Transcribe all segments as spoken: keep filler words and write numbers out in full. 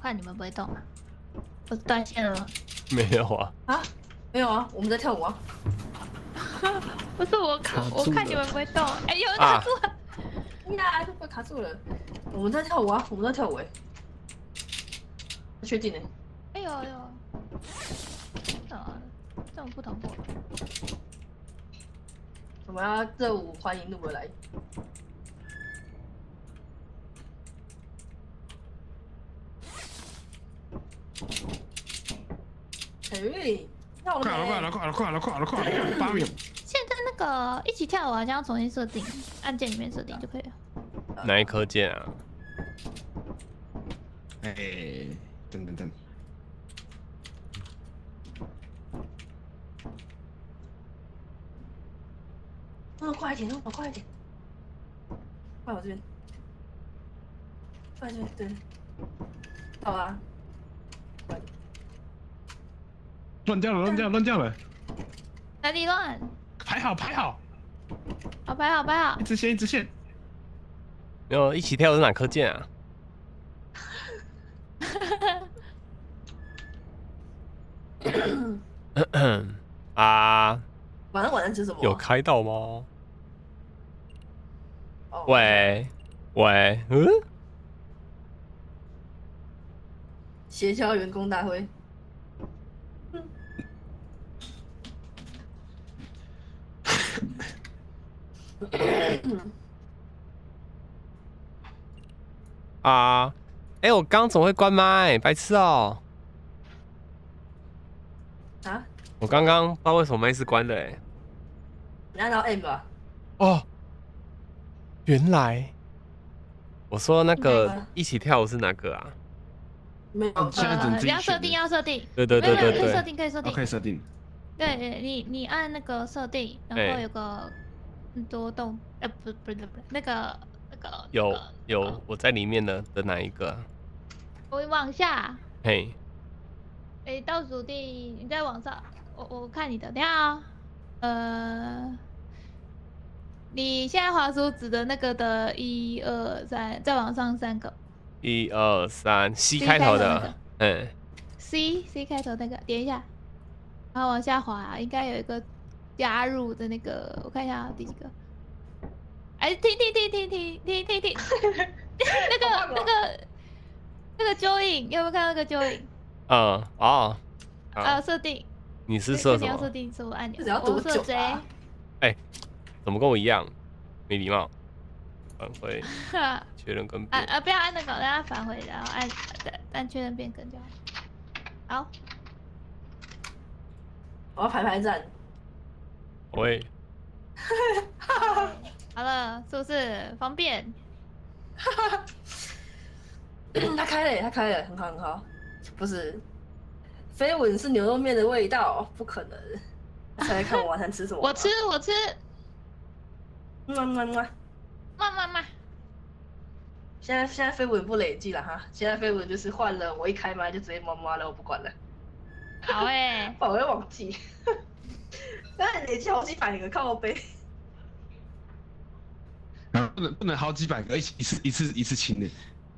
看你们不会动啊。我断线了吗？ 没有啊。 啊？没有啊，我们在跳舞啊。 不是我，我看你们不会动。哎，有人卡住了！ 呀，被卡住了。我们在跳舞啊，我们在跳舞哎。确定呢？ 哎呦哎呦！啊，这种不同步。 我们要热舞欢迎路人来。哎，跳了！ 快了快了快了快了快了快了！八秒。 现在那个一起跳舞好像要重新设定，按键里面设定就可以了。 哪一颗键啊？ 哎，等等等。 弄快一点，弄快一点。快我这边。快这边，对。好啊。 乱掉了乱掉了乱掉了。 哪里乱？ 排好排好。 好排好排好。 一直线一直线。 没有，一起跳是哪颗键啊？啊！ 晚上晚上吃什么？ 有开到吗？ 哦、 喂喂，嗯？ 协调员工大会。 啊！哎、欸，我刚怎么会关麦？白痴哦、 喔！啊？ 我刚刚不知道为什么麦是关的哎、欸。 你按到 M 吧。 哦，原来我说那个一起跳舞是哪个啊？ 没有， 现在呃，要设定要设定。 对对对对对， 可以设定可以设定。 可以设定。 对，你你按那个设定，然后有个很多动，呃，不不是不是那个那个。 有有，我在里面的的哪一个？ 我往下。 嘿。 哎，倒数第，你再往上，我我看你的，等下啊，呃，你现在滑鼠指的那个的一二三，再往上三个。 一二三 ，C 开头的，嗯。 C C 开头那个，点一下，然后往下滑，应该有一个加入的那个，我看一下第几个。哎，停停停停停停停停，那个那个那个 join，有没有看到那个 join？ 嗯哦， 呃，设定。 你是设什么？ 你要设定什么按钮？ 我设 J。 哎，怎么跟我一样？没礼貌。返回。确认跟变。 啊啊！不要按那个，让它返回，然后按按确认变更就好。好。 我要排排站。 喂。 好了，是不是方便？ 他开了，他开了，很好很好。不是，飞吻是牛肉面的味道，不可能。猜猜看我晚餐吃什么？ 我吃，我吃。 么么么， 么么么。 现在现在飞吻不累计了哈，现在飞吻就是换了，我一开麦就直接么么了，我不管了。 好哎、欸， 我会忘记。但累计好几百个靠背。 不能不能好几百个一起一次一次一次清的。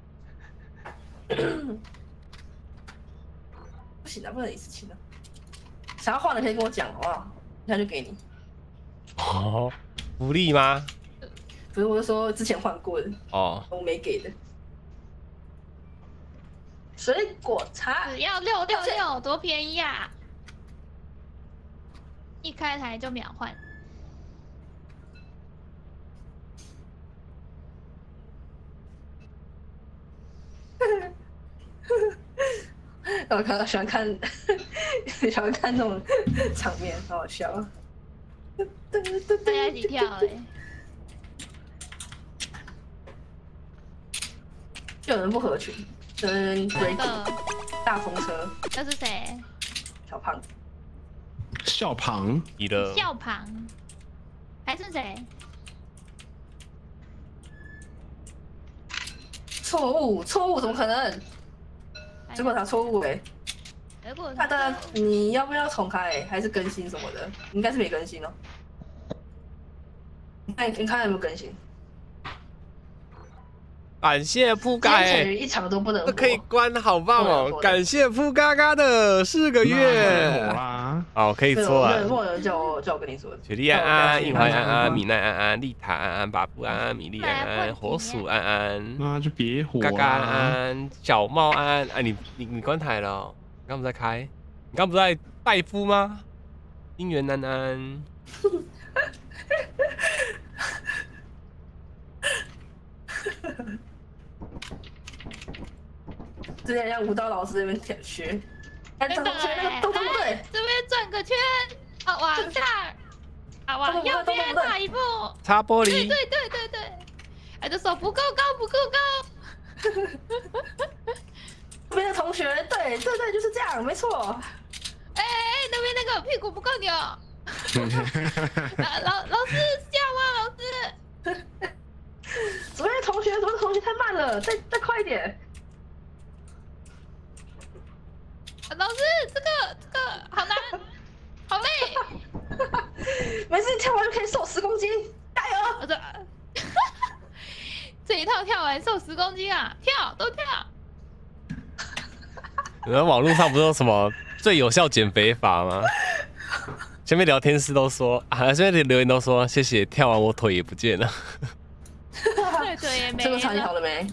不行啊，不能一次清的。想要换的可以跟我讲好不好？那就给你。 哦，福利吗？ 不是，我是说之前换过的。 哦， 我没给的。水果茶只要六六六，多便宜啊！一开台就秒换。 我看喜欢看，喜欢看那种场面，好好笑。 大家一起跳哎、欸！ 有人不合群，有人追大风车。 那是谁？ 小胖。 笑庞。 你的。 笑庞。还是谁？ 错误，错误，怎么可能？结果他错误哎。那当然，你要不要重开？还是更新什么的？应该是没更新哦。你看，你看有没有更新？ 感谢铺盖、欸， 一场都不能， 这可以关，好棒哦！感谢铺嘎嘎的四个月，好，可以做啊。 莫人叫我叫我跟你说， 雪莉安安、印怀安安、米奈安安、丽塔安安、巴布安安、米莉安安、火鼠安安， 那就别火嘎嘎安安、小帽安安，哎，你你你关台了、哦？你刚不在开？你刚不在戴夫吗？姻缘安安。 之前让舞蹈老师那边学，哎，同学那个动作不对， 这边转个圈，啊，往下，啊，往右边踏一步， 擦玻璃， 对对对对对，哎，这手不够高，不够高。 这边的同学，对对对，就是这样，没错。 哎哎，那边那个屁股不够扭。老老师笑吗？老师。 左边的同学，左边的同学太慢了，再再快一点。 老师，这个这个好难，好累。 没事，你跳完就可以瘦十公斤，加油！ 我这这一套跳完瘦十公斤啊，跳都跳。 你们网络上不是有什么最有效减肥法吗？前面聊天室都说啊，前面留言都说谢谢，跳完我腿也不见了。 对腿也没了。 这个查你好了没？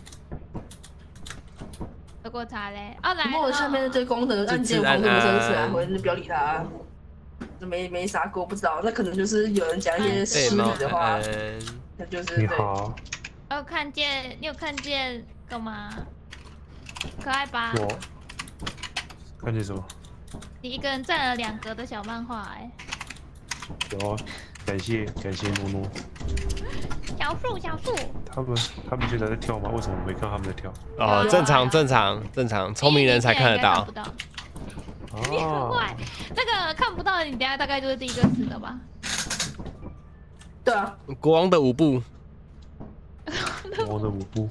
有过查嘞，啊来。 我下面的这功能按键黄怎么生起来？我不要理他，没没啥过，不知道，那可能就是有人讲一些失礼的话，那就是你好。 我有看见，你有看见干嘛？可爱吧？ 我看见什么？ 你一个人占了两格的小漫画，哎。 有，感谢感谢诺诺。 小树小树。 他们他们现在在跳吗？为什么我没看他们在跳？ 哦，正常正常正常，聪明人才看得到。 你很坏，那个看不到，你等下大概就是第一个死的吧？ 对啊。 国王的舞步。 国王的舞步。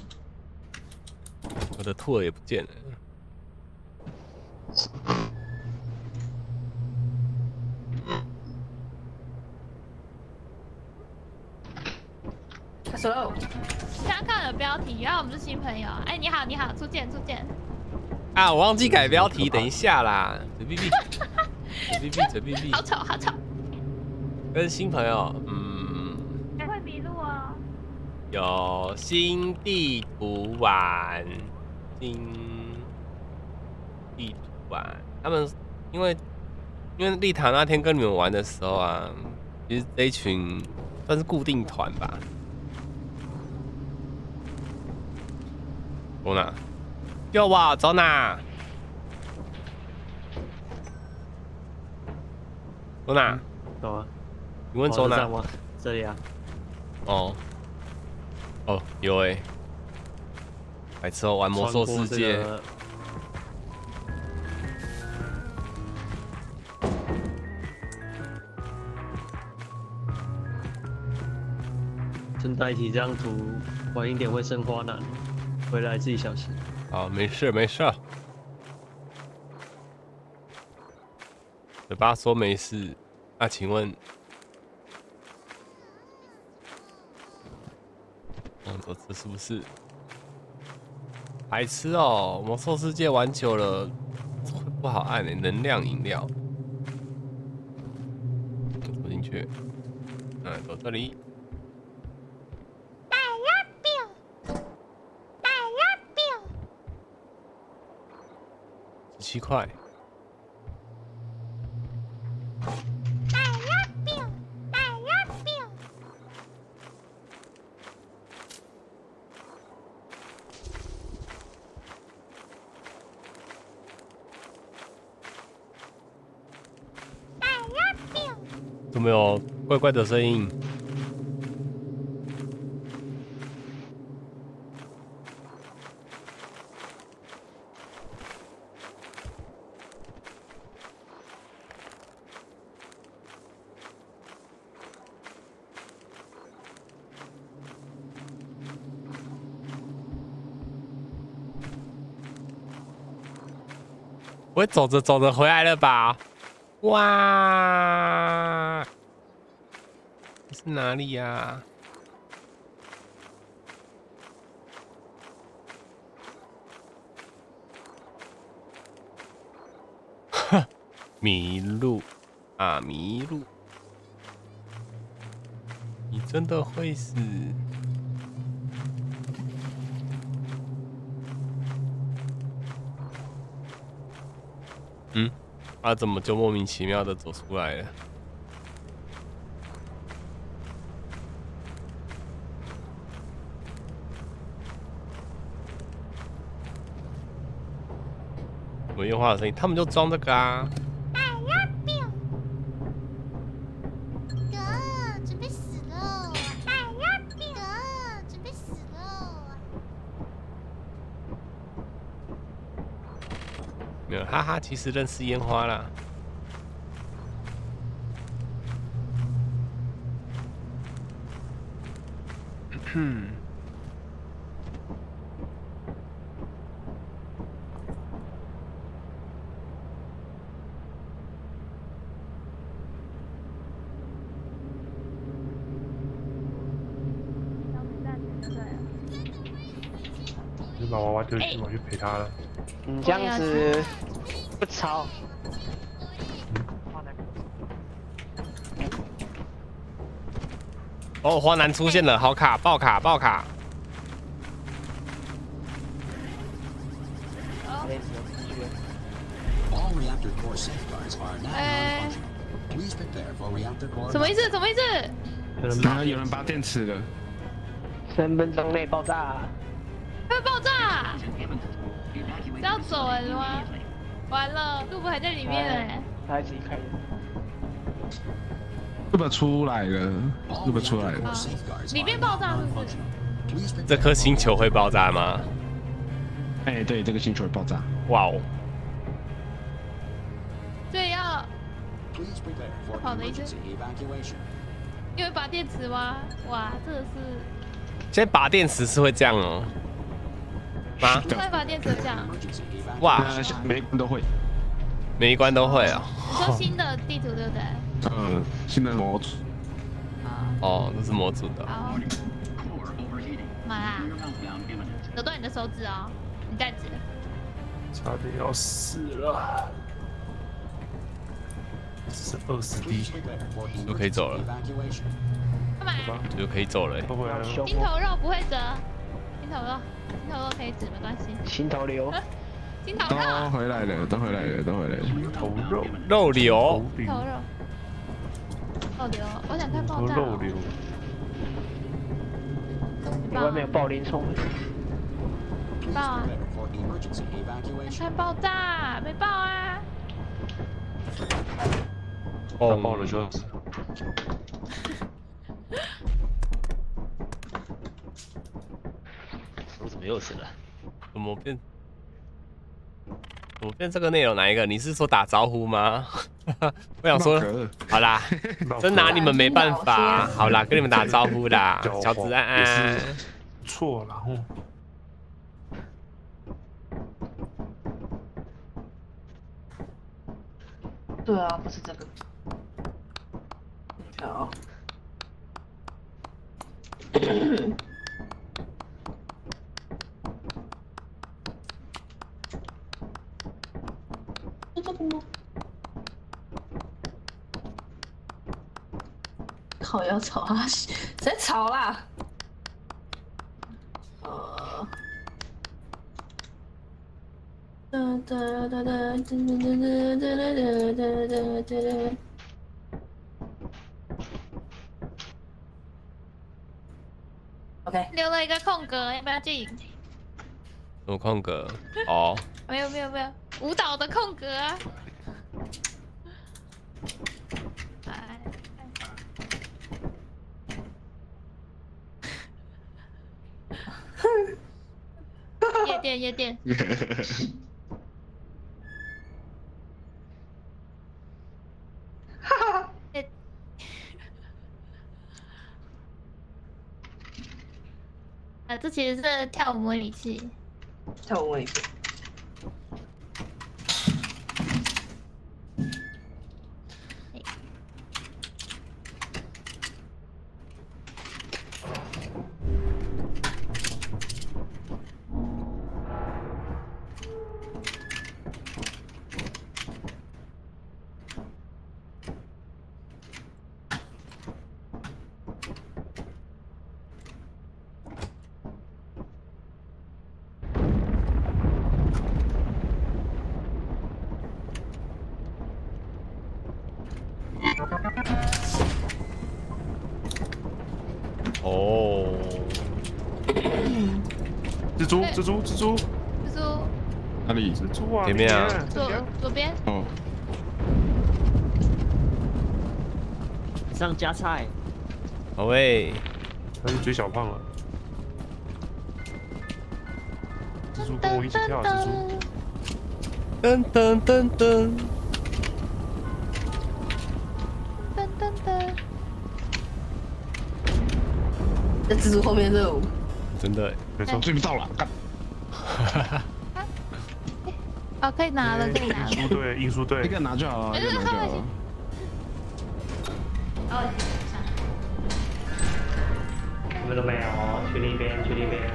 我的兔儿也不见了。 开始喽！ 刚刚看了标题，原来我们是新朋友。哎，你好，你好，初见，初见。 啊，我忘记改标题，等一下啦，嘴闭闭，嘴闭闭，嘴闭闭。 好丑，好丑。 跟新朋友，嗯。 还会迷路哦。 有新地图玩，新地图玩。他们因为因为丽塔那天跟你们玩的时候啊，其实这一群算是固定团吧。走哪？救我！走哪？走哪？ 走啊！ 你问走哪？ 这里啊。 哦。哦，有哎、欸。白痴哦，玩魔兽世界。這個顺带提这张图，晚一点会生花男，回来自己小心。 好，没事没事。嘴巴说没事，那、啊、请问，嗯，这是不是白痴哦？魔兽世界玩久了会不好按诶、欸，能量饮料。走进去，嗯，走这里。七块。有没有怪怪的声音？我走着走着回来了吧？哇！这是哪里呀、啊？ 迷路啊，迷路！你真的会死？嗯，他怎么就莫名其妙的走出来了？我烟花的声音，他们就装这个啊。 哥，准备死喽！哎呀，哥，准备死喽！ 没有，哈哈，其实认识烟花啦。嗯。 就把娃娃丢去，我去陪他了。 你这样子不吵。 哦，花男出现了，好卡，爆卡，爆卡。 哎，什么意思？什么意思？ 有人拔，有人拔电池了。 三分钟内爆炸。 会爆炸！是要走了吗？完了，杜甫还在里面哎。 他自己开。 日本出来了，日本出来了。 啊、里面爆炸是不是？ 这颗星球会爆炸吗？ 哎、欸，对，这个星球会爆炸。 哇哦！ 所以要跑的意思？因为拔电池吗？哇，这个是。 现在拔电池是会这样哦、喔。吗？ 会拔电池这样？ 哇， 每一关都会。 每一关都会哦、 喔。你说新的地图对不对？ 呃，新的模组。 哦，这是模组的。 好。妈啦！折断你的手指哦，你站直。 差点要死了。是二十滴。 就可以走了。 干嘛？ 就可以走了、欸。 心头肉不会折，心头肉，心头肉可以指，没关系。 心头流。 心头肉。 都回来了，都回来了，都回来了。 头肉。 肉瘤。 心头肉。肉瘤，我想看爆炸、 肉瘤。 你外面有爆林虫。 爆啊！看爆炸，没爆啊！ 哦，爆了就是。 我怎么又死了？怎么变？怎么变这个内容哪一个？你是说打招呼吗？我想说，好啦，真拿你们没办法。好啦，跟你们打招呼啦，小子安安。 错了，哦。 对啊，不是这个。好。是这个吗？靠，要吵啊！谁吵啦？呃。哒哒哒哒哒哒哒哒哒哒哒。OK， 留了一个空格，要不要进？ 什么空格？哦。 没有没有没有，舞蹈的空格啊。哎。夜店夜店。哈哈。啊，这其实是跳舞模拟器。 跳舞模拟器。 蜘蛛，蜘蛛，蜘蛛， 蜘蛛。 哪里？ 蜘蛛啊！ 前面啊。 左左边。 哦。 上加菜。 好喂。 他去追小胖了。蜘蛛跟我一起跳，蜘蛛。 噔噔噔噔。 噔噔噔。 在蜘蛛后面热舞。 真的， 没错， 追不到了，干。 哦，可以拿了，可以拿了。 运输队，运输队， 一个拿就好了，一个拿就好了。 哦， 你们都没有，去那边，去那边。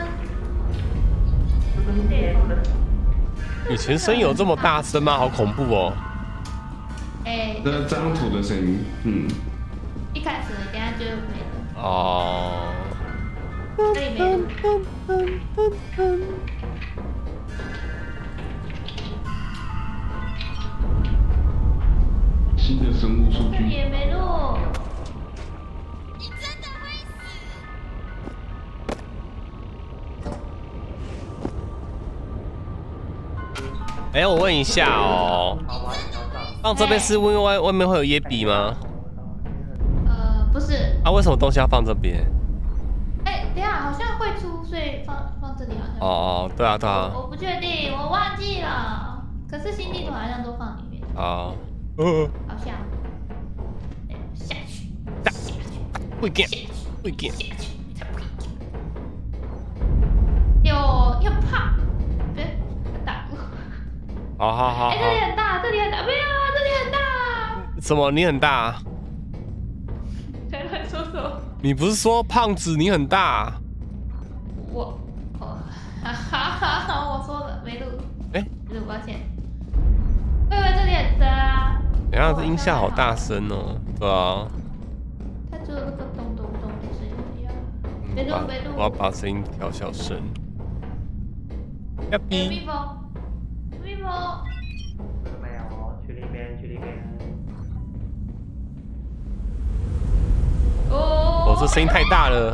以前声音有这么大声吗？好恐怖哦！ 哎， 这张图的声音，嗯。 一开始，等下就没了。 哦。 这里没路。 新的生物数据。 也没路。 你真的会死？ 哎，我问一下哦，放这边是因为外外面会有耶比吗？ 呃，不是。 啊，为什么东西要放这边？ 哎，等下好像会出，所以放放这里好像。 哦哦，对啊对啊。 我不确定，我忘记了。可是新地图好像都放里面。 啊。呃。 好像。下去。 下去。会见。会见。 有有怕，别打我。 好好好。 哎，这里很大，这里很大，没有啊，这里很大。 什么？你很大？ 在乱说什么？ 你不是说胖子你很大？ 我，哦，哈哈哈，我说的没录。 哎， 没录，抱歉。我以为这里很大。 等下这音效好大声哦，对啊。 它只有那个咚咚咚的声音呀。没录没录。 我要把声音调小声。要逼。 蜜蜂，蜜蜂。 没有，去那边，去那边。 哦。 哦，这声音太大了。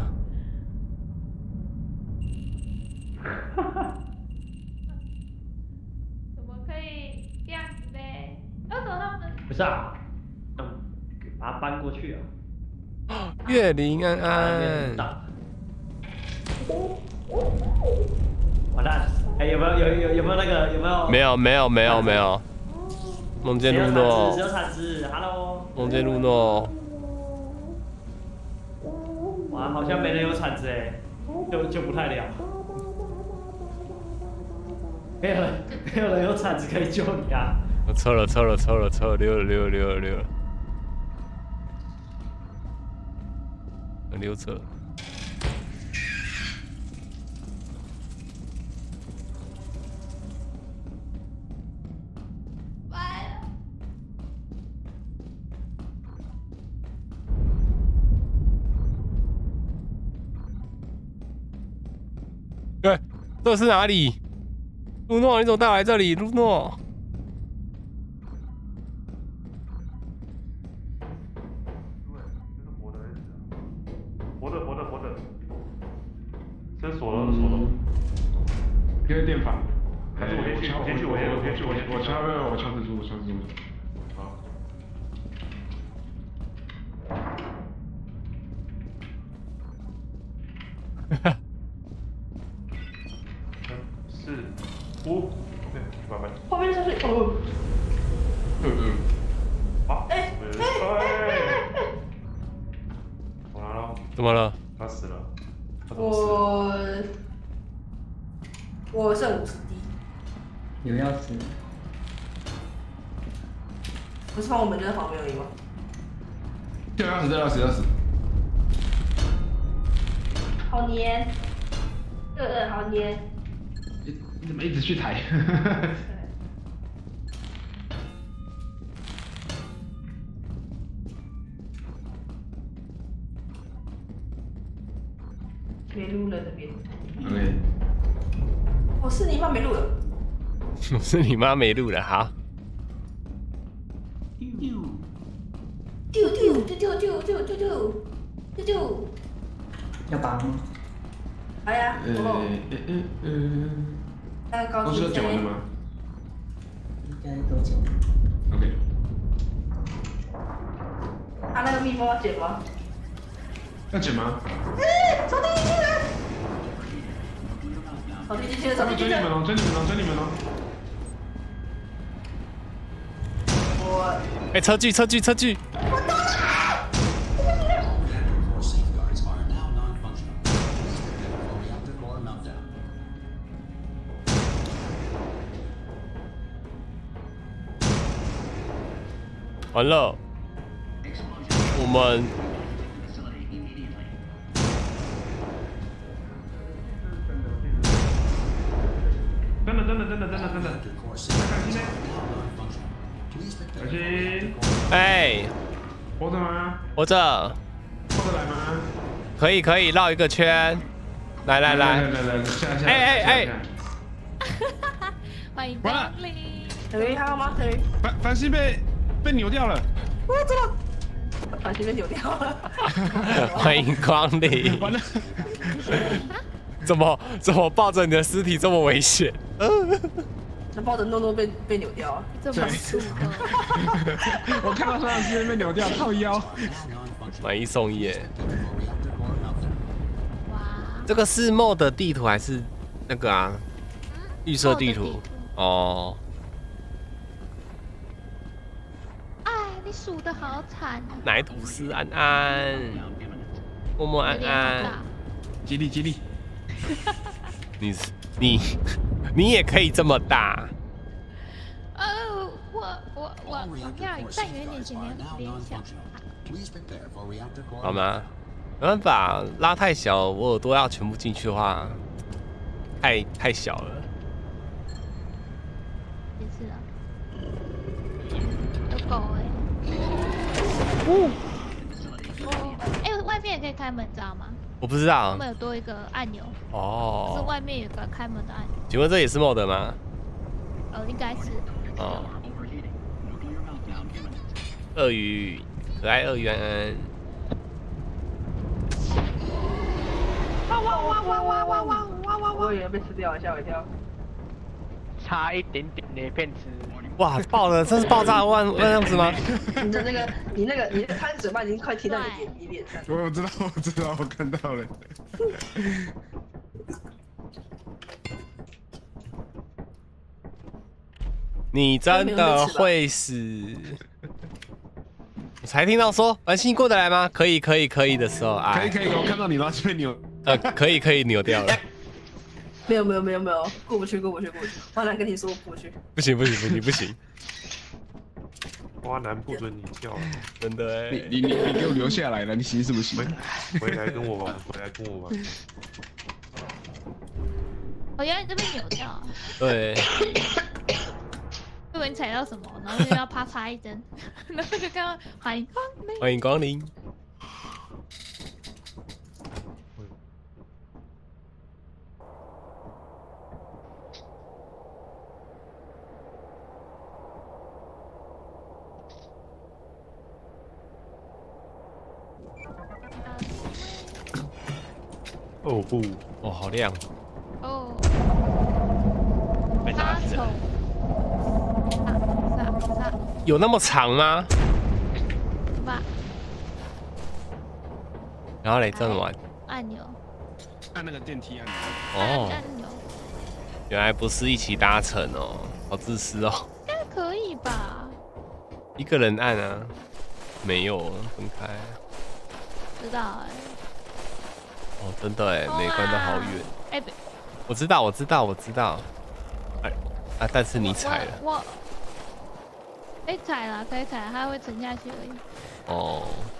怎么可以这样子嘞？为什么他们？ 不是啊，嗯，把它搬过去啊。 月灵安安。 完蛋！哎，有没有有有有没有那个有没有？ 没有没有没有没有。梦见露诺。 只有铲子 ，Hello。 梦见露诺。 哇，好像没人有铲子哎，救救不太了。没有人，没有人有铲子可以救你啊！ 我抽了抽了抽了抽了溜了溜了溜了溜了，溜车。对，这是哪里？露诺，你怎么带我来这里？露诺， 活的，活的，活的，这是锁了，锁了。 一个电法。 还是我先去，我先去，我先，我先去，我先去。 我敲，我敲蜘蛛，我敲蜘蛛。好。 哈哈。四五六慢慢。 后面就是哦。 嗯嗯。 好。 哎哎哎哎！ 我来了。 怎么了？ 他死了。 我我剩五十滴。 有钥匙。 不是放我们就在旁边而已吗？ 掉钥匙，掉钥匙，钥匙。 好黏。呃呃，好黏。 你你怎么一直去抬？ 没录了这边。 OK。 我是你妈没录了。 我是你妈没录了，好。 丢丢丢丢丢丢丢丢丢丢丢。 要拔吗？ 来呀， 呃哦， 嗯嗯嗯， 那高都是都讲完了吗应该都讲完。 ？OK。 他那个蜜蜂要剪吗？ 要剪吗？ 哎，扫地机器人！扫地机器人，扫地机器人！ 追你们哦，追你们哦，追你们哦！ 我， 哎，车距，车距，车距！ 我到了！ 完了，我们真的真的真的真的真的，来看今天，小心， 哎， 活着吗？ 活着， 活着来吗？ 可以可以绕一个圈，来来来， 来来来，下下。 哎哎哎！ 欢迎光临。 等于还好吗？等于繁繁星被被扭掉了。 我知道，把这边扭掉了。 欢迎光临。 完了。 怎么怎么抱着你的尸体这么危险？ 那抱着诺诺被被扭掉啊！ 这么粗的。 我看到他的尸体被扭掉，靠腰。 买一送一耶！ 哇， 这个是 mod 地图还是那个啊？预设地图？哦。 哎，你数的好惨啊！ 奶吐司安安，默默安安， 吉利吉利。 你你你也可以这么大。 哦，我我我我要再远一点，前面联想。 好吗？没办法，拉太小，我耳朵要全部进去的话，太太小了。 也是啊，有狗哎。 哦。 哦，哎，外面也可以开门，知道吗？ 我不知道。 他们有多一个按钮。 哦。 就是外面有个开门的按钮。 请问这也是 mod 吗？ 哦，应该是。 哦。鳄鱼，可爱鳄鱼安安。 哇哇哇哇哇哇哇哇哇！我以为被吃掉了，吓我一跳。 差一点点的骗吃。 哇，爆了！这是爆炸万那样子吗？ 你的那个，你那个，你的他嘴巴已经快贴到你脸，你脸上。 我知道，我知道，我看到了。 你真的会死！我才听到说繁星过得来吗？可以，可以，可以的时候啊。 可以，可以，我看到你了，被扭。 呃，可以，可以扭掉了。 没有，没有，没有，没有，过不去，过不去，过不去。花男跟你说过不去。 不行，不行，不行，不行。 花男不准你跳， 真的哎。 你你你给我留下来了，你行是不行？ 回来跟我玩，回来跟我玩。 哦，原来你这边扭掉。 对。 以为你踩到什么，然后就要啪嚓一针，然后就看到欢迎光临。 欢迎光临。哦不，哦好亮。 哦。 被打死了。 有那么长吗？ 吧。 然后嘞，这样子玩？ 按钮。 按那个电梯按钮。 哦。 按钮。 原来不是一起搭乘哦，好自私哦。 应该可以吧？ 一个人按啊？没有，分开。 知道哎。 哦，真的哎，每关都好远。 哎， 我知道，我知道，我知道。哎，啊，但是你踩了。 我。可以踩了，可以踩了，它会沉下去而已。 哦。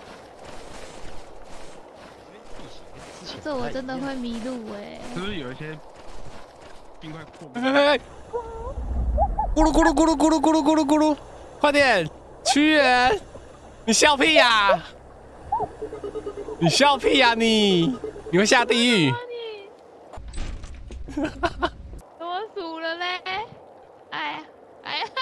这我真的会迷路哎。 是不是有一些冰块破？ 哎哎哎！咕噜咕噜咕噜咕噜咕噜咕噜咕噜，快点！屈原，你笑屁呀、啊！你笑屁呀、啊、你！你会下地狱！ 怎么数了嘞？哎呀哎呀！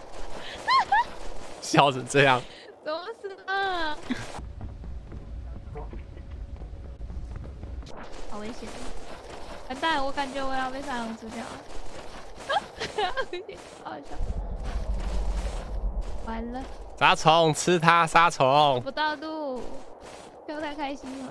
笑成这样， 怎么死了？好危险！ 完蛋，我感觉我要被沙龙吃掉了。好好笑。完了。 杀虫，吃它，杀虫。 不到路，不要太开心了。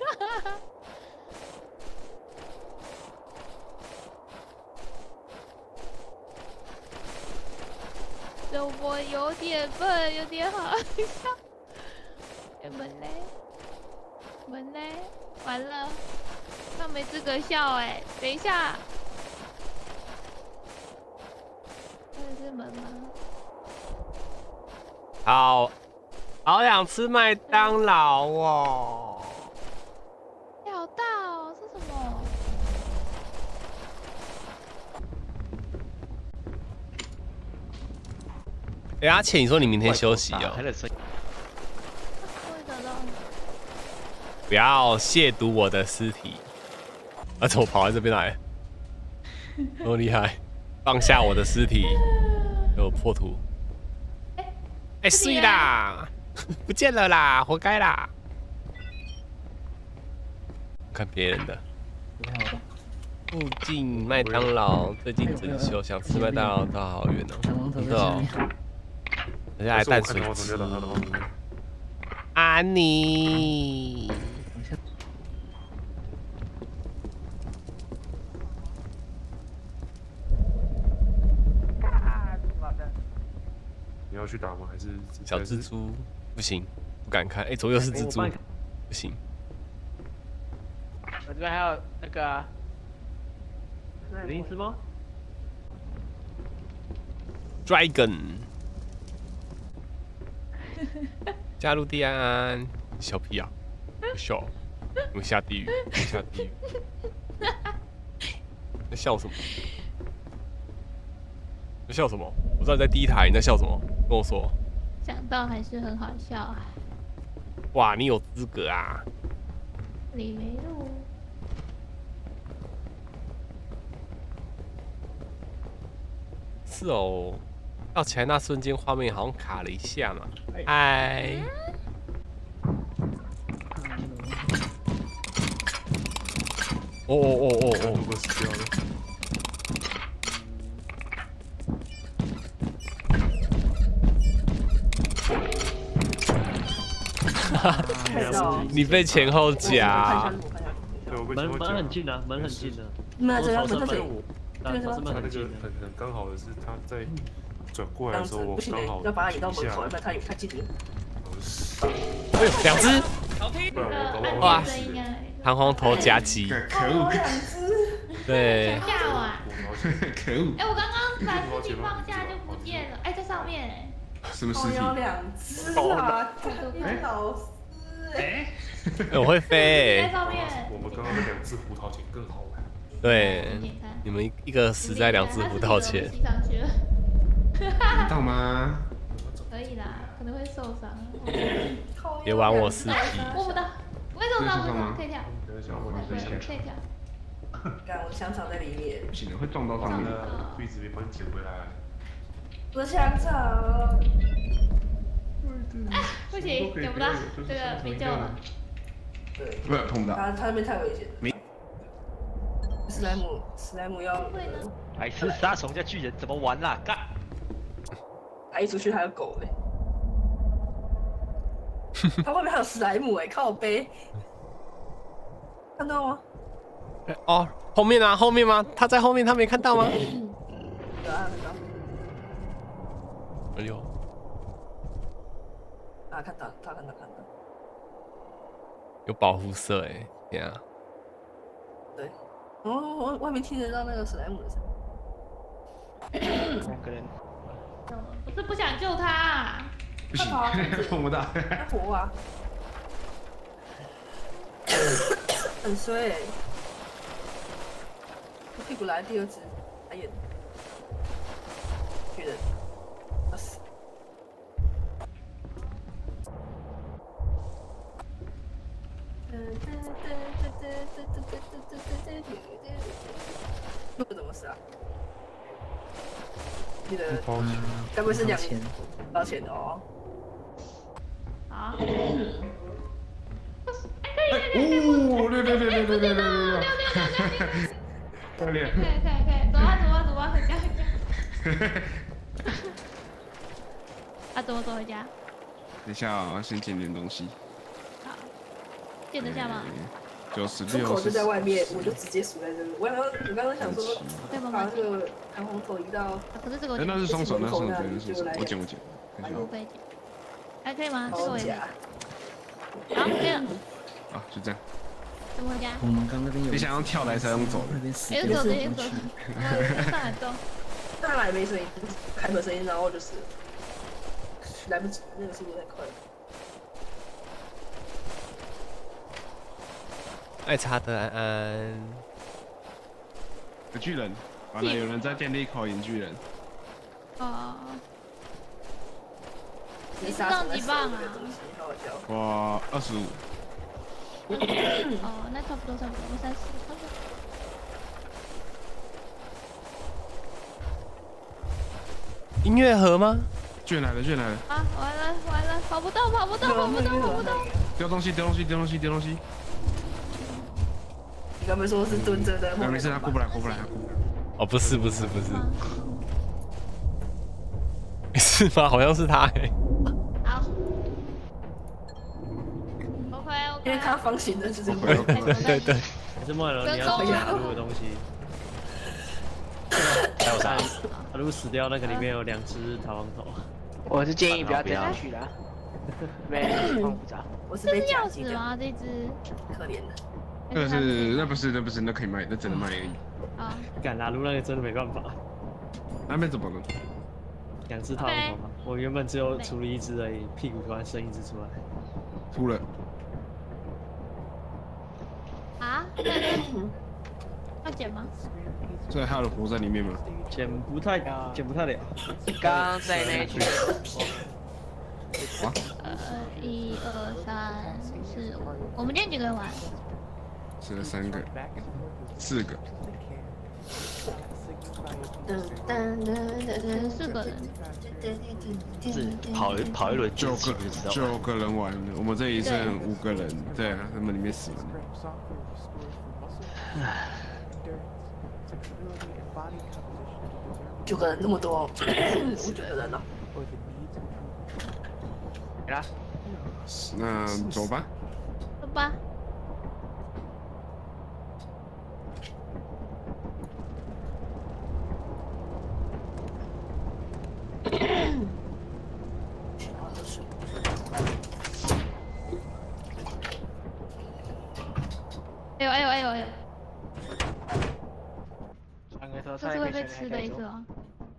这我有点笨，有点好笑。门嘞，门嘞，完了，他没资格笑哎！等一下，这是门吗？ 好，好想吃麦当劳哦！ 好大哦，是什么？ 哎，阿倩，你说你明天休息哦？不要亵渎我的尸体！啊，怎么跑来这边来？那么厉害！放下我的尸体，给我破土！哎，碎啦，不见了啦，活该啦！看别人的。附近麦当劳最近整修，想吃麦当劳到好远哦，真的哦。人家还淡水鸡。安妮。 你要去打吗？还是小蜘蛛？不行，不敢看。哎，左右是蜘蛛，不行。 我这边还有那个、啊， 零只吗 ？Dragon， 加入地安，小屁啊，不笑，我们下地狱，我们下地狱。在笑什么？在笑什么？我知道你在第一台，你在笑什么？跟我说。 想到还是很好笑啊！ 哇，你有资格啊！ 李梅路。 是哦，跳起来那瞬间画面好像卡了一下嘛。嗨。哦哦哦哦哦！ 我死掉了。 你被前后夹。 门门很近啊，门很近啊。 门这边，门这里。 这边是他那个很很刚好的是，他在转过来的时候，我刚好要把他引到门口，要不然他有他进你。 哎呦，两只！哇，弹簧头夹击。 可恶！两只。 对。 吓我啊！ 可恶！ 哎，我刚刚把尸体放下就不见了，哎，在上面哎。 什么尸体？ 有两只啊！哎，老师哎，我会飞。 在上面。 我们刚刚那两只胡桃钳更好玩。 对，你们一个死在两只胡桃钳。 知道吗？ 可以啦，可能会受伤。 别玩我尸体。 摸不到，不会受伤，吗？可以跳。可以跳。 干，我香肠在里面。 不行，会撞到上面。 柜子没帮你捡回来。 我的香肠。 不行，捡不到，这个没救了。 对， 不要碰到。 他他那边太危险。 没。 史莱姆，史莱姆要。 白痴杀虫加巨人怎么玩啦？干！ 他一出去还有狗嘞。他外面还有史莱姆哎，靠背。看到吗？ 哦，后面啊，后面吗？他在后面，他没看到吗？ 有啊，看到。 哎呦！ 啊，看到，他看到，看到。 有保护色哎，天啊！ 对，哦，我外面听得到那个史莱姆的声音。 两个人。 不是不想救他。 不行，碰不到。 他活啊！很衰哎。我屁股来第二只，哎呀！巨人，要死！这怎么死啊？你的该不会是两千？抱歉哦。 好。 哦，六六六六六六六六六。 快点！ 可以可以可以，走啊走啊走啊，回家回家。啊，怎么走回家？ 等一下啊，我先捡点东西。 好，捡得下吗？ 九十出六。 口就在外面，我就直接数在这里。我刚刚我刚刚想说，把那个弹簧头移到。 可是这个我哎，那是双手，那是双手，那是就来双手。我捡我捡。 我可以捡。还可以吗？这个我也可以。 假。 好，对了。 啊，就这样。 怎么回家？ 我们刚那边有。 你想要跳来才用走的。 那边死哎， 掉走这边走。我上来走。 上来没声音，开门声音，然后就是来不及，那个速度太快了。 爱查德安安。有巨人，完了，有人在电力口引巨人。 哦。你上几磅啊？ 我二十五。 哦，那差不多差不多，我三十，差不多。 音乐盒吗？巨人来了，巨人来了！ 啊，完了完了，跑不动跑不动跑不动跑不动！ 丢东西丢东西丢东西丢东西！ 你刚才说是蹲着的， 没事，他过不来过不来。哦，不是不是不是，是吗？好像是他哎。 好。OK OK。 因为他方形的是这个。 对对。 还是莫人，你要加入的东西。 还有啥？ 他如果死掉，那个里面有两只弹簧头。 我是建议不要点下去的，没放复杂。 我是这是被夹击的， 钥匙吗？这只可怜的。 那是那不是那不是那可以卖，那只能卖而已。 啊。 敢拿路那个真的没办法。 那边怎么了？ 两只弹簧头吗？我原本只有处理一只而已，屁股突然伸一只出来。 秃了。 啊？要剪吗？ 所以还有活在里面吗？ 剪不太，剪不太了。 刚刚在那区。 啊？ 呃，一二三四五，我们今天几个人玩？ 死了三个，四个。 四个人。 是跑跑一轮九个九个人玩的，我们这里剩五个人，对啊，他们里面死了。 九个人那么多，五九个人了。 来啦， 那走吧。 走吧。哎呦哎呦哎呦哎呦！这是会被吃的意思吗？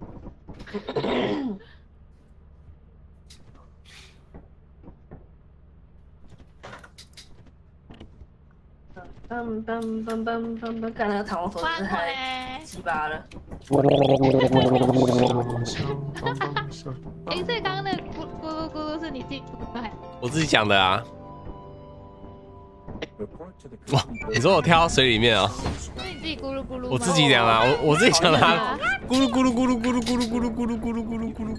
嘣嘣嘣嘣嘣嘣！看那个弹簧头真的太鸡巴了。 哎，所以刚刚那个咕咕噜咕噜是你自己出来？ 我自己讲的啊。哇，你说我跳到水里面啊？ 是你自己咕噜咕噜吗？ 我自己讲啊，我我自己讲的啊。咕噜咕噜咕噜咕噜咕噜咕噜咕噜咕噜咕噜咕噜咕噜。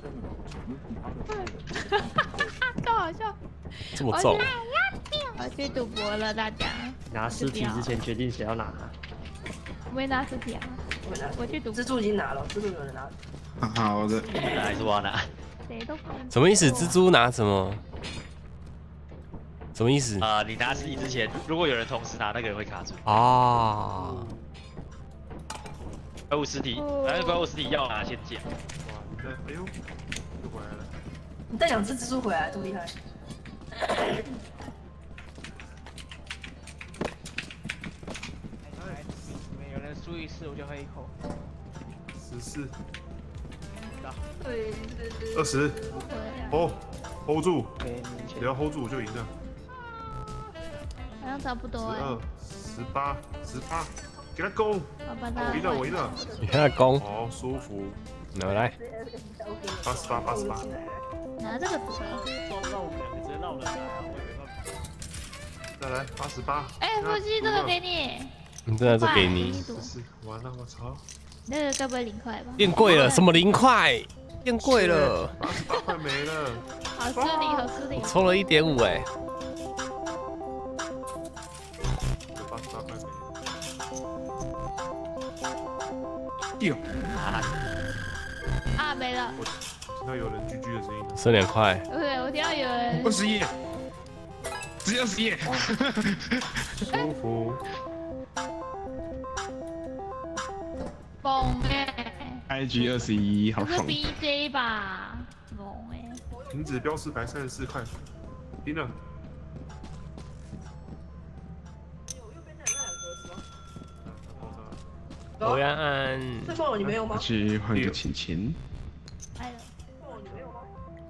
超好笑！ 这么重。 我去赌博了，大家。 拿尸体之前决定谁要拿。 我没拿尸体啊。我去赌。 蜘蛛已经拿了，蜘蛛有人拿。 好的。 还是我拿。 谁都不能。 什么意思？蜘蛛拿什么？什么意思？ 啊、呃，你拿尸体之前，如果有人同时拿，那个人会卡住。 啊。 怪物尸体，反正怪物尸体要拿先捡。 哇，你这，哎呦，又回来了。 你带两只蜘蛛回来，多厉害！ 有人输一次，我就喝一口。 十四。 对对对。 二十。哦 ，hold 住，只要 hold 住我就赢了。 好像差不多哎。 十二、十八、十八，给他攻！我赢了，我赢了。 你看他攻。 好舒服。 拿来。 八十八，八十八。 拿这个赌了。 绕我们两个直接绕人来啊！我以为再来八十八。 哎，夫妻，这个给你。 你真的是给你。 是，完了，我操！ 那个该不会零块吧？ 变贵了，什么零块？变贵了。 八十八块没了。 好失礼，好失礼。 抽了一点五哎。 八十八块没了。 丢啊，没了。 听到有人居居的声音。 剩两块。 对，我听到有人。 二十页，只有二十页。 舒服。 猛哎 I G 二十一，好这是爽。 B J 吧？猛哎。 停止标示牌三十四块，停了。 我要按。 这凤凰你没有吗？ 去换个琴琴。 来了。 凤凰你没有吗？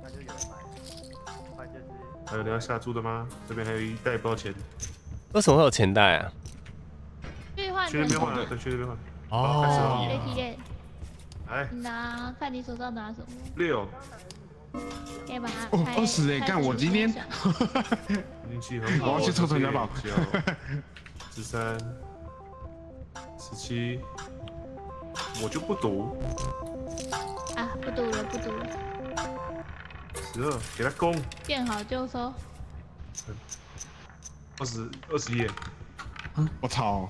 还有人要下注的吗？这边还有一袋，不知道钱。 为什么会有钱袋啊？ 去换去那边换了，对，去那边换。 哦。 开始了。 可以体验。 来。 拿，看你手上拿什么。 六。 可以把它哦，二十哎，干我今天。 运气很好。 我要去凑存家宝。 十三。十七，我就不赌。 啊，不赌了，不赌了。 十二，给他攻。 见好就收。 二十二十页。 我操！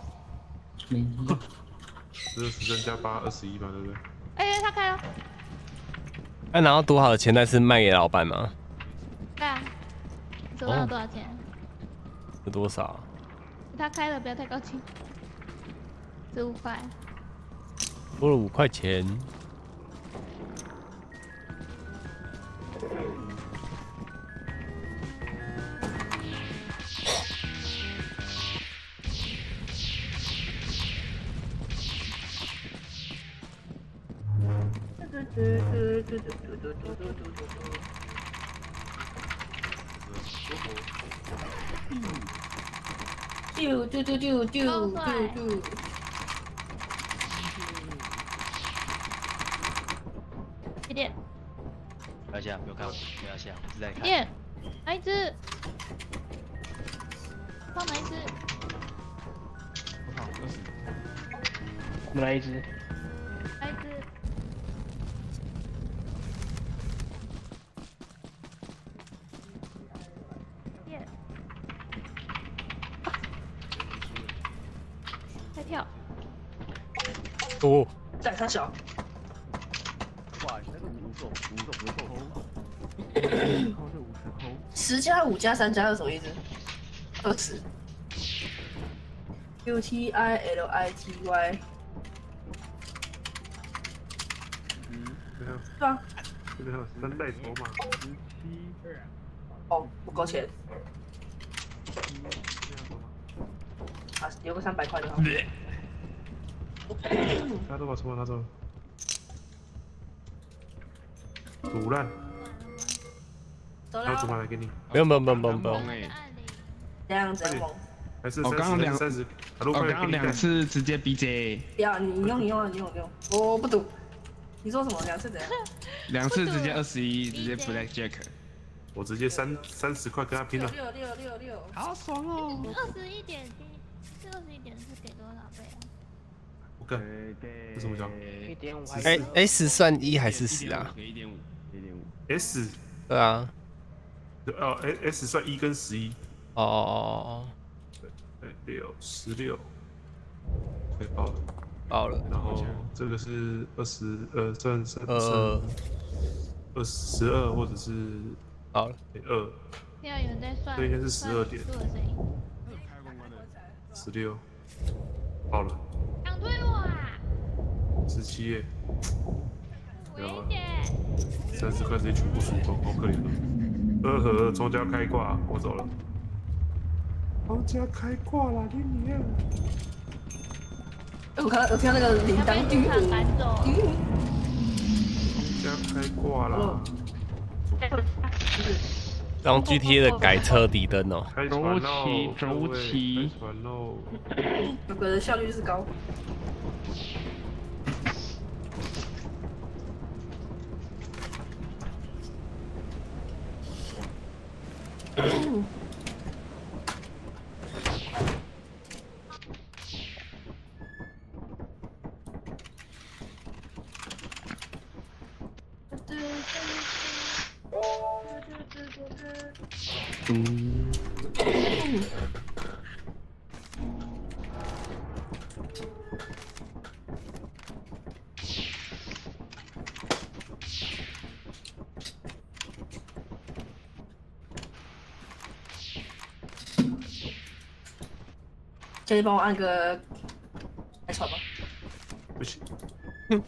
十二十三加八，二十一嘛，对不对？ 哎，他开了。 那拿到多好的钱袋是卖给老板吗？ 对啊。手上有多少钱？ 有多少？ 他开了，不要太高兴。十五块， 多了五块钱。 丢丢丢丢丢丢丢。 一点。 不要下，不要看我，不要下，我是在看。 耶，哪一只？放哪一只？ 我们来一只。 哪一只？耶。再跳。 哦。 再他小。 哇，那个五手五手不够抠。 十加五加三加二什么意思？二十。U T I L I T Y。 嗯， 对啊。 这边还有三袋筹码。十七。 哦，不够钱。啊，有个三百块就好。 拿走吧，筹码拿走。赌烂。还有筹码来给你。 不用不用不用不用不用。 这样子猛。 还是我刚刚两三十， 我刚刚两次直接 B J。 不要，你你用你用啊，你用你用，我不赌。你说什么？两次怎样？ 两次直接二十一，直接 Black Jack。 我直接三三十块跟他拼了。 六六六六， 好爽哦！ 二十一点一，这二十一点是给多少倍啊？ 我干，这什么奖？ 一点五。 哎 ，S 算一还是十啊？ 一点五，一点五。 S。 对啊。 哦，S 算一跟十一。 哦哦哦哦。对，六十六。可以报了。 报了。 然后这个是二十二，算三二二十二或者是好了二。 现在有人在算。 这应该是十二点。十六。报了。 想推我啊！ 十七页。 危险！ 三十块直接全部输光，好可怜啊！二和庄家开挂，我走了。庄家开挂了，给你啊！ 我看我听到那个铃铛叮叮赶走。 庄家开挂了。 当 G T A 的改车底灯哦。 开船喽！ 周期， 开船喽！ 有个人效率就是高。 叫你帮我按个开船吧。 不行。 嗯。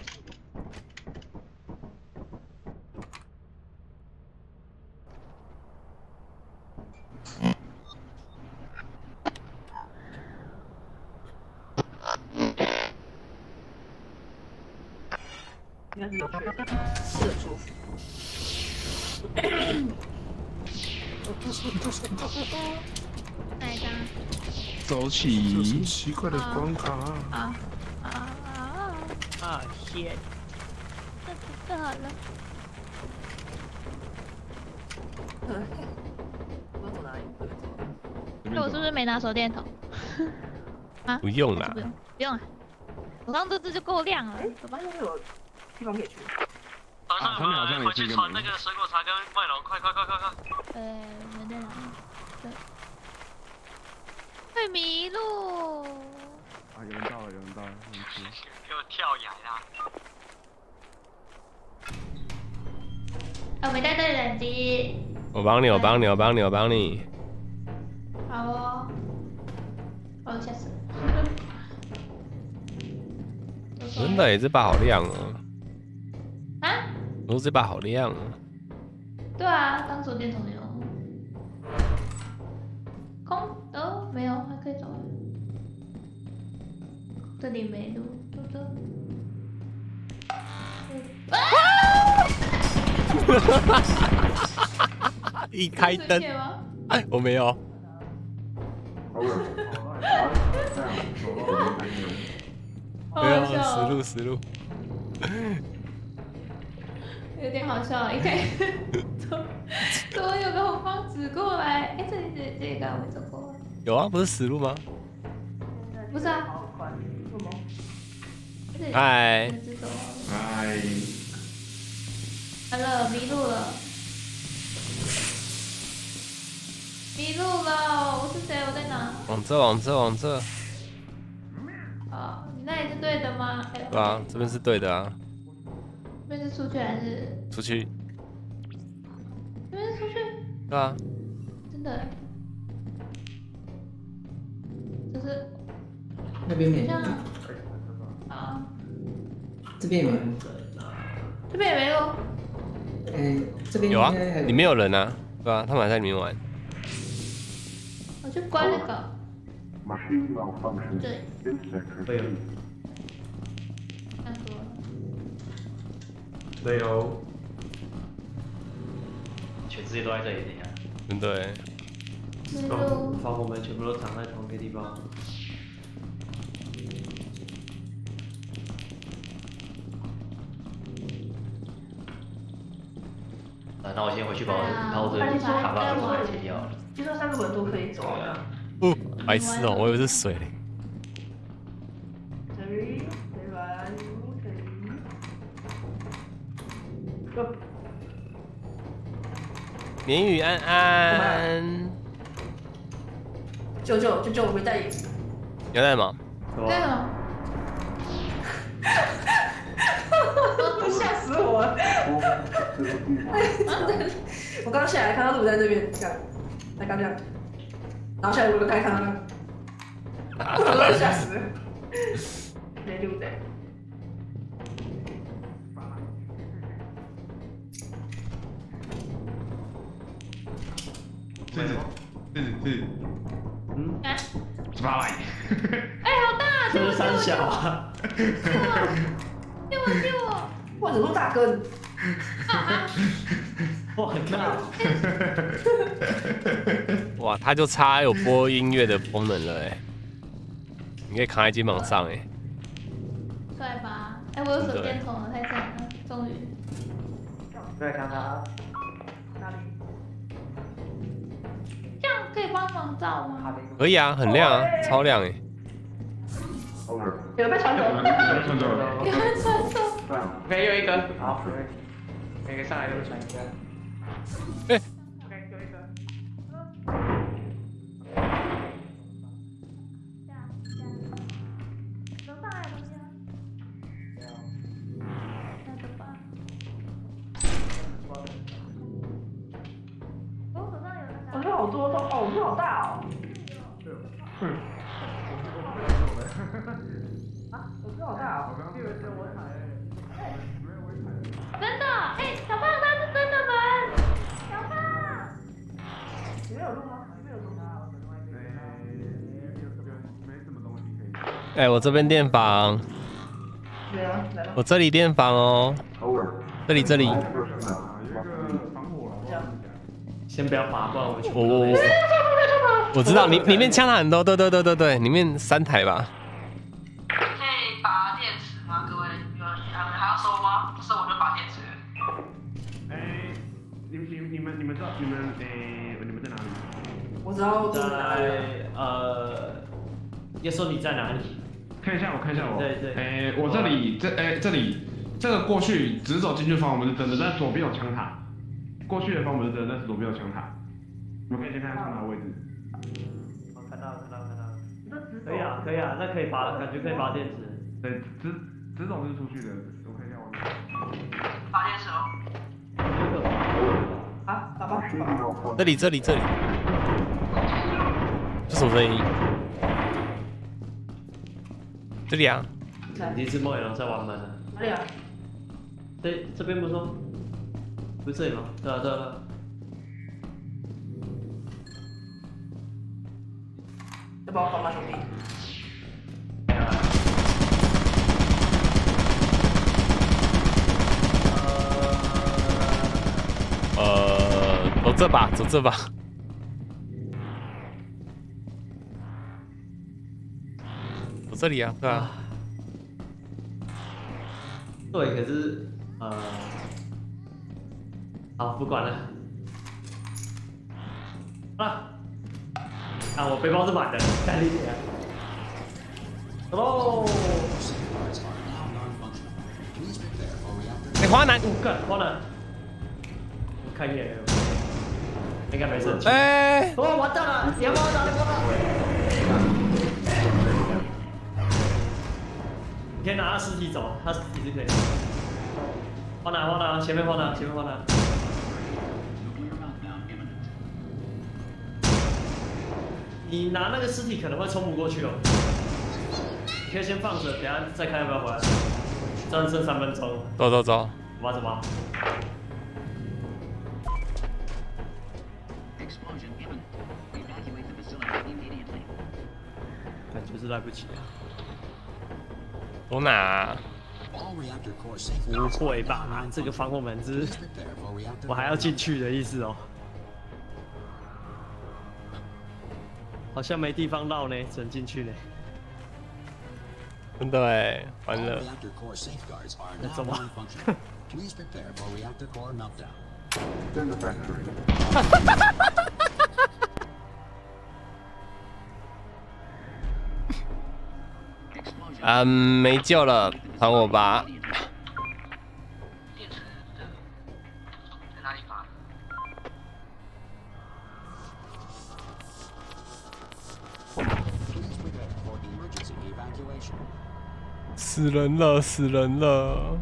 应该是有是很舒服。 哪一张？ 走起。 奇怪的关卡。 啊啊啊！ 啊 shit！ 这这好了。 嗯。我走哪里？ 那我是不是没拿手电筒？啊？ 不用啦。 不用，不用啊。我刚这只就够亮了，走吧。 有地方可以去。 啊，他们好像也是一个门。 那个水果茶跟麦龙，快快快快快！ 呃，门在哪里？对。会迷路。 啊，有人到了，有人到了， 给我跳崖啦！ 我没带对人机。 我帮你，我帮你，我帮你，我帮你。 好哦。哦，吓死了。 真的耶，这把好亮哦！ 啊？ 我说这把好亮哦。 对啊，当手电筒用。空哦，没有，还可以走。这里没路，走走。 啊！一开灯，哎，我没有。没有，死路死路。 有点好笑，一开怎怎么有个红方指过来？哎，这里这这个我走过。 有啊，不是死路吗？ 不是啊。 嗨。 嗨。 完了，迷路了。迷路了，我是谁？我在哪？ 往这，往这，往这。 哦，你那里是对的吗？ 对啊，这边是对的啊。 这边是出去还是？ 出去。 这边是出去。 对啊。 真的。这是。 那边没。 啊。 这边有没路。 这边也没路。 哎，这边有啊，里面有人啊，对啊，他们还在里面玩。 我去关那个。对。 对。 看多了。 对哦。 全世界都在这里，等一下。 真的哎。 没路。 把我们全部都藏在同一个地方。 啊，那我先回去把我把我的卡巴给切掉了。 就说三个门都可以走啊。 哦，白痴哦，我以为是水嘞。 这里，这边，这里。Go。 绵雨安安。 舅舅，舅舅，我没带眼镜。 有带吗？ 带了。 吓死我了！我刚下来看到路在这边，这样，来刚这样，然后下来我就开看到那个，我吓死了，没路的。 是是是， 嗯， 十八万。 哎，好大！ 这是三小啊！ 救我！救我！ 哇，怎么大根？ 我靠！ 哇，它就差有播音乐的功能了哎，你可以扛在肩膀上哎。 帅吧？哎，我有手电筒了，太赞了，终于。 再看他。 哪里？ 这样可以帮忙照吗？ 可以啊，很亮啊，超亮哎。 有被传走？ 有被传走了。 有被传走。 OK，又一个，好，每个上来都传一个。 哎。 OK，又一个。 能上来东西啊？那个吧。我手上有那个。 我这好多都，哦，这好大哦。 嗯。 好大。 真的，哎，小胖他是真的门，小胖。 你没有录吗？没有录吗？ 哎，我这边电房。 对啊，来吧。 我这里电房哦。这里这里。 先不要拔，不然我全部我我我。我知道里里面枪很多，对对对对对，里面三台吧。 可以拔电池吗？各位，有还要收吗？不收我就拔电池。 哎，你你你们你们知道你们哎你们在哪里？ 我知道在呃，要说你在哪里？ 看一下我看一下我。 对对。 哎，我这里这哎这里这个过去直走进去房我们是真的，但左边有枪塔。过去的房我们是真的，但是左边有枪塔。你们可以先看看枪塔的位置。 看到看到看到，可以啊可以啊，那可以拔，感觉可以拔电池。 对，直直走是出去的，我看一下我。 拔电池哦。啊，拔吧。 这里这里这里。这什么声音？这里啊。 第一次梦游在玩门啊。 哪里啊？ 这这边不说，不是这里吗？对啊对啊。 要帮我放吗，兄弟？ 呃，走这吧，走这吧。走这里啊，对啊。 对，可是呃，好，不管了。啊！啊，我背包是满的，带力点。走。 哎，华南， 干，华南。我看一眼，应该没事。 哎。 哦，完蛋了！你要帮我打电话。你可以拿他尸体走，他尸体是可以。华南，华南，前面华南，前面华南。你拿那个尸体可能会冲不过去哦，你可以先放着，等下再看要不要回来。这样剩三分钟。 走走走。 玩什么？感觉是来不及了。 走哪、啊？ 不会吧？这个防火门是，我还要进去的意思哦。好像没地方绕呢，只能进去呢。 真的哎，完了。 那怎么？ 嗯，没救了，还我吧。死人了，死人了！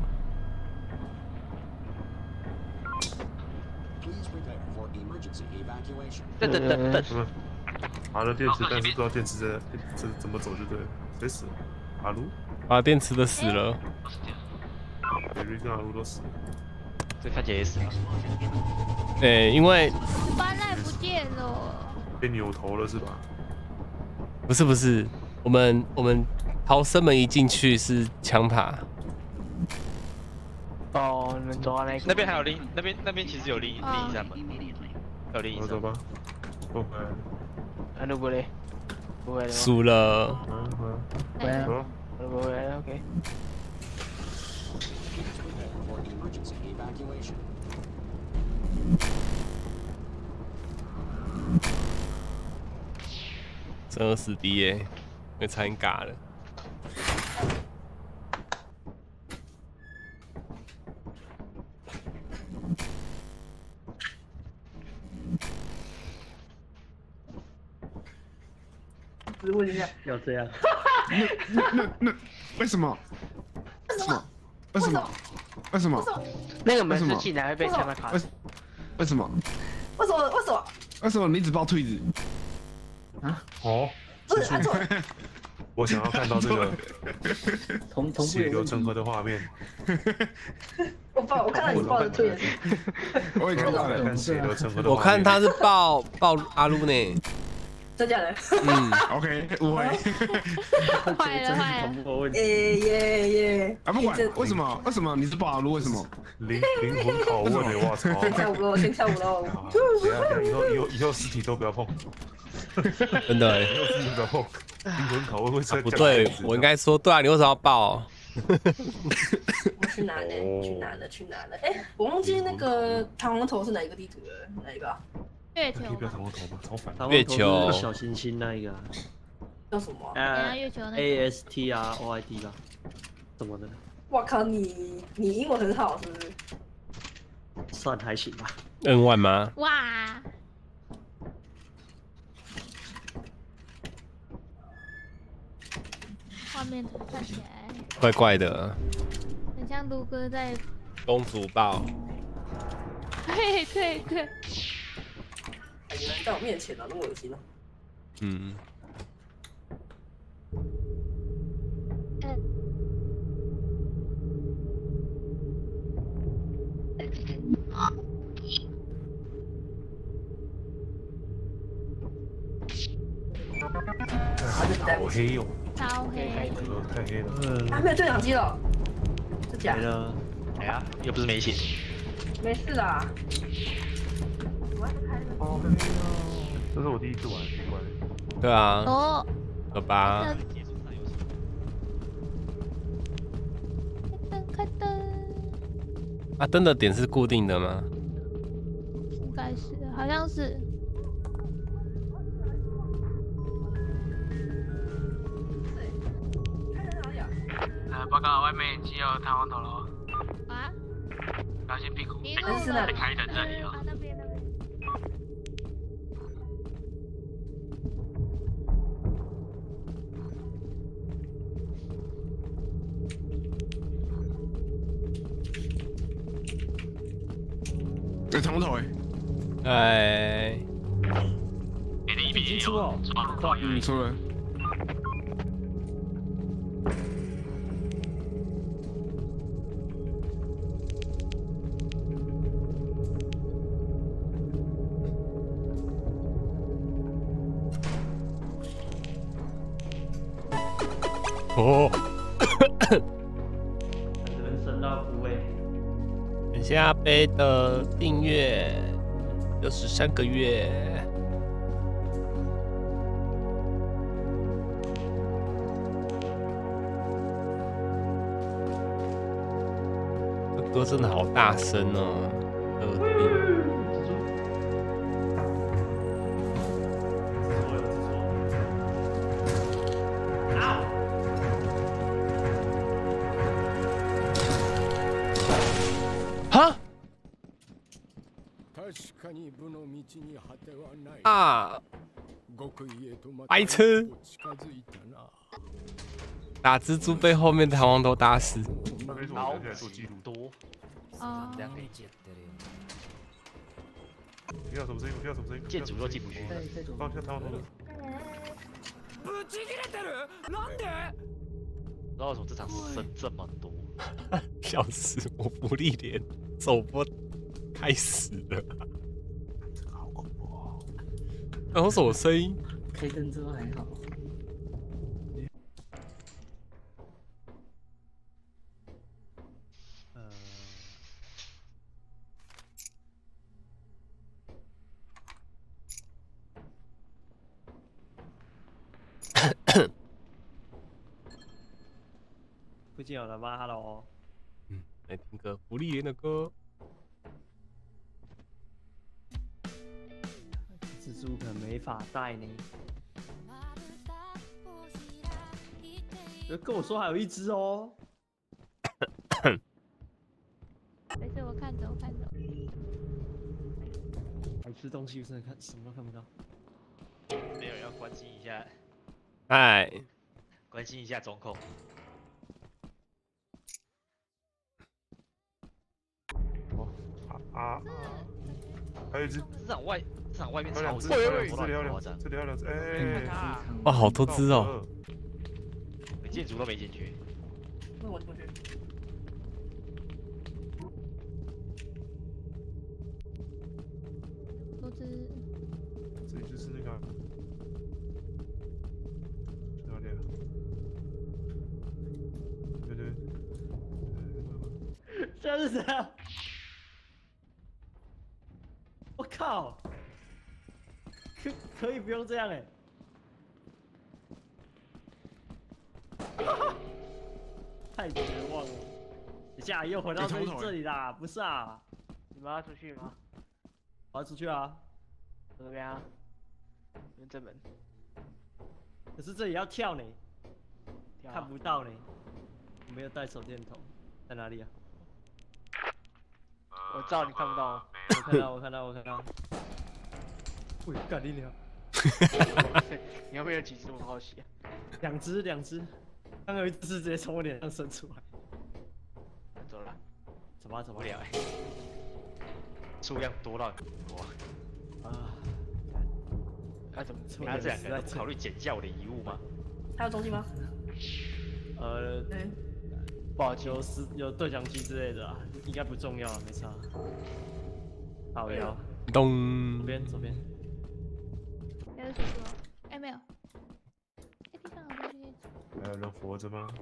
等等等等。 拔了电池，但是不知道电池在这怎么走就对了。谁死了？阿卢？ 拔电池的死了。 美瑞跟阿卢都死了。 这看起来也死了。 哎、欸，因为班赖不见了。 被扭头了是吧？ 不是不是，我们我们逃生门一进去是枪塔。 哦，你们走到那那边还有另那边那边其实有另另一扇门，有另一扇。 走吧。不回来。 啊，如果嘞？不会了。 输了。 嗯嗯。 回来了。不回来了 ，OK。 真的死敌耶，被差点嘎了。 只问一下， 要这样？ 那那那为什么？为什么？为什么？为什么？ 那个门是进来会被枪的卡。 为什么？ 为什么？为什么？ 为什么你只抱退子？ 啊？哦， 不是按错。 我想要看到这个同同步血有问题。 流成河的画面。 我抱，我看到你抱的推也是。 我也看到了。 看血流成河的我画面。 看他是抱抱阿鲁呢。 真假的？ 嗯 ，OK，误会。 坏了坏了。 耶耶耶！ 啊，不管为什么为什么你是抱阿鲁？为什么？ 灵灵魂拷问的，我操！ 先跳舞喽，先跳舞喽。 等下等下，以后以后以后尸体都不要碰。 真的哎。 以后尸体不要碰。灵魂拷问会这不对，我应该说对啊，你为什么要抱？ 我去哪呢？去哪呢？去哪呢？哎，我忘记那个弹簧头是哪一个地图了？哪一个啊？ 月球。 可以不要弹簧头吗？超烦。 月球小行星那一个。 叫什么？ 呃月球那个 A S T R O I D 吧，什么的。 我靠，你你英文很好是不是？ 算还行吧。 N 一吗？ 哇！画面看起来怪怪的。 很像卢哥在。 公主抱。 对对对。 原来在我面前啊，那么恶心哦。 嗯。 好黑哦， 超黑， 太黑了。 嗯， 还没有对讲机了，是假的。 哎呀，又不是没血。 没事啦。 哦，这是我第一次玩，奇怪。 对啊。 哦。 好吧。 开灯，开灯。 啊，灯的点是固定的吗？ 应该是，好像是。 呃，报告，外面已经有弹簧头了。 啊？ 小心屁股。 迷路了。 开灯这里哦。 啊，那边那边。 有弹簧头哎。 哎。 已经出了。 嗯，出了。 哦。 人生到枯萎。 等下杯的订阅有十三个月。这歌真的好大声哦！哈？啊！白痴！打蜘蛛被后面弹簧头打死。 老多。 啊。 听到什么声音？听到什么声音？ 建筑都进不去。 放下弹簧头。 不知道为什么这场生这么多。 笑死！我福利连首播开始了。 这个好恐怖哦！ 然后什么声音？ 开灯之后还好。 附近有人吗 ？Hello。 嗯，来听个福利连的歌。 蜘蛛可能没法带呢。跟我说还有一只哦。 没事，我看着，我看着。 还吃东西，真的看什么都看不到。 没有人要关心一下。 哎。 关心一下中控。 啊啊！还有一只。 这场外，这场外面超超级这里还有两只，这里还有两只，哎！ 哇，好多只哦！ 建筑都没进去。 那我进不去。 都是。 这里就是那个哪里啊？对对。 这是谁啊？我靠！可可以不用这样哎、欸，太绝望了！等下又回到这这里啦，不是啊？ 你们要出去吗？ 我要出去啊！ 这边啊，用正门。 可是这里要跳呢，看不到呢。我没有带手电筒，在哪里啊？ 我知道你看不到。 我看到，我看到，我看到。喂，干你娘！ 你后面有几只？我好奇啊。 两只，两只。刚有一只直接从我脸上伸出来。 走了。 怎么怎么无聊哎。数量多到很多。 啊。 那怎么？你还这两个人考虑减价我的遗物吗？ 还有东西吗？ 呃， 对。 不好有是有对讲机之类的啊，应该不重要，没差。好聊。 咚。 左边，左边。 有水果？哎，没有。哎，地上有东西。 还有人活着吗？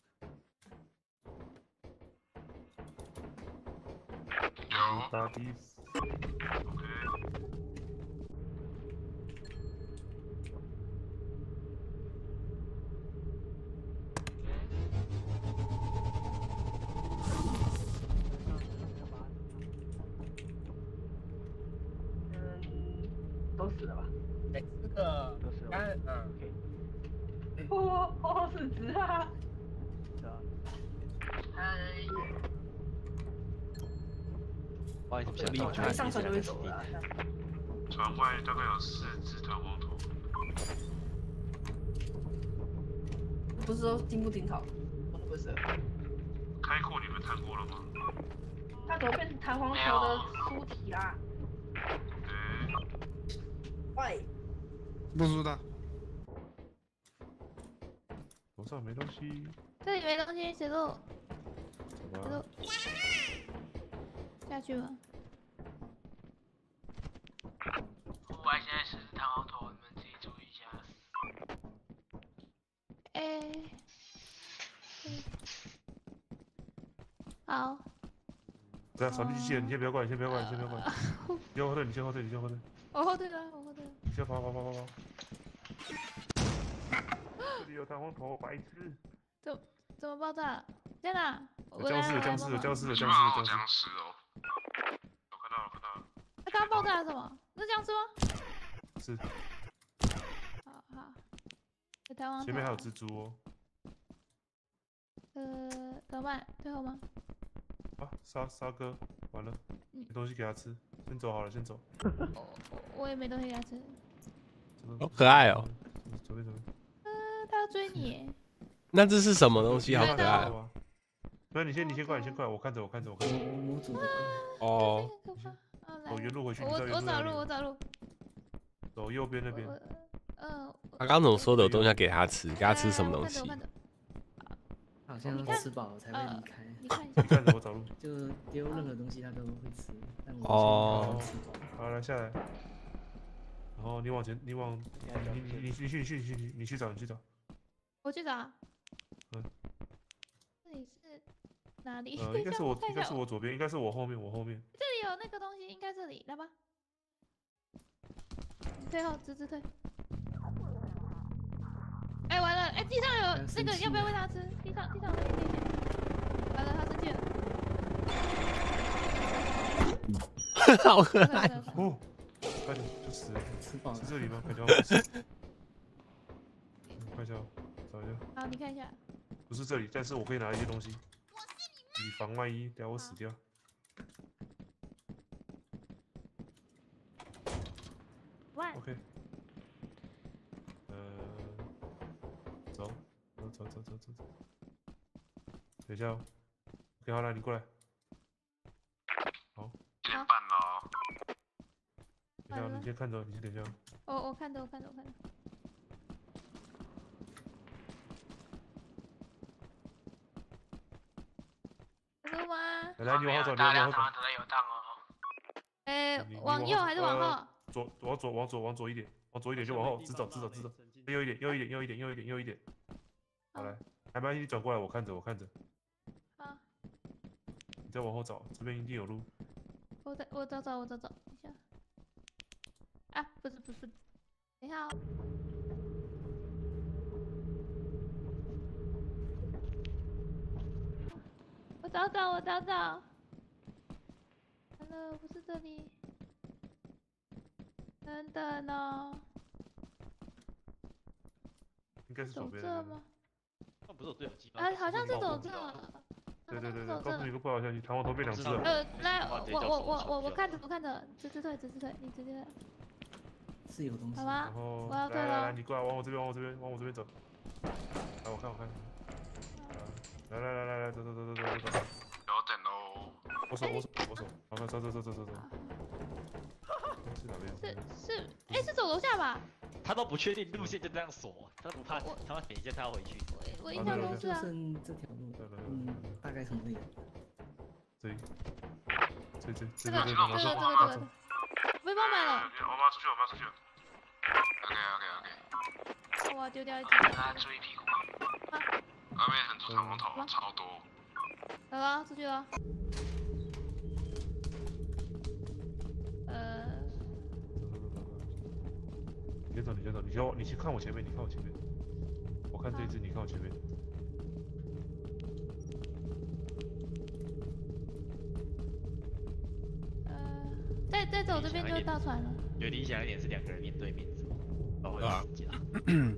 有。打的。OK。 都死了吧？ 哎，这个都死了。 刚嗯， 哦哦，是直啊！ 是啊。 哎。 不好意思，不小心一上车就会走了。 船外大概有四只弹簧头。 不是说进不进逃？不是。 开阔你们看过了吗？ 它怎么变成弹簧头的书体啦？喂， 不知道。 楼上没东西。 这里没东西，石路。 石路。下去吗？ 户外现在是弹簧头，你们自己注意一下。 哎。好。 对啊，扫地机器人，你先不要过来，你先不要过来，你先不要过来。你先后退，你先后退，你先后退。 我后退了，我后退了。 你先跑跑跑跑跑。这里有弹簧头，白痴。 怎怎么爆炸？在哪？ 有僵尸，有僵尸，有僵尸，有僵尸，有僵尸哦。我看到了，看到了。 他刚爆炸了什么？是僵尸吗？ 是。 好好。有弹簧头。 前面还有蜘蛛哦。 呃，怎么办？最后吗？ 啊，沙沙哥，完了，没东西给他吃，先走好了，先走。 我也没东西给他吃。 好可爱哦。 左边左边。 呃，他要追你。 那这是什么东西？好可爱。 那你先，你先过来，你先过来，我看着，我看着，我看着。 哦。 走原路回去。 我我找路，我找路。 走右边那边。 嗯。 他刚怎么说的？有东西要给他吃，给他吃什么东西？ 好像吃饱才会离开。 你看一下。 你看着我找路。 就丢任何东西他都会吃，但我哦。 好，来下来。然后你往前，你往，你你你你去你去你去你去找你去找。 我去找。 嗯。 这里是哪里？ 呃，应该是我，应该是我左边，应该是我后面，我后面。 这里有那个东西，应该这里，来吧。退后，直直退。哎，完了！哎，地上有那个，要不要喂它吃？地上地上有那个。完了，它生气了。 好可爱哦！快点，就死了。 吃饱了。 是这里吗？快点。快点，找一下。 好，你看一下。 不是这里，但是我可以拿一些东西，以防万一，等下我死掉。OK。呃，走，走走走走走走。等一下哦。OK， 好了，你过来。好。一点半了。等一下，你先看着，你先等一下。 我我看着，我看着，我看着。 路吗？ 来来，你往后走，你大往后走。 家常常在游荡哦。 哎， 你你往右还是往后？ 左，往左，往左，往左一点，往左一点就往后，直走，直走，直走。右一点，右一点，右一点，右一点，右一点。好来，还没你转过来，我看着，我看着。 好。 你再往后找，这边一定有路。 我再我找找我找找一下。啊，不是不是，等一下哦。我找找我找找。完了，不是这里。等等哦。 应该是左边。 走这吗？ 那不是我队友机吗？ 啊，好像是走这。 对对对对，告诉你个不好消息，弹簧头被两只了。 呃，来，我我我我我看着我看着，直直退直直退，你直接退。 是有东西。 好吗？ 然后我要退来来来， 了。 你过来，往我这边，往我这边，往我这边走。来，我看我看。来来来来来，走走走走走走走。 有等喽。 我手我手我手，好，走走走走走走。是哪边？ 是是，哎，是走楼下吧？ 他都不确定路线就这样锁，他不怕，他怕等一下他要回去。 我印象中是啊。 就剩这条路，嗯，大概从这里。 这里，这这这个这个这个这个这个，被爆满了。 我们要出去，我们要出去。OK OK OK。 我要丢掉一只。 大家注意屁股。外面很多弹簧头，超多。 来了，出去了。呃。 你先走，你先走，你先你先看我前面，你看我前面。我看这一只，你看我前面。 呃，再再走这边就到船了。 有理想一点是两个人面对面走，然后会死掉。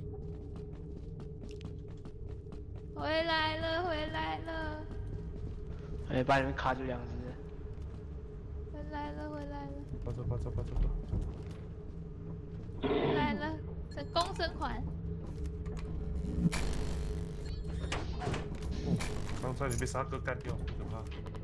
回来了，回来了。 哎，把你们卡住两只。 回来了，回来了。 跑走，跑走，跑走，跑走。 回来了，成功生还。 刚差点被沙哥干掉，可怕。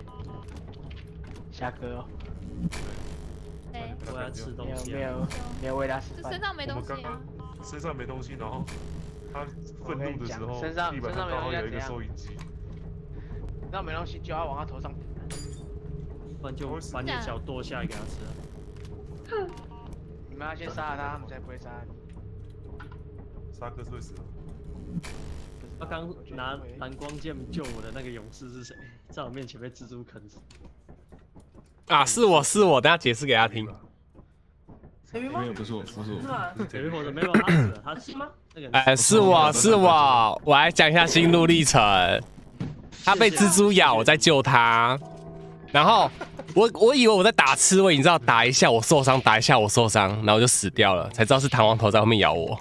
下哥哦。 对。 我要吃东西。 没有没有喂他吃饭。 身上没东西啊。 身上没东西，然后他愤怒的时候， 身上地板上刚好有一个收音机。身上没东西就要往他头上顶。 不然就把你的脚剁下来给他吃。 你们要先杀了他，他们才不会杀你。 沙哥是会死的。 他刚拿蓝光剑救我的那个勇士是谁？在我面前被蜘蛛啃死。 啊，是我是我，等下解释给他听。 谁吗？ 没有，不是我，不是我。 是吗？ 谁或者没有他死了，他是吗？那个哎，是我是我，我来讲一下心路历程。他被蜘蛛咬，我在救他。然后我我以为我在打刺猬，你知道，打一下我受伤，打一下我受伤，然后我就死掉了，才知道是弹簧头在后面咬我。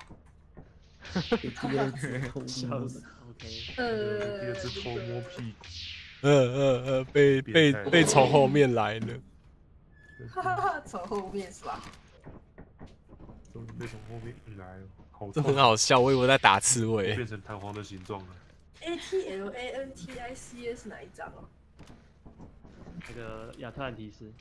笑死 ，OK。 呃， 第二次偷摸屁股。 呃呃呃，被被被从后面来了。 哈哈哈，从后面是吧？ 被从后面来了，好， 这很好笑，我以为我在打刺猬。 变成弹簧的形状了。 A T L A N T I C A 是哪一张哦？ 那个亚特兰蒂斯。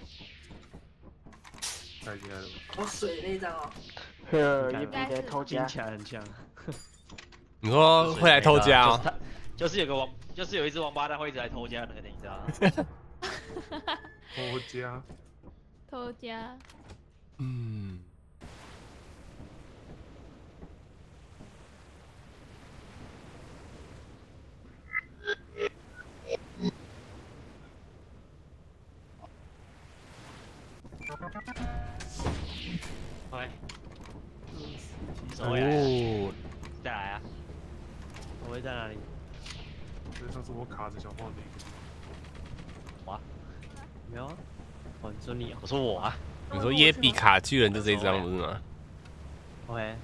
太厉害了！ 哦，水那张哦。 呃，也比在偷家。 听起来很像。 你说会来偷家哦？ 就是有个王，就是有一只王八蛋会一直来偷家那个，你知道吗？ 偷家。 偷家。 嗯。 喂。 哦。 再来啊！ 我会在哪里？ 这上次我卡着小胖那个。 我？ 没有啊。哦，你说你啊？ 我说我啊。 你说耶比卡巨人就这一张不是吗 ？OK。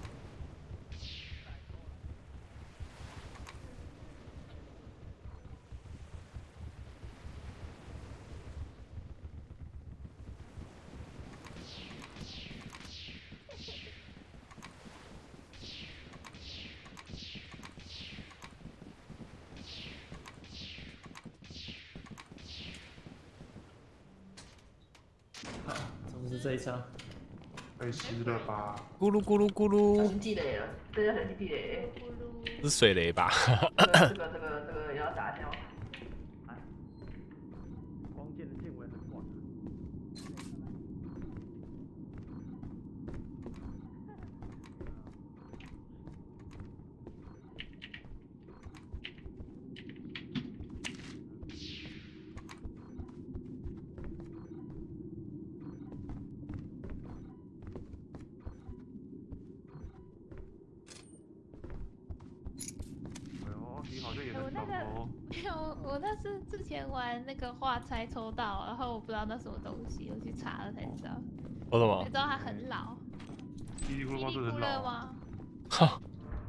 是这一张， 太湿了吧！ 咕噜咕噜咕噜。 小心地雷了，这叫小心地雷。 是水雷吧？ 这个这个这个要打掉。 见的见闻很广。 你好像也能我那个哦。 没有，我那是之前玩那个画猜抽到，然后我不知道那什么东西，我去查了才知道。 说什么？ 才知道它很老。 叽里咕噜猫是很老吗？ 哈，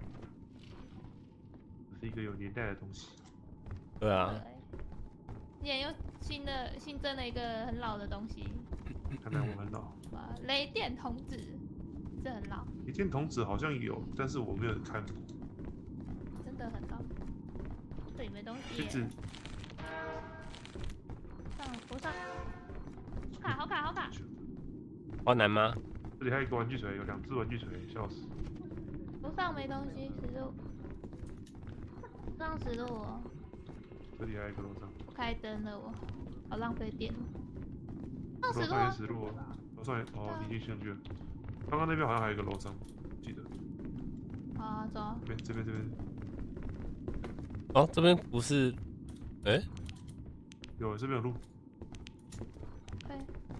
是一个有年代的东西。 对啊。 今年又新的新增了一个很老的东西。 看来我很老。 啊，雷电童子，这很老。 雷电童子好像有，但是我没有看过。 真的很老。这里没东西耶。 子。 上头上。好卡好卡好卡。 好难吗？ 这里还有一个玩具锤，有两只玩具锤，笑死。 头上没东西，石路。上石路哦。 这里还有一个楼上。 不开灯了我，好浪费电。 楼上也石路哦，楼上也哦，你已经上去了。刚刚那边好像还有一个楼上，记得。 好，走。 这边这边这边。 哦，这边不是，哎、欸， 有这边有路。 对。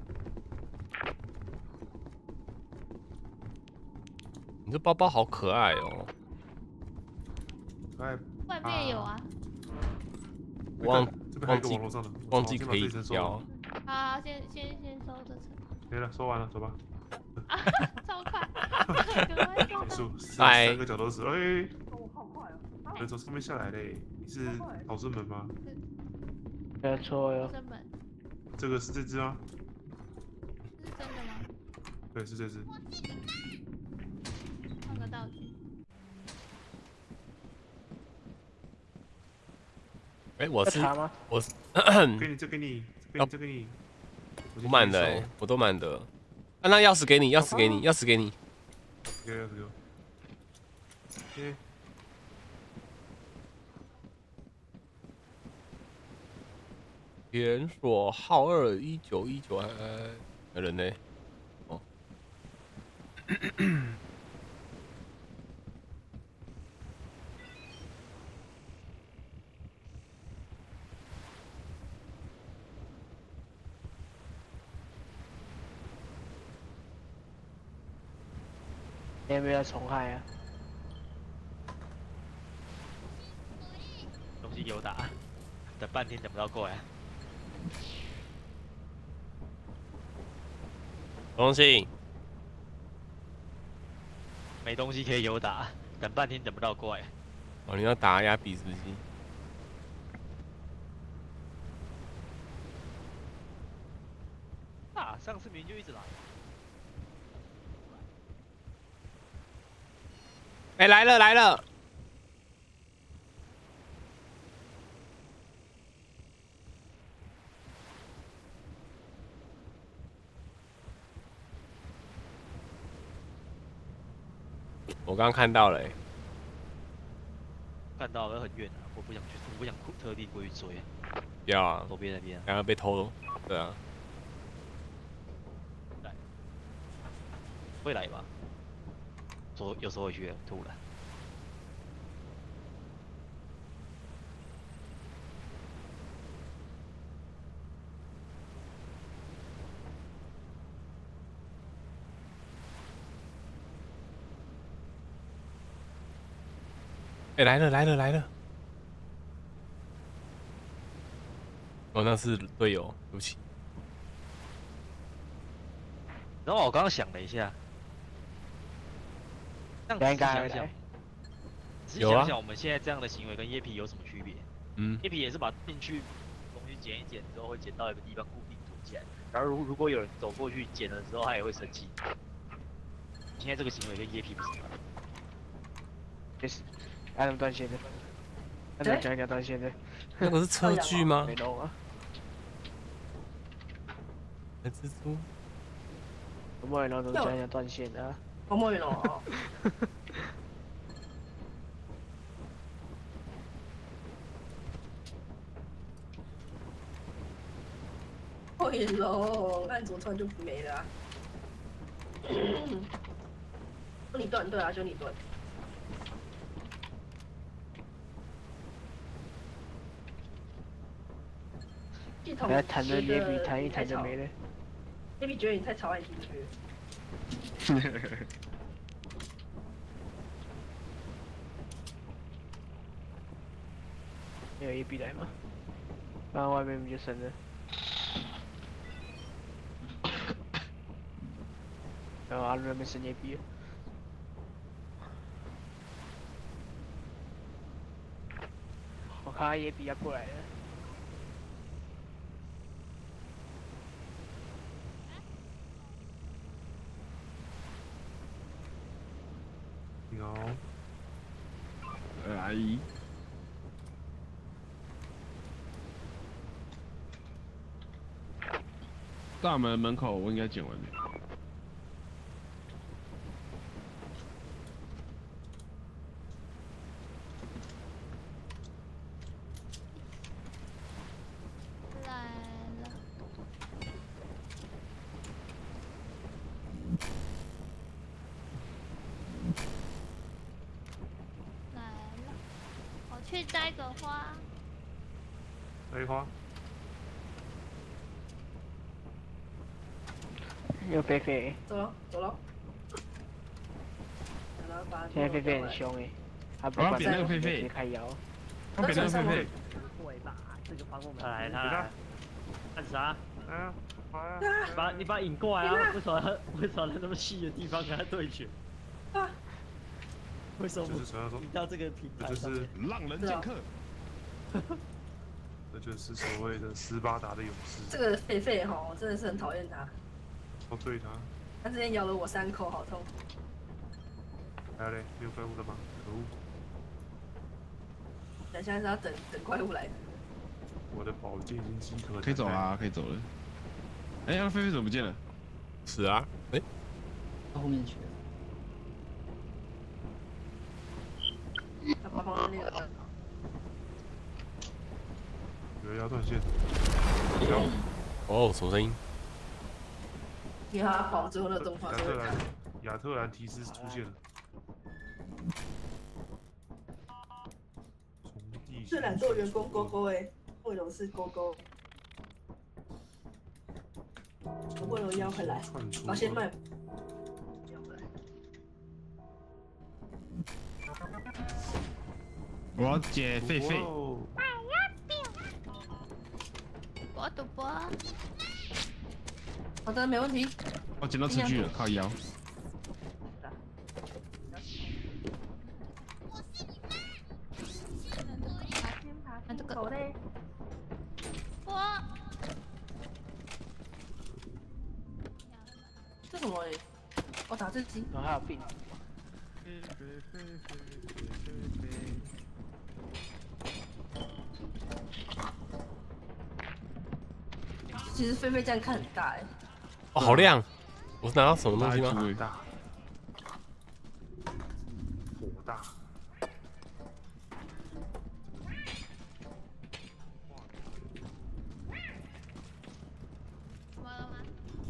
你这包包好可爱哦。 可爱。 外面有啊。 忘忘记忘记可以摇。 好，先先先收这层。 可以了，收完了，走吧。 啊，超快！赶快收。 结束，三个角都是，哎。 哦，好快哦！ 人从上面下来嘞，你是逃生门吗？ 没错哟。 逃生门。 这个是这只吗？ 这是真的吗？ 对，是这只。 换个道具。 哎、欸，我是我是， 给你，这给你，这给你，这给你。 我满的哎、欸，我都满的。啊，那钥匙给你，钥匙给你，钥匙给你。 给钥匙给我。OK。 连锁号二一九一九，还人呢？哦。 你要不要重开啊？ 东西给我打，等半天等不到过来。 东西。 没东西可以给我打，等半天等不到过来。 哦，你要打压比是不是？ 啊，上次明明就一直来。 哎、欸，来了来了！我刚刚看到了、欸， 看到了很远啊，我不想去，我不想特地过去追。 不要啊！ 左边那边。 刚刚被偷，对啊。 来，会来吧？说有时候会去，突然。 哎、欸，来了来了来了！哦，那是队友，对不起。 然后我刚刚想了一下，这样仔细想想，仔细想想我们现在这样的行为跟椰皮有什么区别？ 嗯， 椰皮也是把进去东西捡一捡之后，会捡到一个地方固定囤起来。然后如如果有人走过去捡了之后，他也会生气。现在这个行为跟椰皮不是一样。 确实，按那么断线的，按那么讲一讲断线的。 那个是车距吗？ 没弄啊。 那蜘蛛。 我摸完了都讲一讲断线的。 我摸完了。 会喽，那你怎么突然就没了、啊？修理盾，对啊，修理盾。系统来弹的也比弹一弹就没了。 也比觉得你太吵，爱听歌。 没有 A B 来吗？不然外面不就生了？然后阿伦那边生 A B 了。我看他 A B 要过来了。 你好。 来。大门门口我应该捡完了。 来了。来了，我去摘个花。 摘花。 有狒狒。 走了，走了。 现在狒狒很凶哎，他不管扁那个狒狒， 直接开摇。 他扁那个狒狒。 对吧？这个帮我们。 他来，他来。干啥？ 啊， 你把你把他引过来啊！为什么为什么在那么细的地方跟他对决？啊！为什么引到这个平台？ 这就是浪人剑客。 这就是所谓的斯巴达的勇士。 这个狒狒哈，我真的是很讨厌他。 哦，对他。 他之前咬了我三口，好痛。 还有嘞，没有怪物了吗？可恶！ 那现在是要等等怪物来的。 我的宝剑已经饥渴。 可以走啊，可以走了。哎，那狒狒怎么不见了？ 是啊，哎， 到后面去了。 他旁边那个。 有人要断线。 哦，什么声音？ 因为他跑之后那动画。 亚特兰，亚特兰提斯出现了。 这懒惰员工勾勾哎，为什么是勾勾？为了要回来，保险卖。 我要解狒狒。 我赌博。 好的，没问题。 我捡到词句了，靠腰。 那这个嘞？我。 这什么嘞？我打字机。 然后还有病。 其实狒狒这样看很大哎。 哦，好亮！我是拿到什么东西吗？ 火大。火大。 怎么了吗？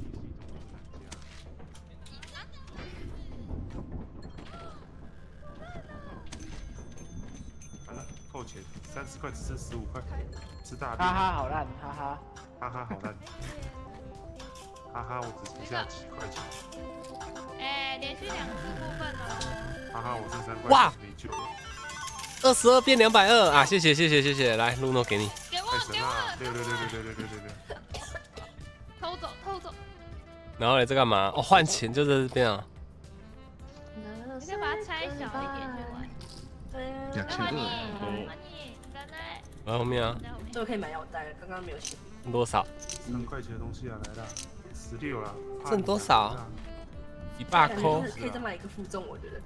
完了，扣钱，三十块只剩十五块，吃大便。 哈哈，好烂，哈哈。 哈哈，好烂。哈哈，我只剩下几块钱。 哎，连续两次过分了。 哈哈，我剩三块。 哇！ 没救。 二十二变两百二啊！谢谢谢谢谢谢，来，露诺给你。 给我给我。 六六六六六六六六六。 偷走偷走。 然后嘞，这干嘛？哦，换钱就在这边啊。 你可以把它拆小一点去玩。对。 两千二。 哦。 我在后面啊。 这个可以买腰带，刚刚没有写。 多少？ 三块钱的东西啊，来了，十六了。 挣多少？一百块。 可以再买一个负重，我觉得。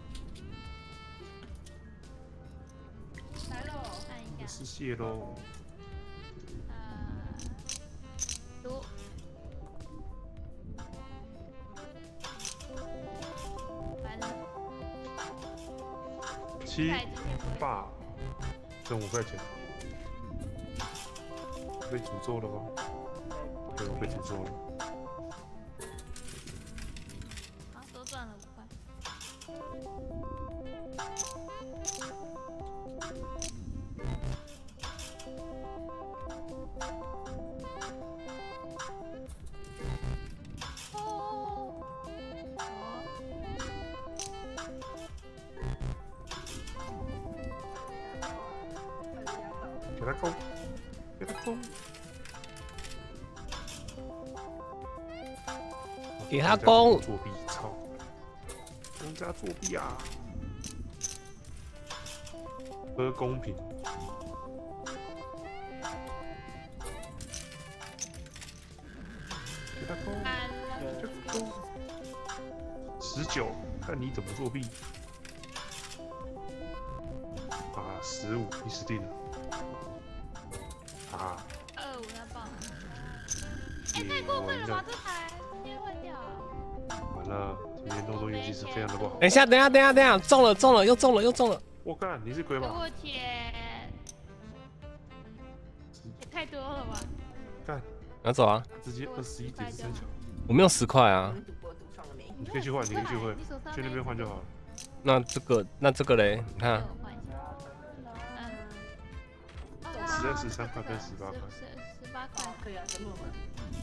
来喽，看一下。 是蟹喽。 呃，读。完了。 七八，剩五块钱。被诅咒了吗？ 对，我被诅咒了。 好，多赚了五块。哦。 给他攻，给他攻。 给他攻！ 作弊，操！人家作弊啊！不公平！给他攻！给他攻！十九，看你怎么作弊！啊，十五，你死定了！啊！ 二五要爆！哎，太过分了吧这台！ 完了，今天动作运气是非常的不好。 等一下，等一下，等一下，等一下，中了，中了，又中了，又中了！ 我干，你是鬼给马？ 我钱！也太多了吧？ 干， 拿走啊！ 直接二十一点三小。 我没有十块啊。 你可以去换，你可以去换，去那边换就好了。 那这个，那这个嘞？你看。 十二、十三块跟十八块。 十八块可以啊，怎么换？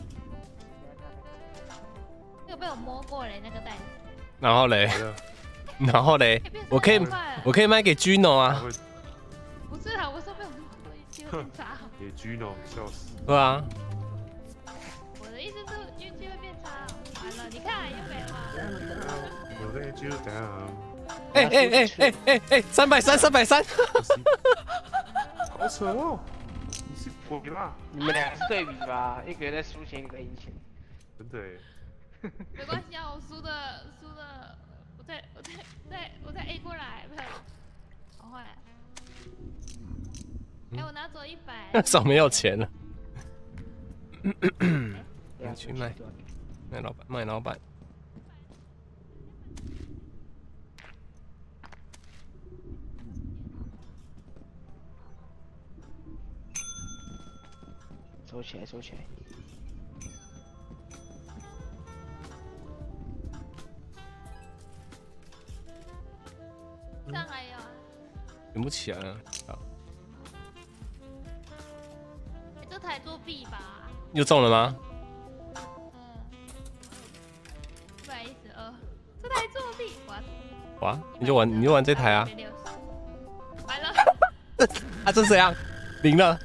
那个被我摸过嘞，那个袋子。 然后嘞，然后嘞，我可以，我可以卖给 Gino 啊。 不是啊，我说被我摸过，结果变差。 给 Gino 笑死。 对啊。 我的意思是运气会变差。完了，你看又没了。 我在就等下。 哎哎哎哎哎哎，三百三，三百三。 好扯哦！你是鬼啦？ 你们俩是对比吧？一个人在输钱，一个赢钱。 真的哎。 没关系啊，我输的输的，我再我再再我再 A 过来，不是，好坏。哎，我拿走一百。 手没有钱了。你去卖，卖老板，卖老板。 收起来，收起来。 上还有啊， 选不起来了。好， 这台作弊吧？ 又中了吗？ 嗯，一百一十二，这台作弊，哇！ 哇，你就玩，你就玩这台啊？ 完了。 啊，这怎样？零了。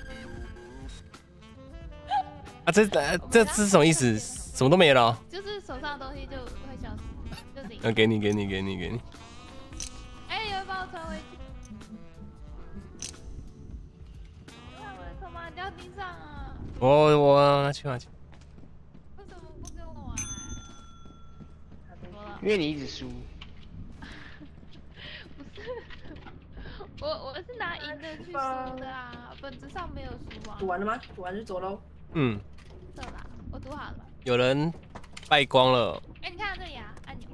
啊，这这这是什么意思？什么都没了。 就是手上的东西就会消失，就零。 那给你，给你，给你，给你。 哎，有人帮我传回去。我的筹码掉地上啊！ 我我拿去拿去。 为什么不跟我玩？ 因为你一直输。 不是，我我是拿赢的去输的啊，本质上没有输啊。 赌完了吗？赌完就走喽。 嗯。 对啦，我赌好了。 有人败光了。 哎，你看这里啊，按钮。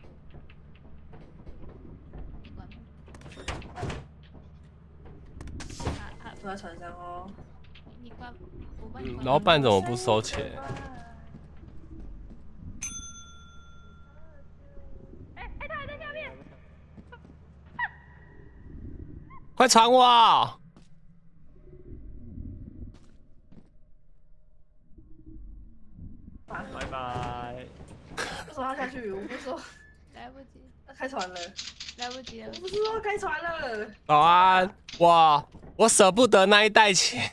坐在船上哦。 你关，我帮你关。 老板怎么不收钱？ 哎哎，他还在下面！ 快传我！ 拜拜。 不说他下去，我不说。 来不及， 开船了。 来不及了， 我不是说开船了。 早安，哇，我舍不得那一袋钱。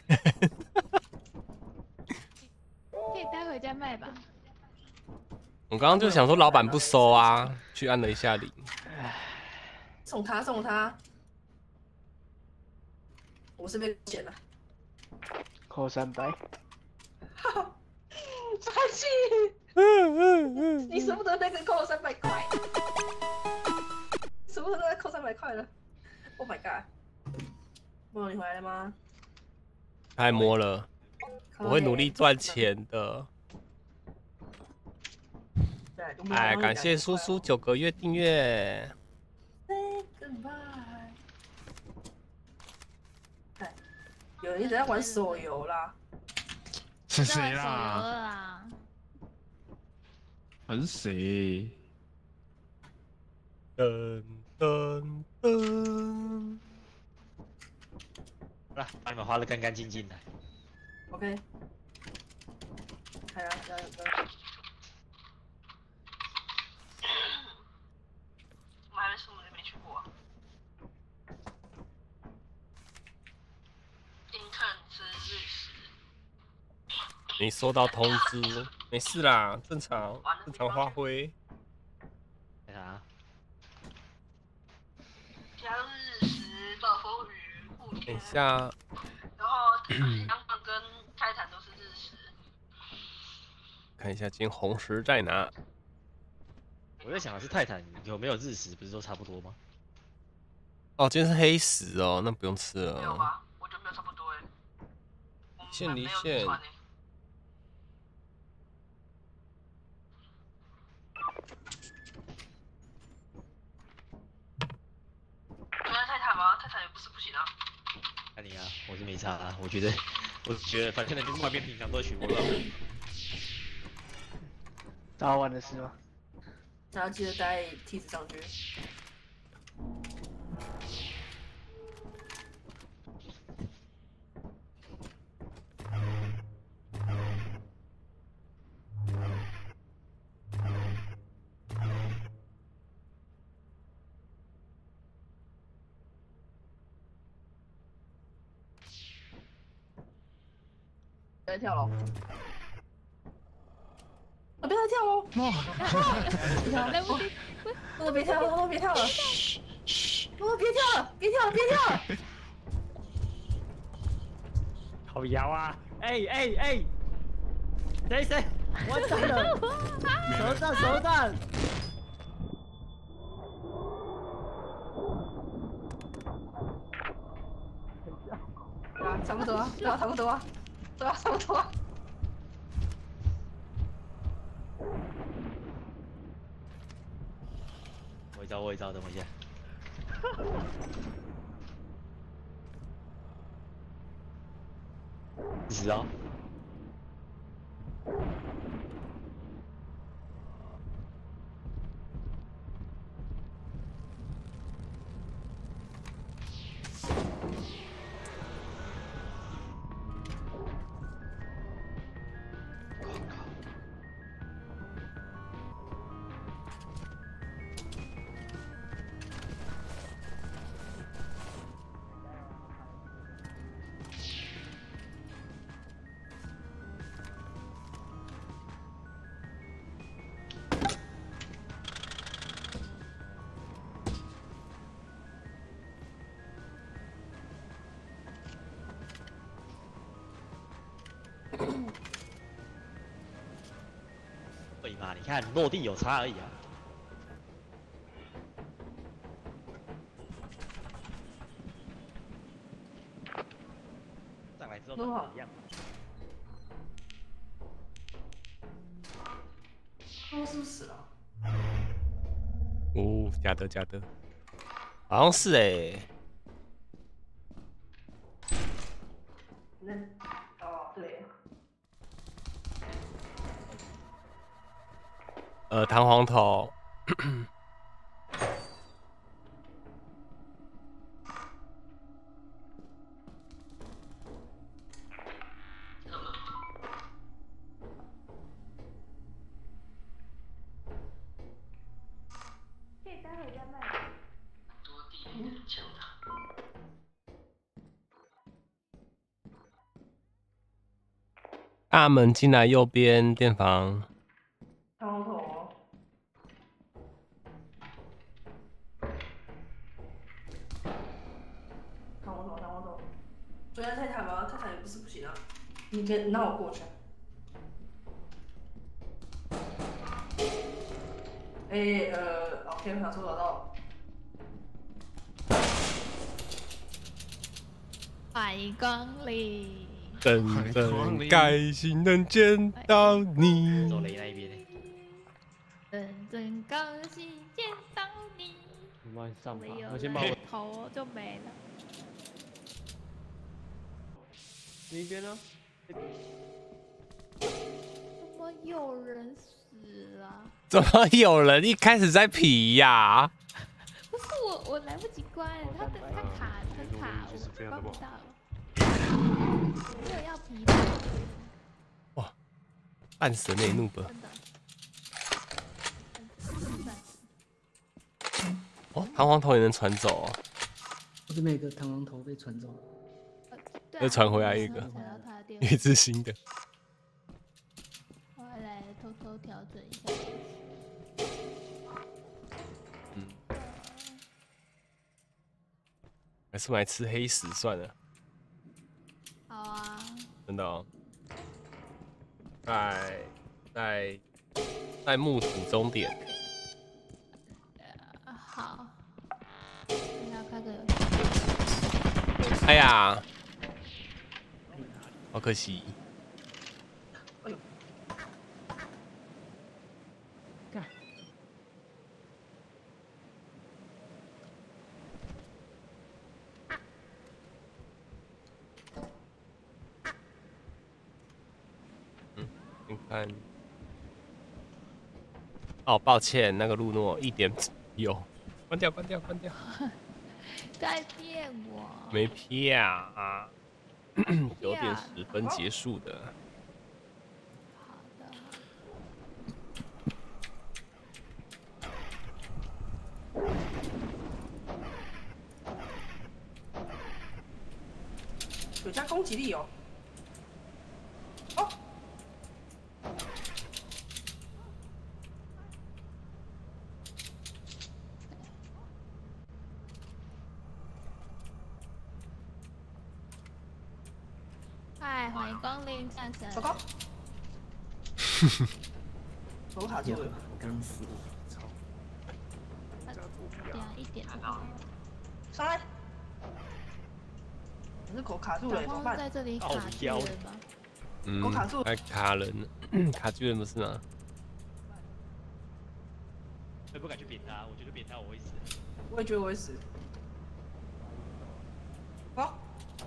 可以带回家卖吧。 我刚刚就想说，老板不收啊，去按了一下铃。 送他，送他。我是被捡了， 扣三百。 生气。嗯嗯嗯。你舍不得那个扣三百块。 什么时候在扣三百块了 ？Oh my god！ 梦你回来了吗？ 太摸了，我会努力赚钱的。哎，感谢叔叔九个月订阅。 Say goodbye。有人一直在玩手游啦。 是谁在玩手游啦？ 了啦。 还是谁？噔噔噔！ 好了，把你们划得干干净净的。 OK。开啊，加油加油！我还没什么都没去过、啊。intern 吃日食。 没收到通知，没事啦，正常正常发挥。 啥？ 加日食、暴风雨、雾天。 等一下。 然后香港跟泰坦都是日食。 看一下今天红石在哪？ 我在想的是泰坦有没有日食，不是都差不多吗？ 哦，今天是黑石哦，那不用吃了。 没有吧？我觉得没有差不多哎。 线离线。 昨天泰坦吗？泰坦也不是不行啊。 看你啊，我是没差啊，我觉得，我觉得反正就是外面平常都取不到。 早晚的事吗？ 然后记得带梯子上去。别跳楼！我别再跳喽！ 来不及， 我别跳了，我别跳了！我别跳了，别跳了，别跳了！ 好摇啊！哎哎哎！谁谁？完蛋了！手战手战！ 啊，差不多啊，对啊，差不多啊，对啊，差不多啊。 我一招，我一招，等我一下。死啊！对嘛？你看落地有差而已啊。上来之后都一样。 他是不是死了？ 哦，假的假的，好像是哎、欸。 那哦对。 呃，弹簧头。 可以待会再卖。 多地强的。 大门进来，右边电房。 弹簧头哦。弹簧头，弹簧头。昨天泰坦吗？泰坦也不是不行啊。你跟，那我过去。哎、欸，呃 ，OK， 我想说找到。 欢迎光临。 真真开心能见到你。 走雷那一边呢？ 真真高兴见到你。 慢上吧， 我我先把我头就没了。 那边呢？ 么有人死了？ 怎么有人一开始在皮呀？ 不是我，我来不及关，他的他卡很卡，我关不到。没有要皮的。 哇，半神内怒吧。哦，弹簧头也能传走哦。 我这边有个弹簧头被传走了。 又传回来一个，一只新的。 我来偷偷调整一下。 嗯，还是买吃黑死算了。 好啊。 真的哦。在在在木土终点。 呃，好。等下开个游戏。 哎呀！好可惜。 哎呦！ 干！ 嗯，你看。哦，抱歉，那个路诺一点有，关掉，关掉，关掉。 在骗我。 没骗啊。九点十分结束的。 好的。 有加攻击力哦。哦。 嗨，欢迎光临战神。 糟糕！手卡住了， 刚死了，操！ 这样一点。 上来。我是狗卡住了，怎么办？ 在这里卡住了吗？ 嗯， 狗卡住了， 还卡人，卡巨人不是吗？ 我不敢去扁他，我觉得扁他我会死。 我也觉得我会死。好。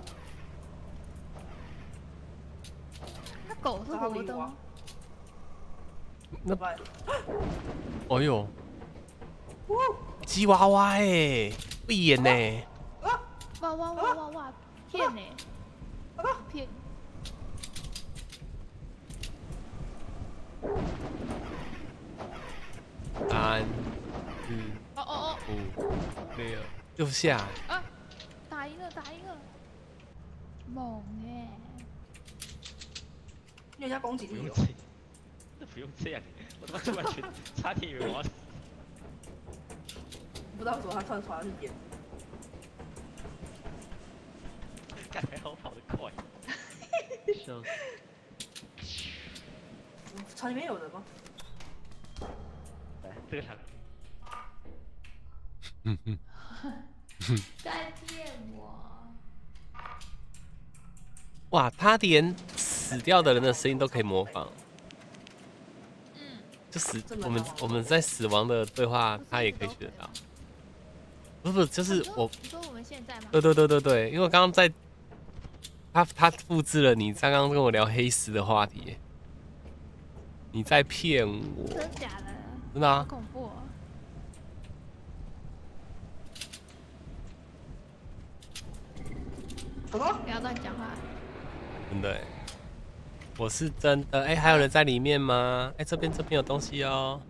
那狗是活的吗？ 那，哦呦，吉娃娃哎，不演呢。 哇哇哇哇哇，骗呢？骗。 三、四、 哦哦五、六，六下。 啊！打赢了，打赢了，猛哎！ 你有加攻击力哦。 那不用这样，我他妈突然觉得差点以为我要死。 不知道为什么他突然传到一边。 干还好跑得快。 笑死！ 船里面有人吗？ 来，这个场。 嗯嗯。 在骗我！ 哇，他连死掉的人的声音都可以模仿。 嗯。 就死我们我们在死亡的对话，他也可以学得到。不是不是，就是我。 你说我们现在吗？ 对对对对对，因为我刚刚在。他他复制了你刚刚跟我聊黑石的话题，你在骗我？ 真假的？ 真的啊？ 好恐怖哦！ 什么？ 不要乱讲话。 真的，我是真的。哎、欸，还有人在里面吗？哎、欸，这边这边有东西哦。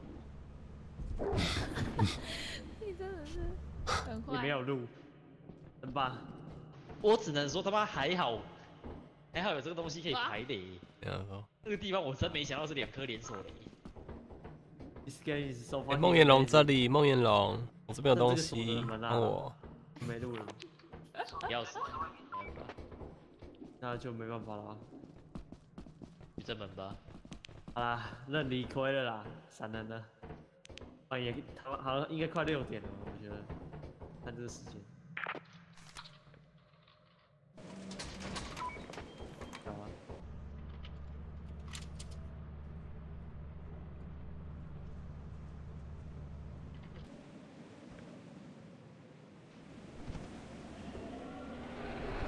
你真的是很坏。 也没有路，很棒。我只能说他妈还好，还好有这个东西可以排雷。这个地方我真没想到是两颗连锁雷。 哎，梦魇龙这里，梦魇龙，我这边有东西，帮我。 没路了， 钥匙， 那就没办法了。 去正门吧。 好啦，认理亏了啦，闪人了。半夜，他们好像应该快六点了，我觉得，看这个时间。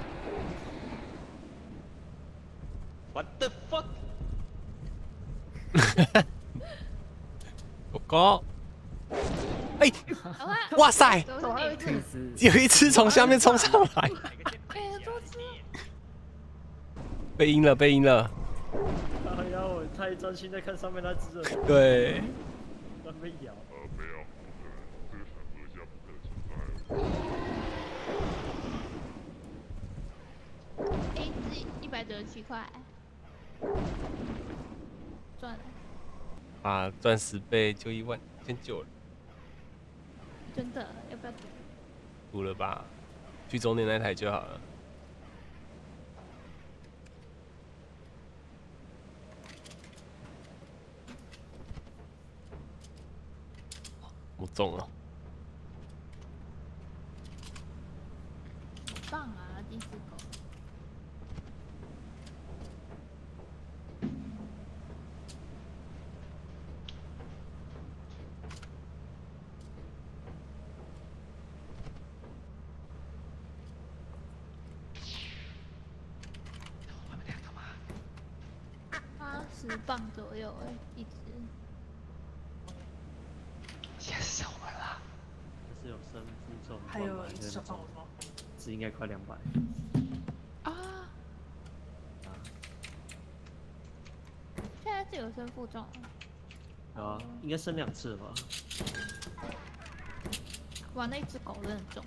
What the fuck？ 狗狗，哎，哇塞，有一只从下面冲上来，被阴了，被阴了。 哎呀，我太专心在看上面那只了。 对。 它被咬。 呃，没有，这个闪喝一下不可能存在。 一只一百九十七块，赚了。 啊，赚十倍就一万，先救了。 真的，要不要赌？ 赌了吧，去终点那台就好了。我中了。 好棒啊，第一只狗。八十磅左右哎，一只。 现在是我们啦。 这是有生负重， 还有一只小胖吗？ 这应该快两百。 啊！现在是有升负重。 有啊，应该升两次吧。 哇，那只狗真的很重。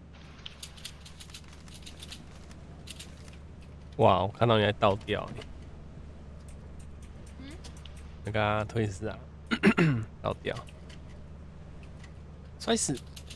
哇，我看到你在倒吊欸。 嗯？ 那个啊，推死啊，倒吊，摔死。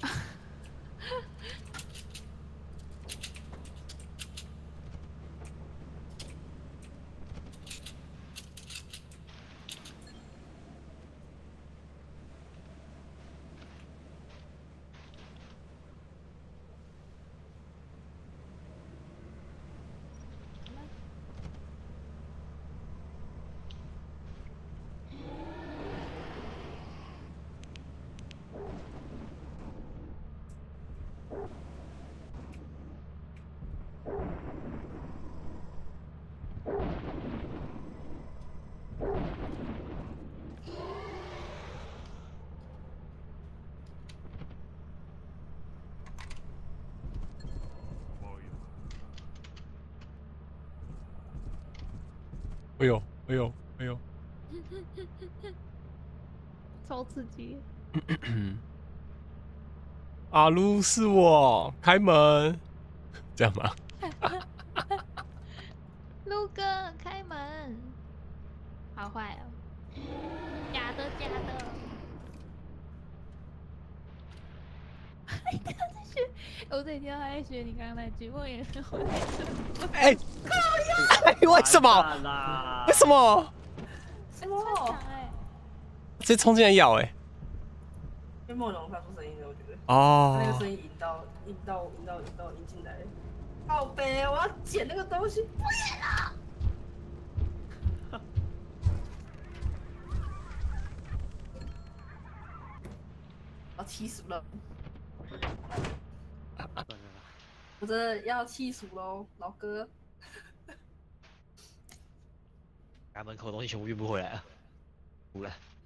哎呦，哎呦，哎呦！ 超刺激！ 阿鲁是我，开门，这样吗？ 陆哥，开门！好坏哦，假的假的。你刚刚在学，我这几天还在学你刚刚那句，我也是我在学。 哎，哎，为什么？为什么？ 什么？ 直接冲进来咬哎！ 因为梦龙发出声音的，我觉得。 哦。 那个声音引到引到引到引到引进来。好呗，我要捡那个东西，不演了。我气死了！我真的要气死喽，老哥！ 家门口的东西全部运不回来了，输了。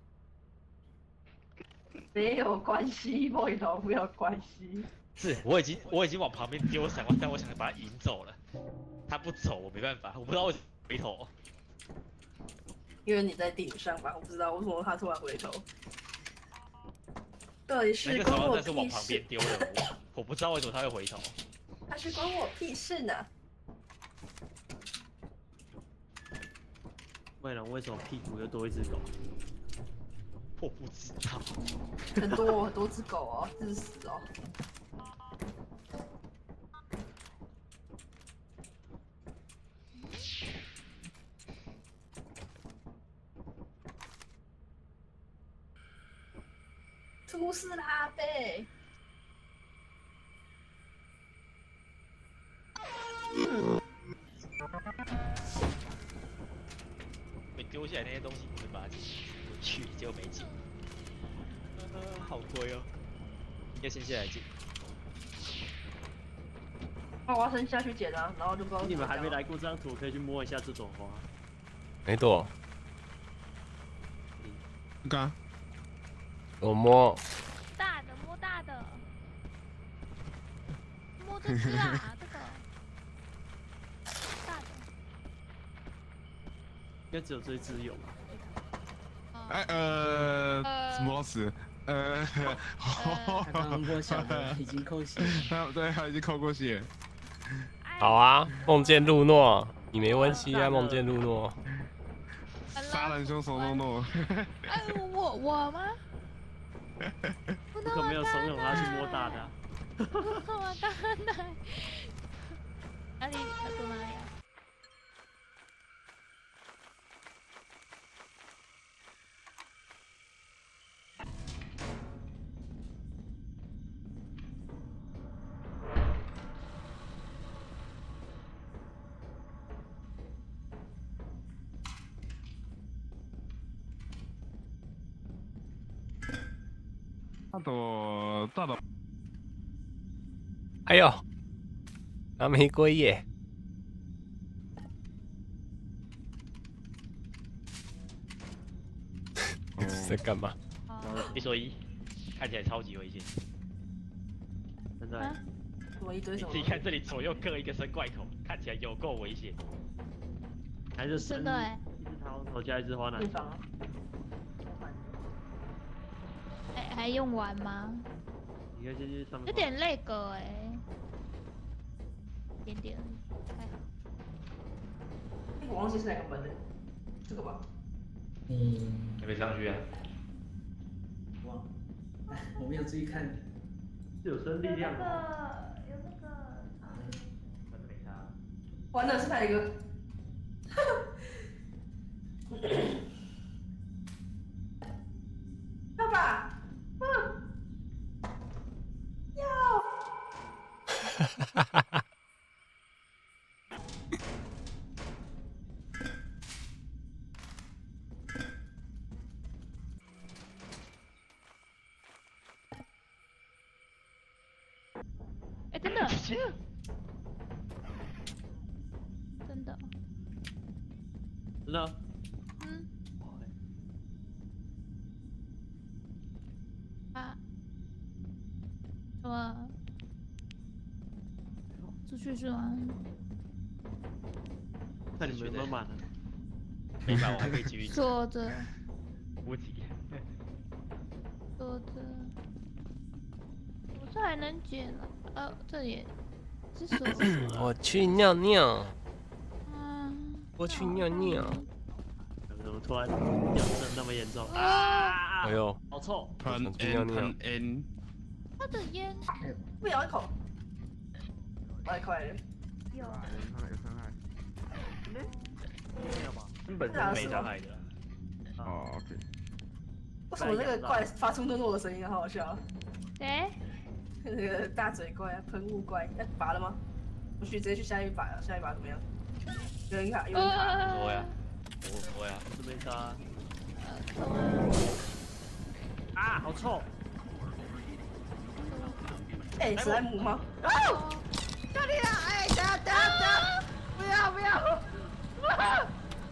没有关系，莫里头没有关系。 是，我已经我已经往旁边丢闪光弹，我想把他引走了，他不走，我没办法，我不知道为什么回头。 因为你在顶上吧，我不知道为什么他突然回头。到底是关我屁事？ 那个闪光弹是往旁边丢的，我我不知道为什么他会回头。 他是关我屁事呢。 魏龙为什么屁股又多一只狗？ 我不知道。 很多很多只狗哦，致死哦。出事啦，贝！ 被丢下来那些东西，我就把它捡回去，结果没捡。呃，好亏哦，应该先下来捡。 那我要先下去捡啊，然后就不知道。 你们还没来过这张图，可以去摸一下这朵花。 哪朵？ 干？ 我摸。 大的摸大的，摸这只啊，这个大的。 应该只有这一只有吧？ 哎呃，什么词？呃， 他刚刚过小的已经扣血， 对，他已经扣过血。 好啊，梦见路诺，你没关系啊，梦见路诺。 杀人凶手诺诺。 哎，我我吗？ 不可没有怂恿他去摸大的、啊。 我大奶。哪里？他坐哪里啊？ 大朵大朵， 哎呦，拿玫瑰耶！这是在干嘛？ 一说一，看起来超级危险。 真的。 我一堆什么？ 你自己看这里左右各一个生怪口，看起来有够危险。 还是真的哎。 一只桃头加一只花奶茶。 还还用完吗？ 你可以先去上面。 有点累个哎，一点点而已，还好。 我忘记是哪个门了，这个吧？ 你还没上去啊？ 忘，我没有注意看。 有生力量。 有那个，有那个。 反正没差。 完了是哪一个？爸爸。嗯，要。 哈哈哈！ 哎，真的，真的， 真的。 嗯。啊。什么？出去是吗？ 那你们满满了。 没满，我还可以继续。 坐着。 无敌。 坐着。我这还能捡了，呃，这里是什么？ 我去尿尿。 嗯。 我去尿尿。 怎么突然掉色那么严重啊？ 哎呦， 好臭！ 很 N 很 N。 他的烟。 不咬一口。太快了。 有。 有伤害。 没有吧？ 根本是没伤害的。 哦 ，OK。 为什么那个怪发出诺诺的声音，好好笑？ 谁？ 那个大嘴怪、喷雾怪，要拔了吗？我去直接去下一把了，下一把怎么样？有人卡，有人卡。 不会啊，不会啊， 是没差。啊，好臭！ 哎，史莱姆吗？哦，这里了！哎，等下等下等下，不要不要！啊！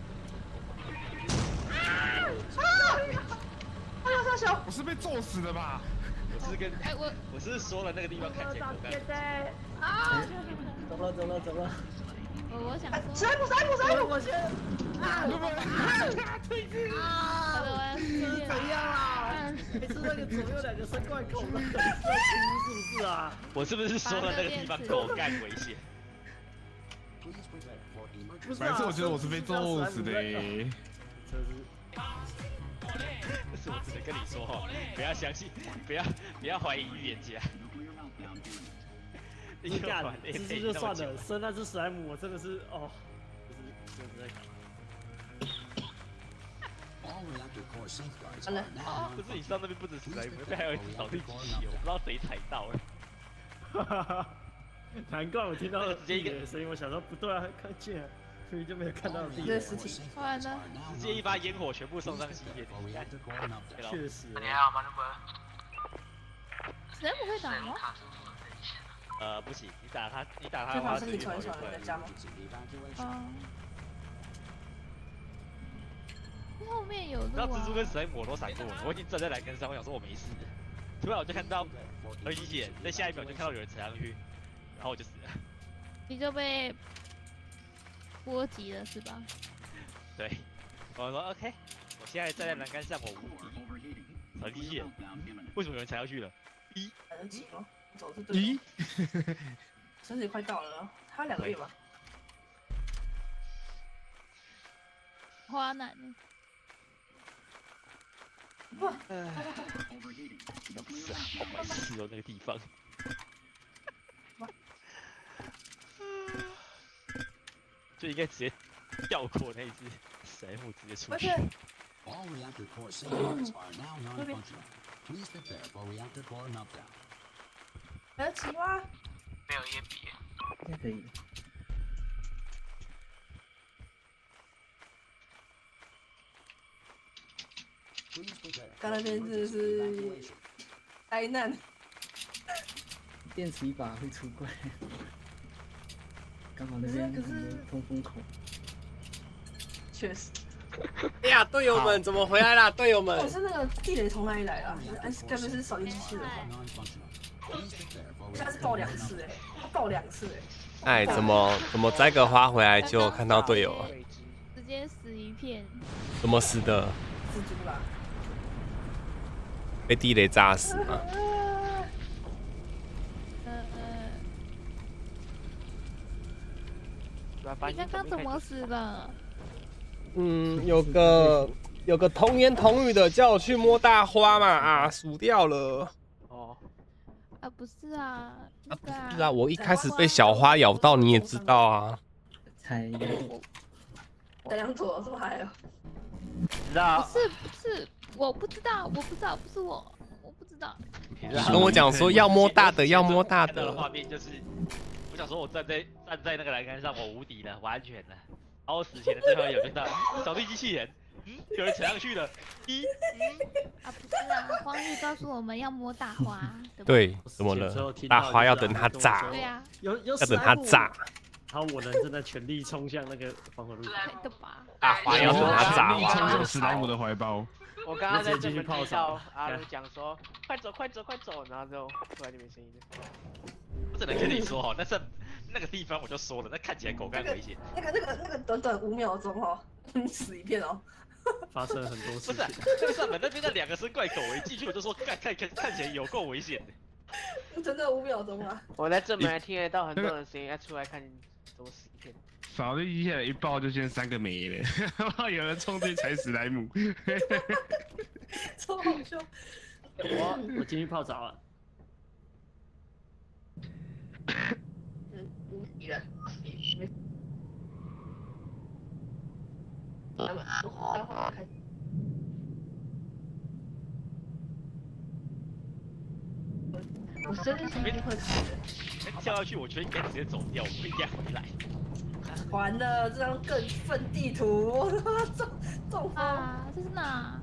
哎呀，大小！ 我是被揍死的吧？ 我是跟哎我我是说了那个地方看起来口干。 啊！ 走了走了走了。 我我想说。 史莱姆史莱姆史莱姆！ 我先。啊！ 推进啊！这是怎样啊？ 你是那个左右两个生怪口的， 在哭是不是啊？ 我是不是说了那个地方口干危险？ 反正我觉得我是被揍死的。 这是。 这是我只能跟你说哈，不要相信，不要不要怀疑预言家。 你干，蜘蛛就算了，生那只史莱姆，我真的是哦，就是就是在搞。 好了， 不是你上那边不止史莱姆，那边还有一只扫地机器，我不知道谁踩到了。 哈哈哈，难怪我听到直接一个声音，我想说不对啊，看见了。所以就没有看到这个尸体， 完了， 直接一把烟火全部送上西边。 确实。 你好，马路哥。 史莱姆会打吗？ 呃，不行，你打他，你打他的话， 是你传传的家吗？ 哦。你后面。 面有路然后蜘蛛啊。 跟史莱姆我都闪过了，我已经站在栏杆上，我想说我没事。突然我就看到而机器人，在下一秒就看到有人踩上去，然后我就死了。 你就被波及了是吧？ 对，我说 OK， 我现在站在栏杆上，我无敌。而机器人，为什么有人踩下去了？一， 来得及吗？走是对的。生日快到了，还有两个月吧。 花男。 哇！ 唉，好白痴哦，那个地方。就应该直接跳过那一只史莱姆，直接出去。 All reactor core systems are now non-functional. Please prepare for reactor core meltdown. 来得及吗？ 没有烟笔。 应该可以。 刚那边真的是灾难。 电池一把会出怪。刚好那边可是通风口。 确实。 哎呀，队友们怎么回来啦？队友们！ 我是那个地雷从哪里来的？哎，该不会是扫地机器人吧？他是爆两次哎，他爆两次哎， 哎。 怎么怎么摘个花回来就看到队友了？ 直接死一片。 怎么死的？ 蜘蛛啦。 被地雷炸死吗？ 呃呃。你刚刚怎么死的？ 嗯，有个有个童言童语的叫我去摸大花嘛，啊，数掉了。 哦。 啊，不是啊，那个啊。 是啊，我一开始被小花咬到，你也知道啊。 才才两朵，这么还有？ 知道？ 不是不是，我不知道，我不知道，不是我，我不知道。 你跟我讲说要摸大的，要摸大的。 画面就是，我想说我站在站在那个栏杆上，我无敌了，我安全了。然后死前的最后一秒就到扫地机器人，嗯，有人踩上去了，一， 嗯，啊不是啊，荒玉告诉我们要摸大花， 对，怎么了？大花要等它炸， 对呀， 有有要等它炸。 然后我人正在全力冲向那个防火路， 的吧？ 大花要等它炸完，冲向史莱姆的怀抱。 我刚刚在这边听到阿鲁讲说，快走快走快走，然后之后突然就没声音了。 我只能跟你说哈，那是那个地方我就说了，那看起来狗干危险。 那个那个那个短短五秒钟哦，死一片哦。 发生了很多事情。 不是、啊，那个上门那边那两个生怪狗，我一进去我就说，看看看看起来有够危险的。真的五秒钟啊！ 我在正门还听得到很多人声音，要出来看都死一片。 扫地机器人一爆就先三个没了，有人冲进踩史莱姆， 超好笑。 我我进去泡澡了。 嗯，无敌了。我真的是没会跳下去，我觉得应该直接走掉，我不应该回来。 完了，这张更粪地图，我他妈中中风啊！这是哪？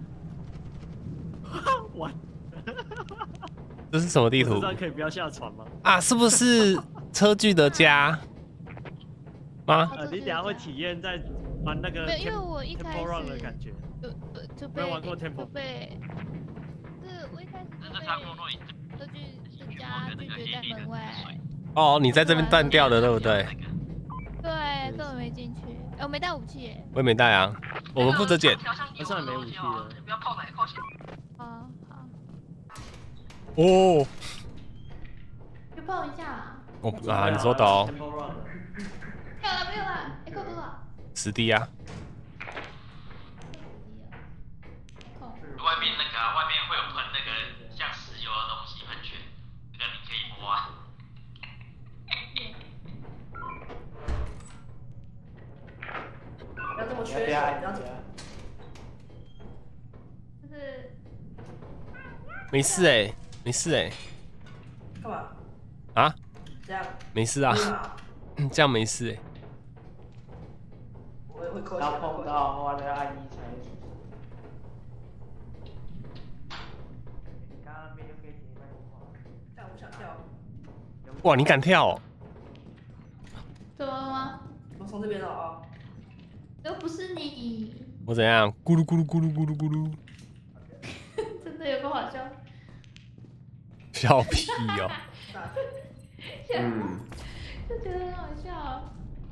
完。 这是什么地图？ 这可以不要下船吗？ 啊，是不是车具的家？吗？ 呃，你等下会体验在玩那个 Temple， 因为我一开始 Run 的感觉， 就就被没有玩过 Temple， 被，是我一开始就被车具的家拒绝在门外。 哦，你在这边断掉的，对不对？ 对，根本没进去。哎，我没带武器耶。 我也没带啊，我们负责捡。 我上面没武器了。 不要泡奶泡血。 好好。 哦。 去泡一下。 我啊，你说的哦。 没有了，没有了，一扣多少？ 十滴啊。 外面那个、啊，外面会有喷那个像石油的东西喷泉，这个你可以摸啊。 不要这么缺水，不要这么。 就是没事哎、欸，没事哎、欸。 干嘛？ 啊？ 这样。 没事啊。这样没事哎、欸。 我也会扣钱。 要碰到的话，都要按一才。刚刚没有给你麦克风。 但我想跳。 哇，你敢跳、哦？ 怎么了吗？ 我从这边了啊。 又不是你。 我怎样？咕噜咕噜咕噜咕噜咕噜。 真的有个好笑。 笑屁哦！ 嗯， 就觉得很好笑。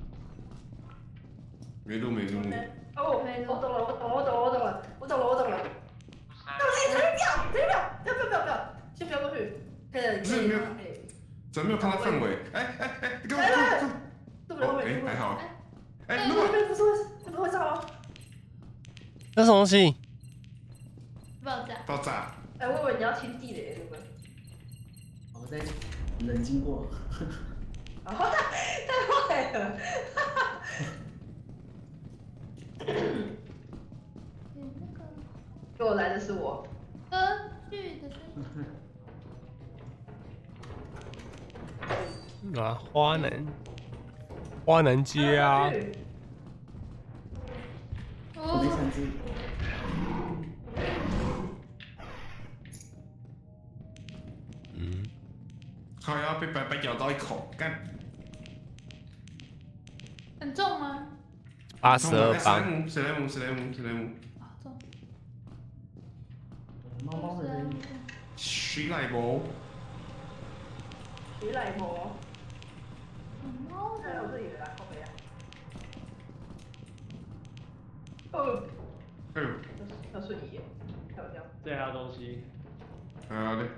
没录没录。 哦，我懂了，我懂了，我懂了，我懂了，我懂了，我懂了。哎，这边掉，这边掉，不要不要不要不要，先不要过去。可以， 不是没有，怎么没有看到范围？哎哎哎，给我给我！ 对不对？ 哎，还好。哎， 如果这边不是会，这边会炸吗？ 那什么东西？ 爆炸。 爆炸。 哎，我以为你要听地雷，对不对？ 我在冷静过。 啊，太坏了！给我来的是我。 歌剧的声音。啊，花南，花南街啊。 我没三只。 嗯。 靠呀，被白白咬到一口，干。 很重吗？ 八十二磅。 史莱姆，史莱姆，史莱姆。 猫猫的人。 史莱姆。 史莱姆。猫在我这里来，靠北啊。哦。 嗯。 要瞬移，跳跳。 这还有东西。 好的。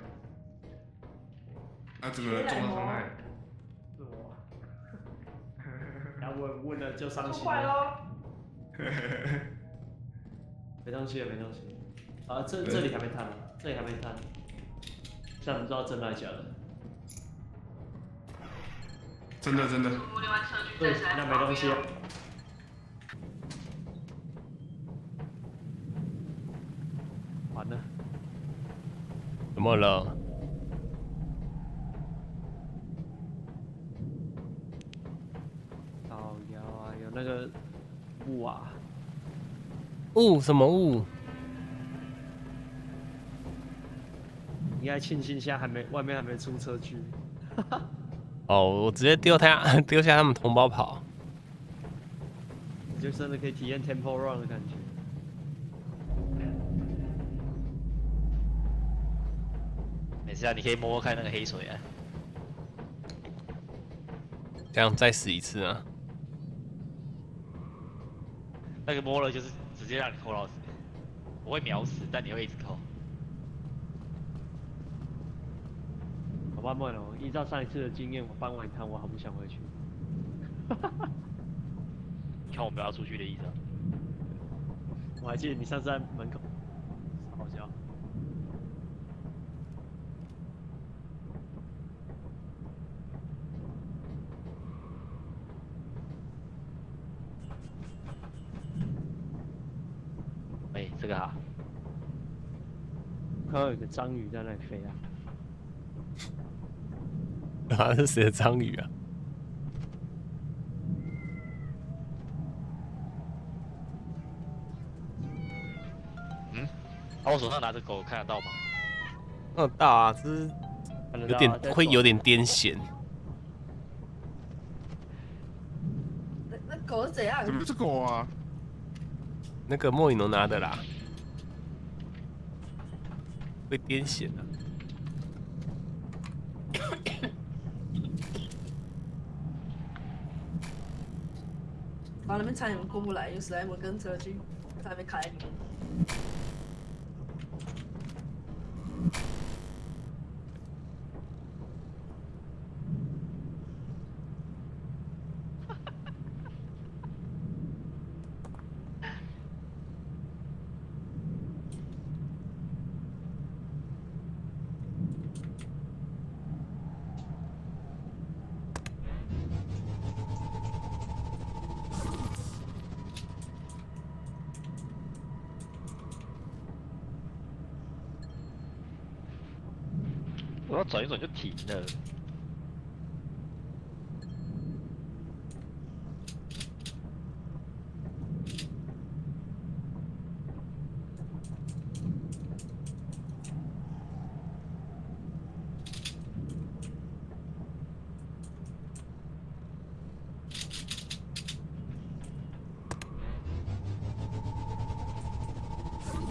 那怎么能中到伤害？ 然后问问了就伤心了。 了。没东西了，没东西。啊，这这里还没探呢，这里还没探。现在不知道真的还是假的。 真的真的。 对，那没东西了。完了。 怎么了？ 好呀，有那个雾啊。 雾什么雾？ 应该庆幸现在还没外面还没出车距。 哦，我直接丢他丢下他们同胞跑。 你就真的可以体验 Temple Run 的感觉。 没事啊，你可以摸摸看那个黑水啊。 这样再死一次啊！ 那个摸了就是直接让你扣到死，我会秒死，但你会一直扣。 好吧，梦龙，依照上一次的经验，我搬完一趟，我好不想回去。 你看我们要出去的意思啊？ 我还记得你上次在门口，好笑。 哎，这个哈， 看到有个章鱼在那里飞啊。 啊，是谁的章鱼啊？ 嗯，啊，我手上拿着狗看得到吗？ 看得到啊，只是有点会有点癫痫。 那那狗是怎样？ 怎么是狗啊？ 那个莫影龙拿的啦，会癫痫啊。 然后那边差点过不来，有史莱姆跟车去，差点被卡在里面。 我要转一转就停了。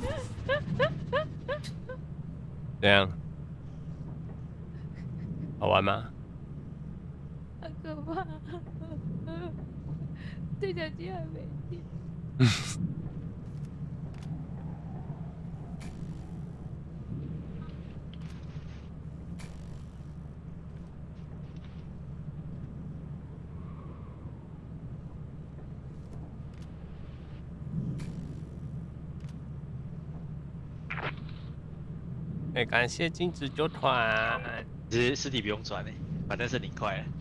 怎样？好玩吗？ 好可怕！对讲机还没电。 哎，感谢金子酒团。 其实尸体不用转诶，反正是你快了。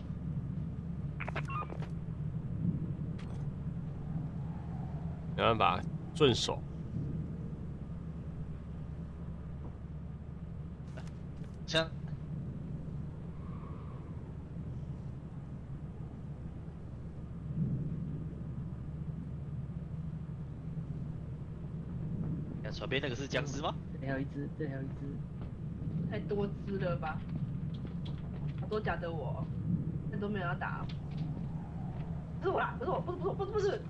没办法，顺手。 像。船边那个是僵尸吗？ 这里还有一只，这里还有一只。 太多只了吧？好多夹着我，但都没有要打。不是我啦，不是我，不是不是不是不是。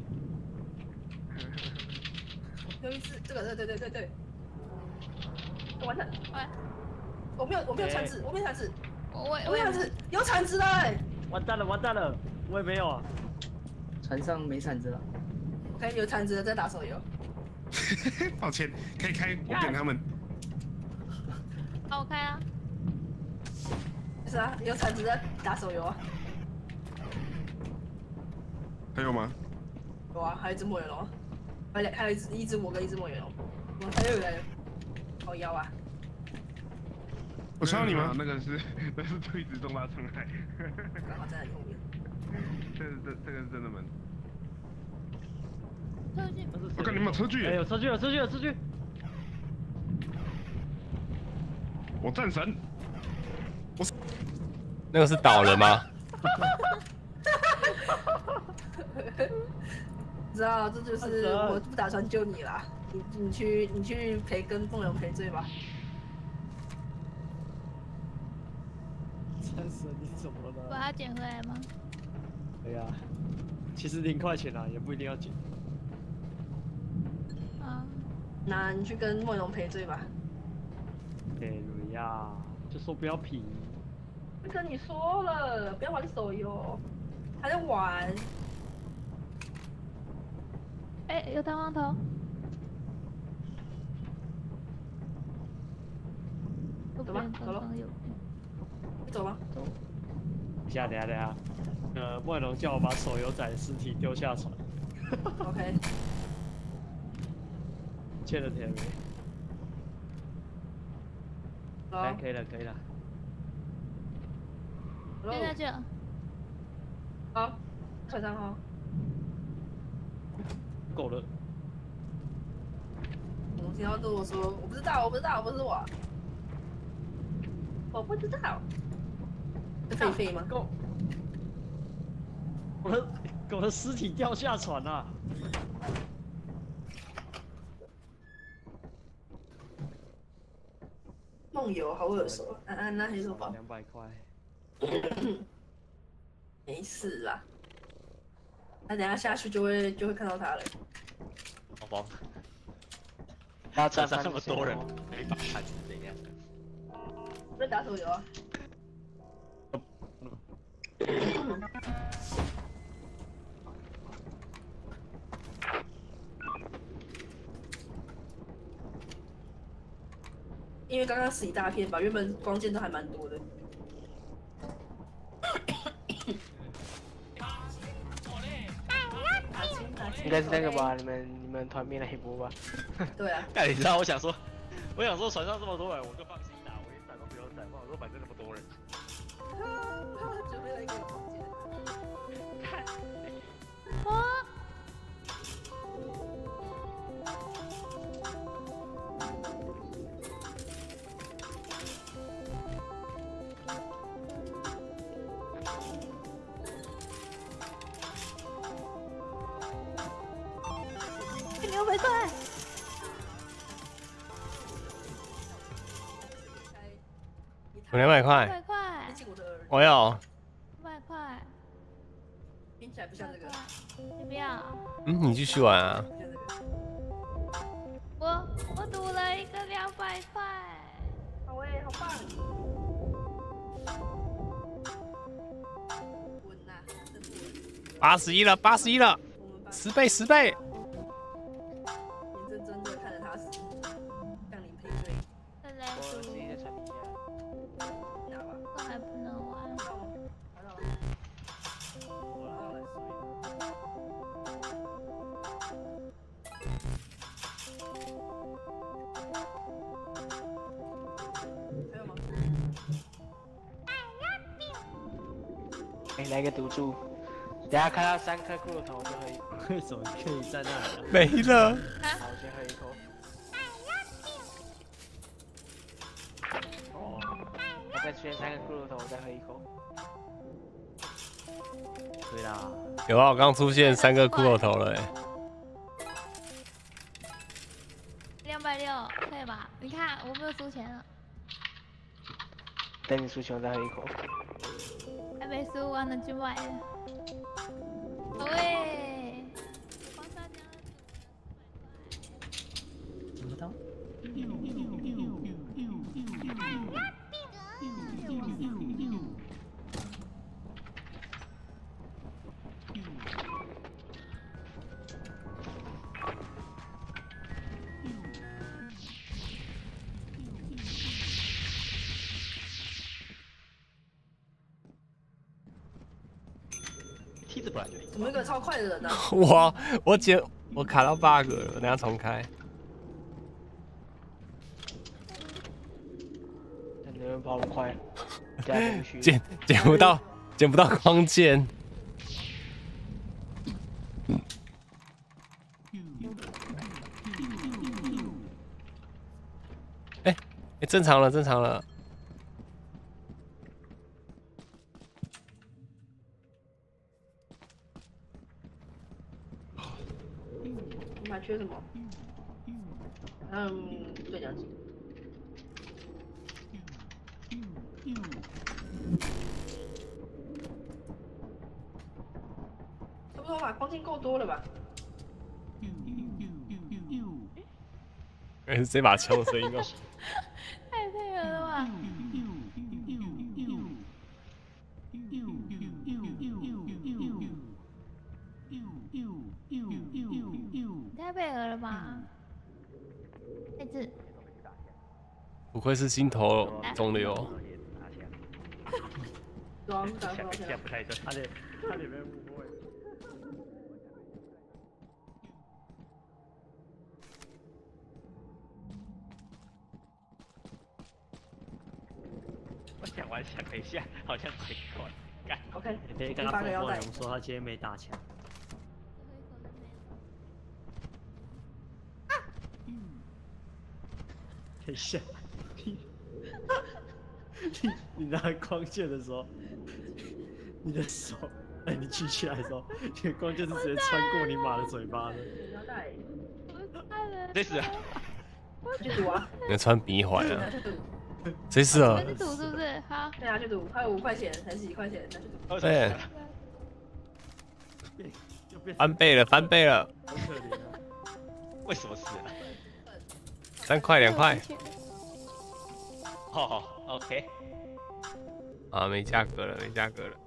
有一只，这个对对对对对。完了，完。我没有我没有铲子，我没有铲子。 我我有铲子，有铲子了哎！ 完蛋了完蛋了，我也没有啊。 船上没铲子了。 OK， 有铲子的在打手游。 抱歉，可以开，我点他们。 好，我开啊。 是啊，有铲子在打手游啊。 还有吗？ 有啊，还有一只墨鱼龙，还有还有一只一只我跟一只墨鱼龙，我还有来了，好妖啊！ 我敲你吗？那个是那是垂直重大伤害。 刚好在你后面。 这是这这个是真的门。 车距， 我看你们有车距， 哎，有车距，有车距，有车距。 我战神，我那个是倒了吗？ 知道，这就是我不打算救你啦，你你去你去赔跟凤龙赔罪吧。 战神，你怎么了？ 把它捡回来吗？ 对呀，其实零块钱啊，也不一定要捡。 啊， 那你去跟梦龙赔罪吧。 哎呀，就说不要皮。 就跟你说了，不要玩手游，还在玩。 哎，有弹簧头。 走吧，走了。走吧，走。 等一下，等一下，等一下。呃，莫龙叫我把手游仔的尸体丢下船。 OK。 欠了钱没？来，可以了，可以了。 丢下去了。 好，船上哈。 够了。 我听到对我说，我不知道，我不知道，不是我。我不知道。是狒狒吗？ 够。我的我的尸体掉下船了。 梦游好耳熟，安安那黑手包。 两百块。 没事啦，那等下下去就会就会看到他了。 好吧。他船上那么多人，没把看是怎样？ 在打手游啊。因为刚刚死一大片吧，原本光剑都还蛮多的。 应该是那个吧？你们你们团灭了黑波吧？ 对啊。 但你知道，我想说，我想说船上这么多人，我就放心打，我连闪都不用闪，我说反正那么多人。 准备了一个空间。 啊！两百块。 我两百块。 两百块。 我有。 五百块。 听起来不像这个。 你不要。 嗯，你继续玩啊。 我我两百块。 好诶，好棒！稳呐，真不稳。 八十一了，八十一了，十倍，十倍。 眼睁睁的看着他死，向你赔罪。 再来我自己在产品拿吧， 这还不能玩。 拿到吗？拿到了。我拿到了。还有吗？ 哎，来个赌注，等下看到三颗骷髅头就可以。 为什么可以在那里？ 没了。 好，我先喝一口。哦，再出现三个骷髅头，我再喝一口。 对啦。 有啊，我刚出现三个骷髅头了哎。 两百六，可以吧？你看我没有输钱了。 等你输钱，我再喝一口。 还没输，我能去买了。喂，黄沙江怎么到？ 梯子不来对。 怎么一个超快的人呢？ 我我捡我卡到 bug 了，我等下重开。 你们跑那么快， 捡捡不到，捡不到光剑。哎哎，正常了，正常了。 你还缺什么？嗯，对讲机。差不多吧，光剑够多了吧？ 哎，是这把枪的声音哦。 太配合了吧！太配合了吧！太子， 不愧是心头肿瘤。 装打想想不太对， 他得他得被误会。 我讲完想了一下，好像太快。干 ，OK。 你可以跟他婆婆龙说，他今天没打枪。等一下，你你你拿光剑的时候，你的手，哎，你举起来的时候，你的光剑是直接穿过你马的嘴巴的。 腰带。 累死了。 去赌啊！ 你穿鼻环啊？ 去赌。 谁死了？ 去赌是不是？好。 对啊，去赌，还有五块钱还是几块钱？拿去赌。 对。翻倍了，翻倍了。 好可怜啊！ 为什么死了？ 三块，两块。 哦 ，OK。 啊，没价格了，没价格了。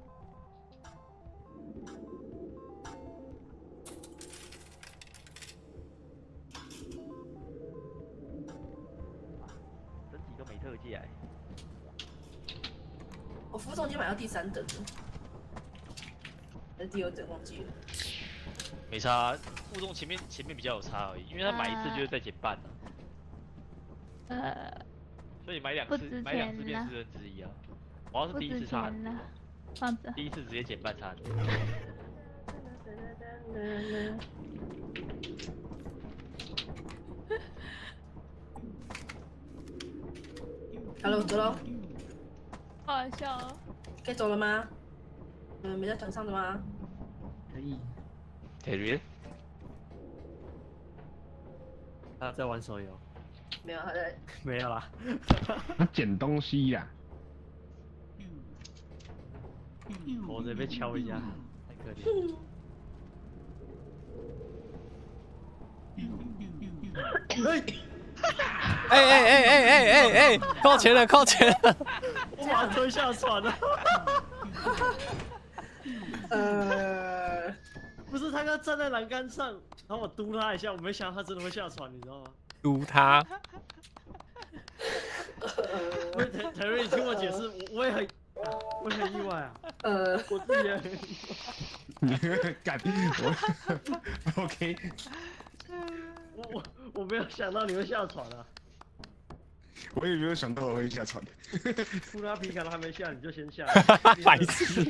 整体都没特价。 我服从已经买到第三等了，还是第二等忘记了。 没差，负重前面前面比较有差而已，因为他买一次就是再减半了。 呃， 所以买两次，买两次变四分之一啊。我要是第一次差， 放着。 第一次直接减半差。 Hello， 走喽。 好好笑哦。 可以走了吗？嗯，没在船上的吗？ 可以。 可以。 他在玩手游。 没有，他在。 没有啦。 他捡东西呀。 我这被敲一下，太可怜。 哎， 哎哎哎哎哎哎哎，扣钱了，扣钱了！ 我把他推下船了。 呃， 不是，他刚站在栏杆上，然后我嘟他一下，我没想到他真的会下船，你知道吗？ 嘟他。 不是，台台瑞，你听我解释，我我也很，我很意外啊。 呃， 我自己也很意外。 干我 OK。 我我我没有想到你会下船啊！ 我也没有想到我会下船。 库拉皮卡都还没下，你就先下。 白痴。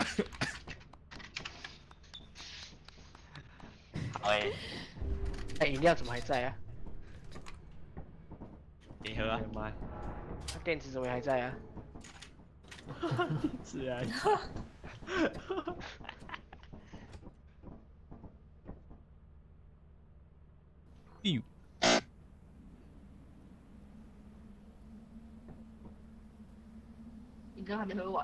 好哎，哎，饮料怎么还在啊？ 你喝啊！ 妈，电池怎么还在啊？ 是啊。 第五。 饮料还没喝完，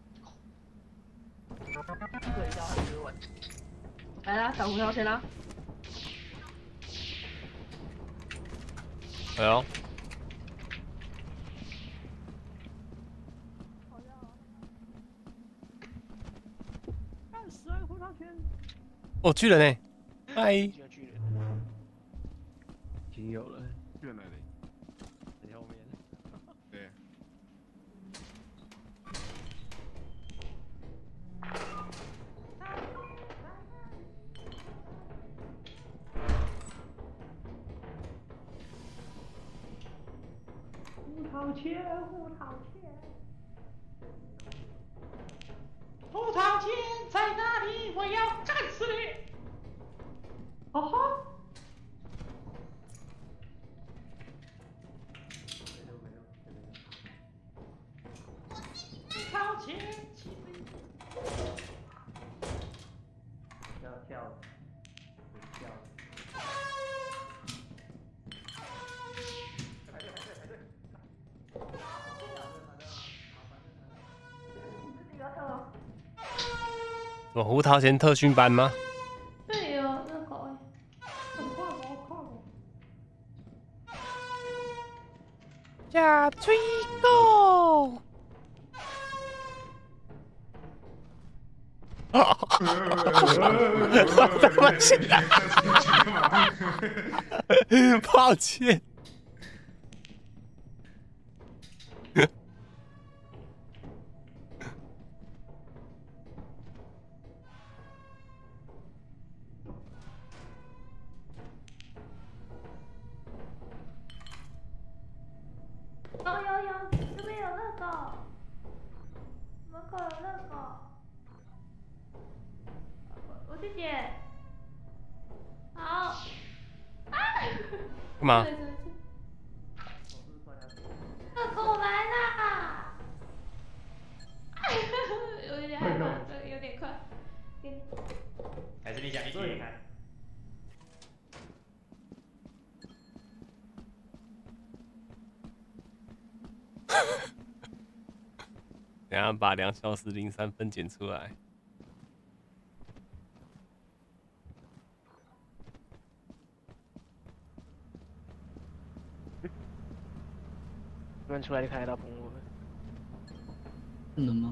这个饮料还没喝完。来啦，小胡条先啦。 哎呦。 十万胡桃钳。 哦，巨人呢？嗨。 巨人。 已经有了。 巨人来了。 在后面。 对。 胡桃钳，胡桃钳。胡桃钳在哪里？我要干死你！哦吼！胡桃钳，起飞！要跳了，跳了。排队排队排队！ 什么胡桃钳特训班吗？ 对哦，那个哎， 很快吗？快吗？ 加吹狗！对不起，抱歉。 有有有，这边有那个，门口有那个，我去捡。好。 干嘛？ 那狗来啦！有点害怕，这个有点快。给你。 还是你讲一句看。 等下把两小时零三分剪出来。 门出来就看得到澎湖了。 能吗？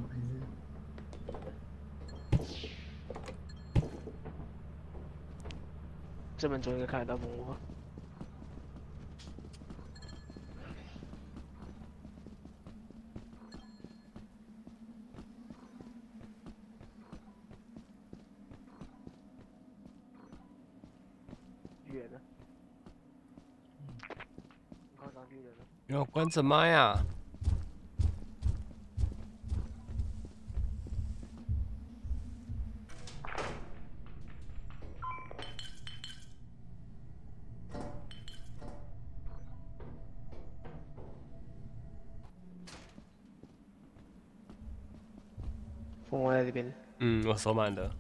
还是？ 这门终于看得到澎湖。巨人呢？快上巨人了。 要关着麦啊！ 蜂窝在这边。 嗯，我手满的。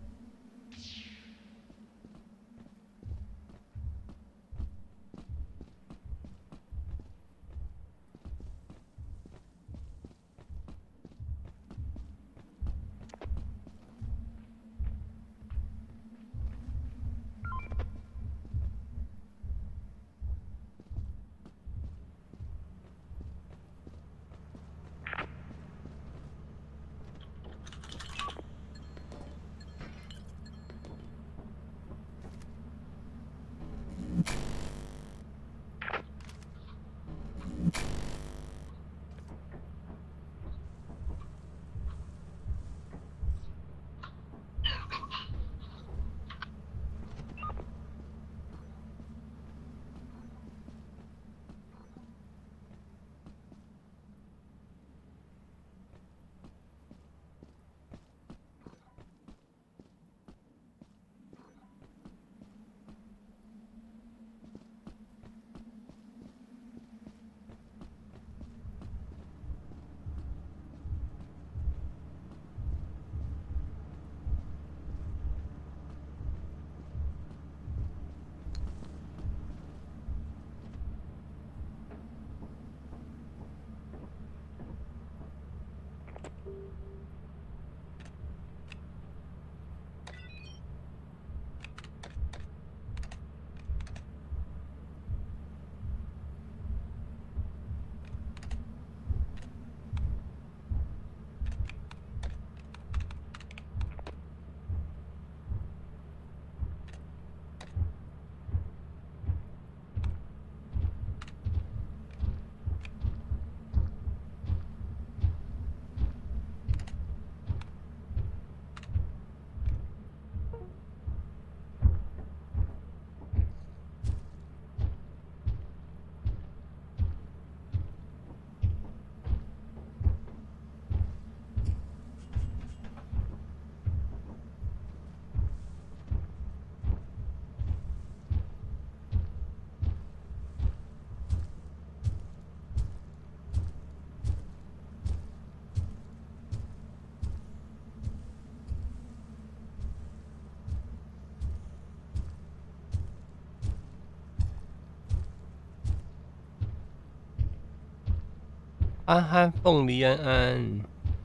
安安，凤梨安安。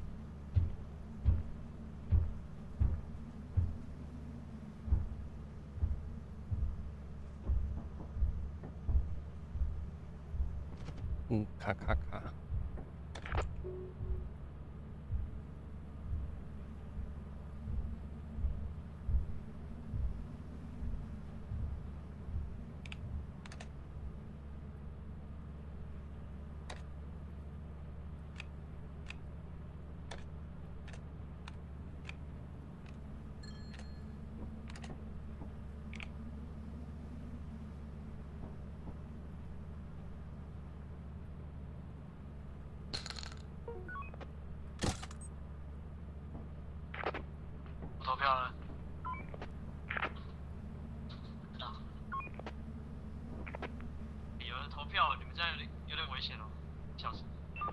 嗯，卡卡卡。 投票了。有人投票，你们这样有点有点危险哦，小心。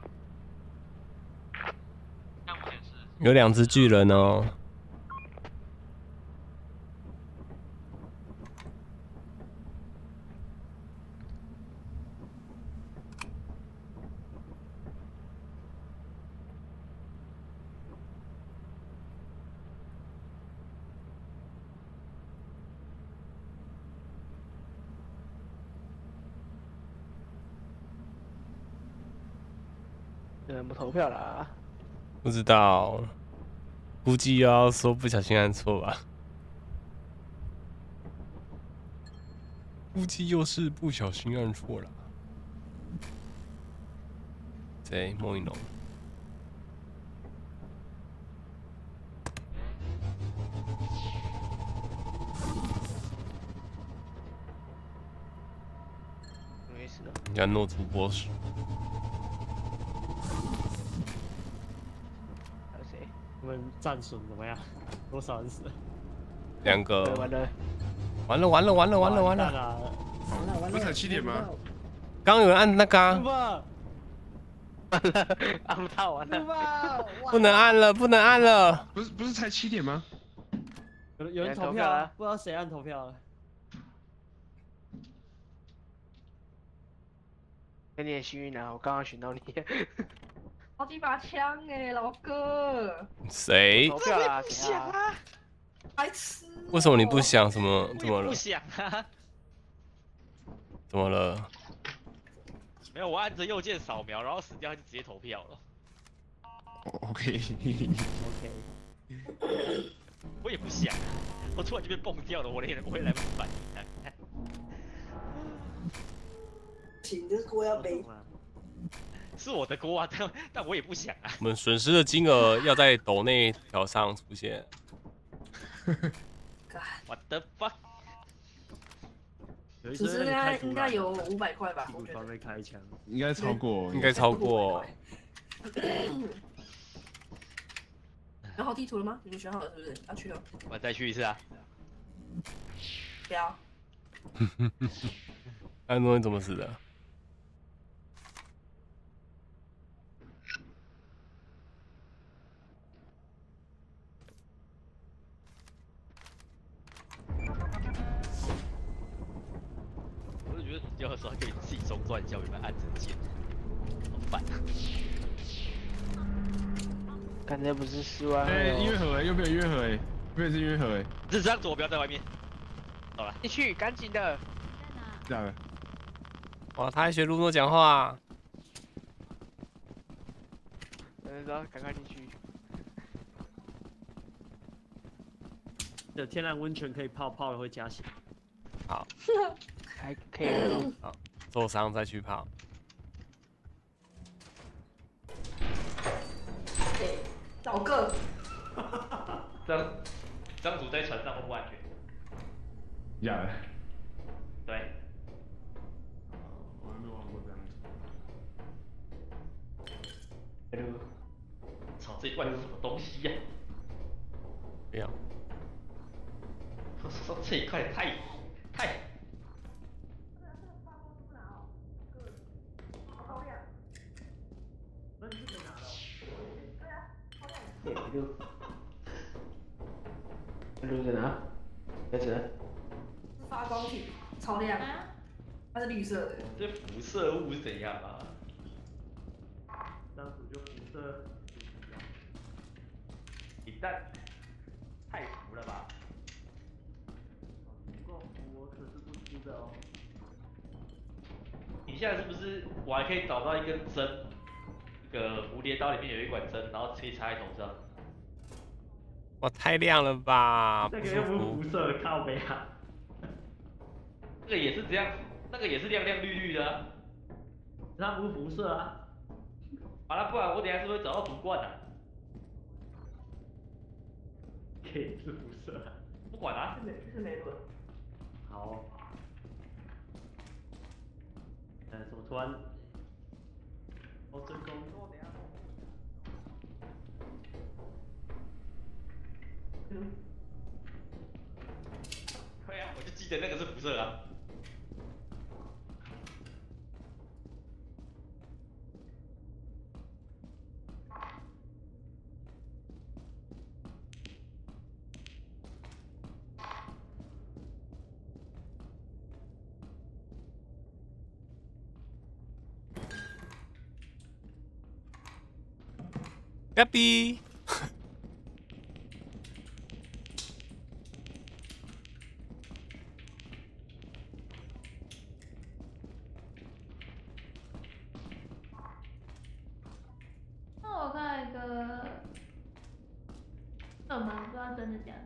看目前是有两只巨人哦。 有人不投票啦？ 不知道，估计要说不小心按错吧。估计又是不小心按错了。谁？莫一农。 没事的。 人家诺图波士。 我们战损怎么样？多少人死？ 两个。 完了， 完了，完了，完了，完了，完了！ 完了，完了！ 不是才七点吗？ 刚刚有人按那个、啊。 完了，按不到，完了。 不能按了，不能按了。 不是不是才七点吗？ 有有人投票啊？不知道谁按投票了。 跟你很幸运啊，我刚刚选到你。 好几把枪哎，老哥。 谁？ 投票啦， 不想啊！白痴。 为什么你不想？什么？怎么了？ 不想啊。 怎么了？ 没有，我按着右键扫描，然后死掉就直接投票了。 OK。 OK。 我也不想，我突然就被蹦掉了，我连我也来不及反应。 请这锅要背。 是我的锅啊，但但我也不想啊。 我们损失的金额要在斗内条上出现。 What the fuck？ 只是应该应该有五百块吧？ 我觉得被开枪， 应该超过， 应该超过。 选好地图了吗？你们选好了是不是？要去了。 我再去一次啊。 不要。 安东尼怎么死的？ 掉的时候可以自己中断一下，有没有按着键？好烦啊！ 感觉不是十万。 哎，音乐盒哎，右边有音乐盒哎，右边是音乐盒哎。 这张左标在外面。好了， 进去，赶紧的。 这样的。 哇，他还学卢诺讲话。 等等，赶快进去。 有天然温泉可以泡，泡了会加血。 好。 还可以。 好，受伤再去泡。 老哥。 张张主在船上会不安全？ 假的。 对。 我还没玩过这样子。操，这一罐是什么东西呀、啊？ 不要。 我说这一块太太。 六，六在哪？在这。 是发光体，超亮，它是绿色的。 这辐射物是怎样啊？ 当属就辐射。 你蛋太服了吧？ 不够服，我可是不吃的哦。 你现在是不是我还可以找到一根针？那个蝴蝶刀里面有一管针，然后可以插在头上。 哇，太亮了吧！ 那个又不是辐射的靠背啊。 那个也是这样，那个也是亮亮绿绿的、啊。 它不是辐射啊。 好了，不然我等一下是不是找到毒罐啊？ 可以是辐射、啊。 不管啊。 是没是没轮。 好。呃，怎么突然？哦，真空。 嗯。 对啊，我就记得那个是辐射啊。 嘎比。 那我看一个，什么不知道真的假的。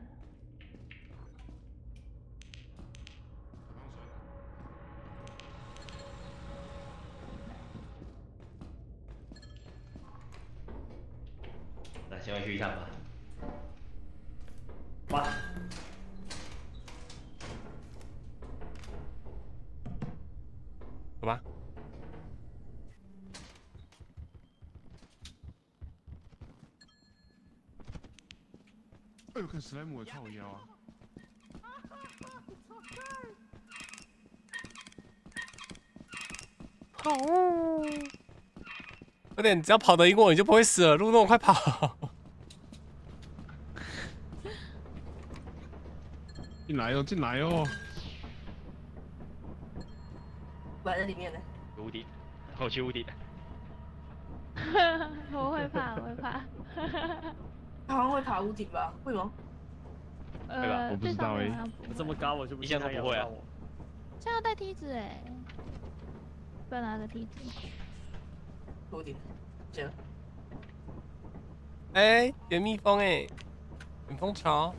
那先回去一趟吧。 哇！ 走吧。 哎呦，看史莱姆也靠腰啊！ 跑！有点，只要跑得赢我，你就不会死了。路诺，快跑！ 进来哟，进来哟！ 我还在里面呢。 无敌，我去无敌。 我会怕，我会怕。 他好像会爬屋顶吧？会吗？ 呃， 我不知道哎。 我这么高，我就不一向都不会啊。 这样要带梯子哎，不要拿个梯子。 屋顶，行。 哎，有蜜蜂哎，蜜蜂巢。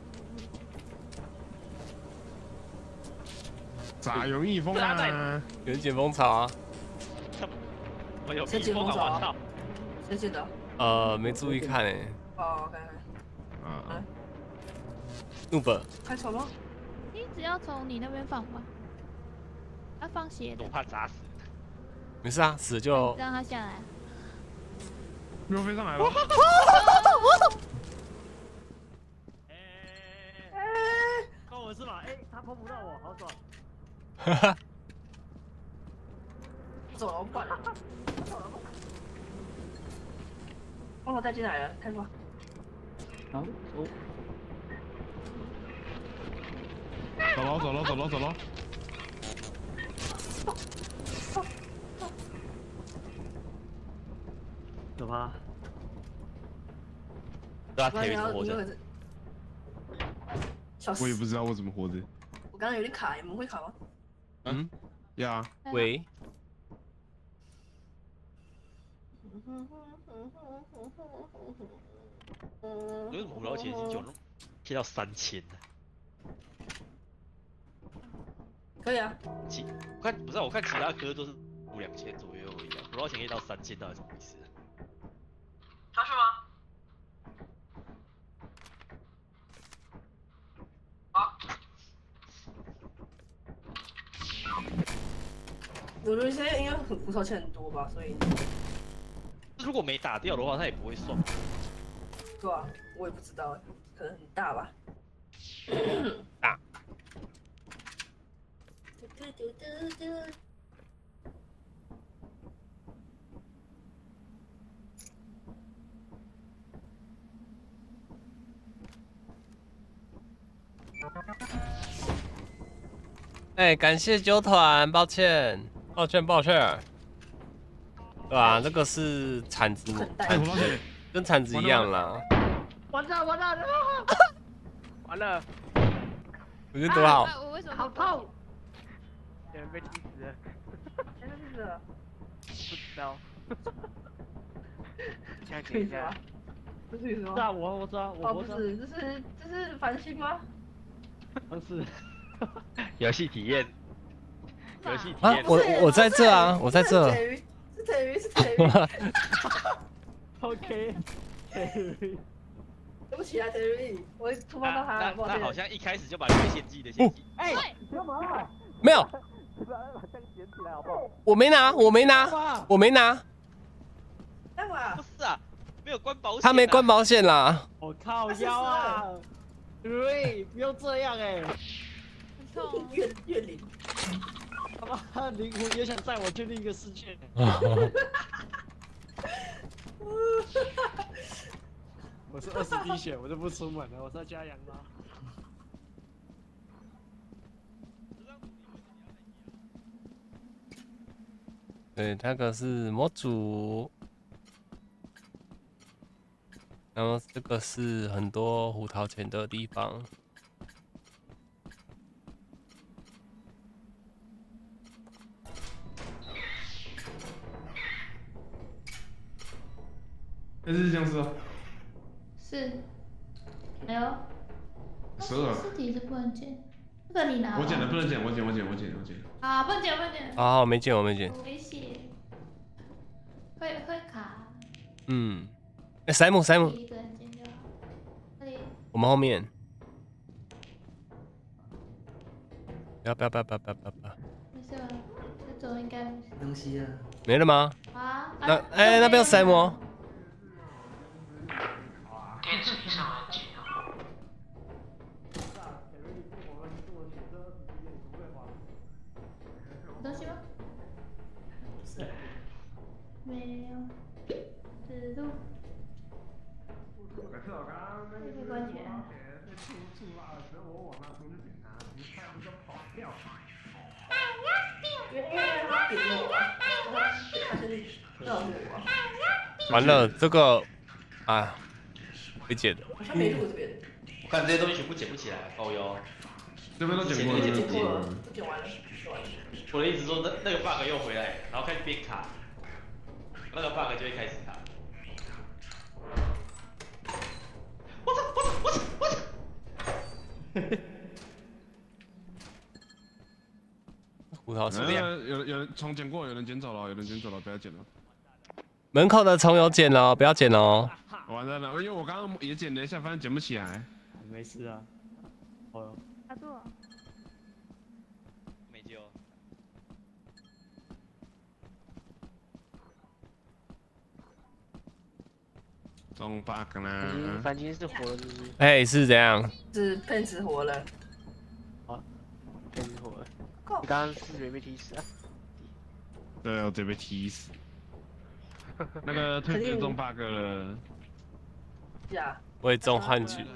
咋有蜜蜂啊？ 有卷蜂巢啊。 我有蜜蜂啊！我操！谁捡的？ 呃，没注意看哎。 哦，看看。 嗯。Noob。 开船吗？ 梯子要从你那边放吧。要放斜的。 我怕砸死。 没事啊，死就。 让他下来。 又飞上来了。 哎哎哎！关我是吧？哎，他碰不到我，好爽。 哈哈。 走了，不管了。走了。帮我带进来了，开吧。 好，走。 走了，走了，走了，走了。 可怕。 对啊，铁鱼活着。 我也不知道我怎么活着。 我刚刚有点卡，你们会卡吗？ 嗯，呀。 喂。 为什么五刀前进就能贴到三千呢？ 可以啊。 其我看不是、啊，我看其他歌都是五两千左右而已啊，五刀前可以到三千，到底什么意思？ 他是吗？啊。我觉得现在应该很葡萄钱很多吧，所以。 如果没打掉的话，他也不会算。 对啊，我也不知道，可能很大吧。 大。 嘟嘟嘟嘟嘟。 哎，感谢九团，抱歉，抱歉，抱歉。 对啊，这个是铲子，铲子跟铲子一样啦。 完了完了完了！ 我觉得多好。 我为什么好痛？ 有人被踢死了。 真的是的。 不知道。现在解一下。 这是什么？ 是啊，我我知道，我哦，不是，这是这是繁星吗？ 不是。 游戏体验。游戏体啊， 验。 我我在这啊，我在这。 是铁鱼，是铁鱼。 OK。 对不起啊，铁鱼，我触碰到他了， 那那好像一开始就把这个献祭的献祭。 哎，干嘛？ 没有。 你把把这个捡起来好不好？ 我没拿，我没拿，我没拿。 干嘛？ 不是啊，没有关保险。 他没关保险啦。 我靠腰啊！对，不用这样哎。 怨怨灵。 他妈灵魂也想载我去另一个世界。我是二十滴血，我就不出门了，我是要加羊吗？ 对，那个是模组，然后这个是很多胡桃钳的地方。 这是僵尸哦。 是。没有。 十二。 尸体是不能捡，这个你拿。 我捡了，不能捡，我捡，我捡，我捡，我捡。 啊，不能捡，不能捡。 啊，我没捡，我没捡。 危险。会会卡。 嗯。哎，塞姆，塞姆。 一个人捡就好。这里。 我们后面。不要不要不要不要不要不要不要。 没事吧？这走应该没事。 东西啊。 没了吗？ 啊。 那哎，那边有塞姆。 电池以上安全。 东西吗？没有。指路。没关系。 完了，这个啊，会捡的。 好像没路这边。 我看这些东西全部捡不起来，高腰。 这边都捡过了， 捡过了，捡完了。 我的意思说，那那个 bug 又回来，然后开始变卡，那个 bug 就会开始卡。我操！我操！我操！我操！ 胡桃是亮。有有人虫捡过，有人捡走了，有人捡走了，不要捡了。 门口的虫有捡了，不要捡哦。 完蛋了，因为我刚刚也捡了一下，发现捡不起来。 没事啊。哦。 卡住了。 没救。 中 bug 啦。 反金是活了，是不是？ 哎，是怎样？ 是骗子活了。 啊，骗子活了。你刚刚是谁被踢死啊？ 对，我直接被踢死。那个推子中 bug 了。 呀。 我也中幻觉。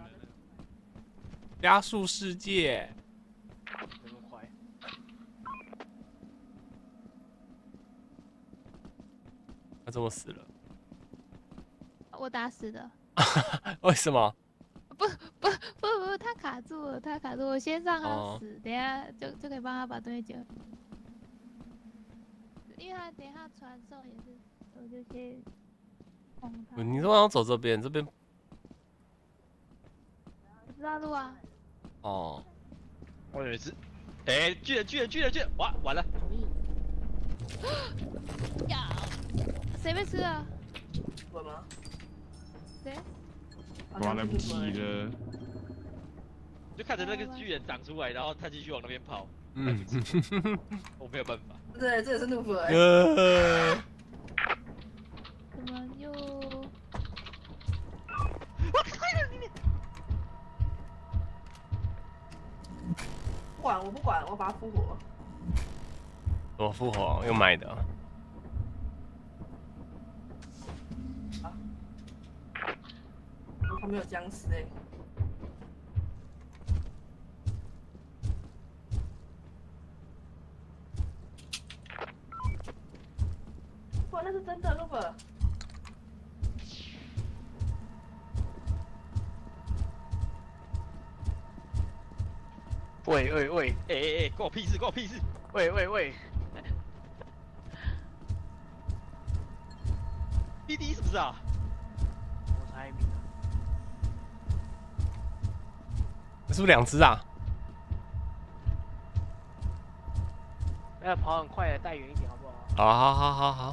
加速世界。 这么快？ 他怎么死了？ 我打死的。 为什么？ 不不不不，他卡住了，他卡住，我先让他死，哦、等一下就就可以帮他把东西捡。因为他等一下传送也是，我就先轰他。 你说要走这边，这边。 我知道路啊。 哦。 我以为是，哎，巨人巨人巨人巨人，哇，完了。 呀，谁被吃了？ 我吗？ 谁？ 哇，来不及了。 就看着那个巨人长出来，然后他继续往那边跑。 嗯， 我没有办法。 对，这也是怒火哎。 怎么又？ 我靠！不管，我不管，我把它复活。 怎么复活？用买的。 啊？他没有僵尸哎。哇，那那是真的，如果。 喂喂喂， 哎哎哎，关我屁事，关我屁事！ 喂喂喂 ，D D 是不是啊？ 我猜谜。 这是不是两只啊？ 要跑很快的，带远一点好不好？ 好好好好好。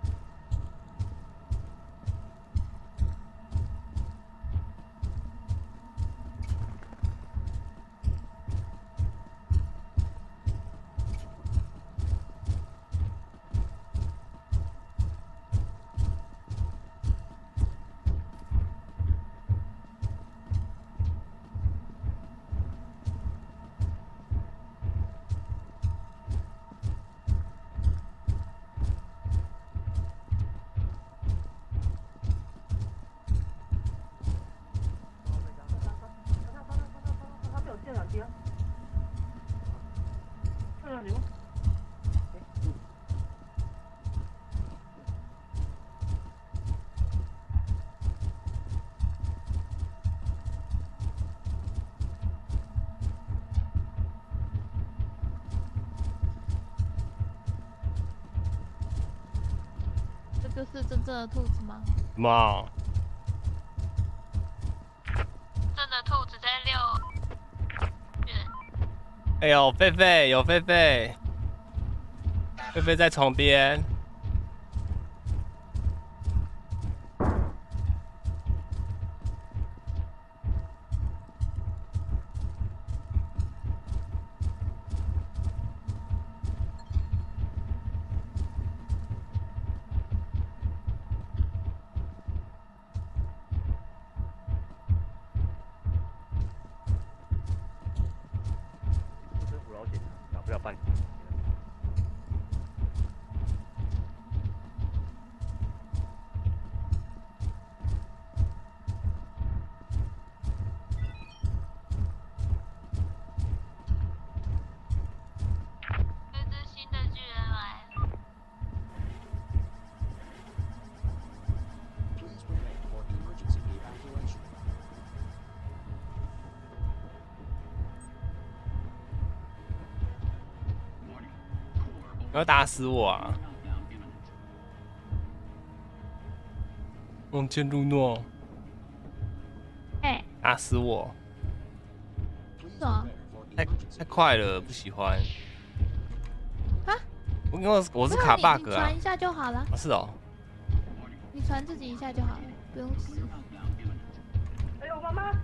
这是真正的兔子吗？ 妈， 真的兔子在遛人。 哎呦，狒狒有狒狒，狒狒在床边。 不了半年。 有只新的巨人来了。 要打死我啊！梦见露诺， 哎， 打死我！ 什么？ 太太快了，不喜欢。 啊？ 我因为我是卡 bug 啊。 传一下就好了。 啊，是哦。 你传自己一下就好了，不用死。 哎呦，妈妈！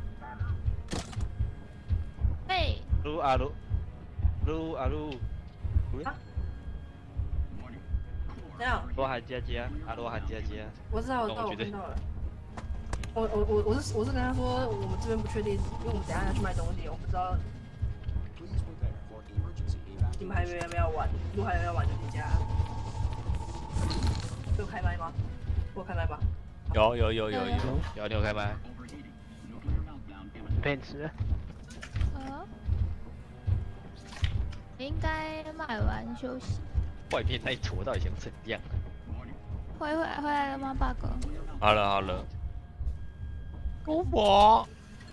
哎。 撸啊撸，撸啊撸， 啊？怎样？ 罗汉姐姐，阿罗汉姐姐。 我知道，我知道，我听到了。我我我我是我是跟他说，我们这边不确定，因为我们等下要去买东西，我不知道。你们还没有没有玩？如果还没有玩就回家。有开麦吗？我开麦吧。 有有有有有有，你有开麦？ 骗吃。 呃，应该卖完休息。 外面那一坨到底想怎样？ 回回回来了吗 ，bug？ 好了好了。姑婆。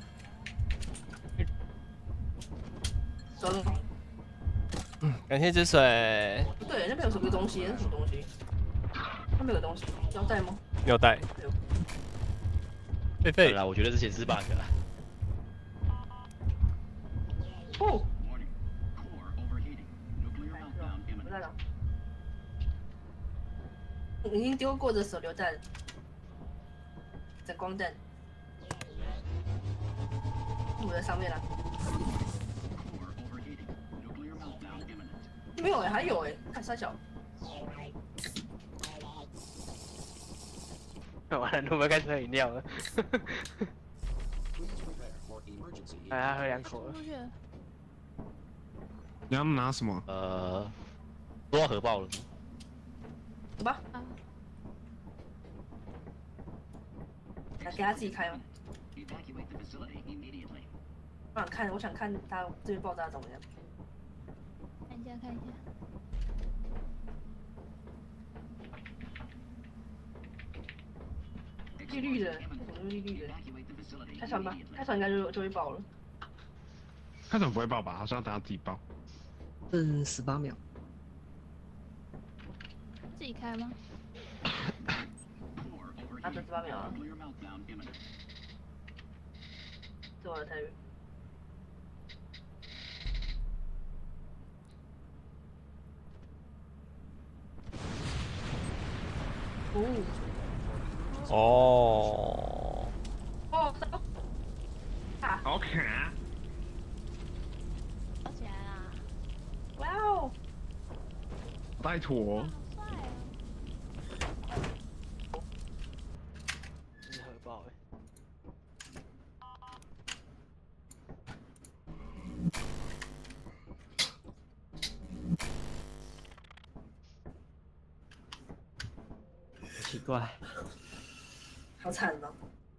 走了。 嗯，感谢止水。 不对，那边有什么东西？那是什么东西？那边有东西，腰带吗？ 腰带。狒狒。 啦，我觉得是显示 bug 啦。 哦。我在哪？已经丢过的手榴弹，闪光弹，我在上面了。没有哎、欸，还有哎、欸，看三小。 完了，路边开始喝饮料了。哎，他喝两口了。 你要拿什么？ 呃，都要核爆了。 走吧。想给他自己开吗？我想看，我想看他这边爆炸怎么样。 看一下，看一下。 绿绿的，怎么绿绿的？开船吧，开船应该就就会爆了。 开船不会爆吧？好像等他自己爆。 剩十八秒。 自己开吗？ 啊，剩十八秒啊！这我的参与。 哦。哦。 哦，啊！ 好可爱。 烧起来啦！ 哇哦！ 拜托。 真是核爆哎！ 奇怪， 好惨哦！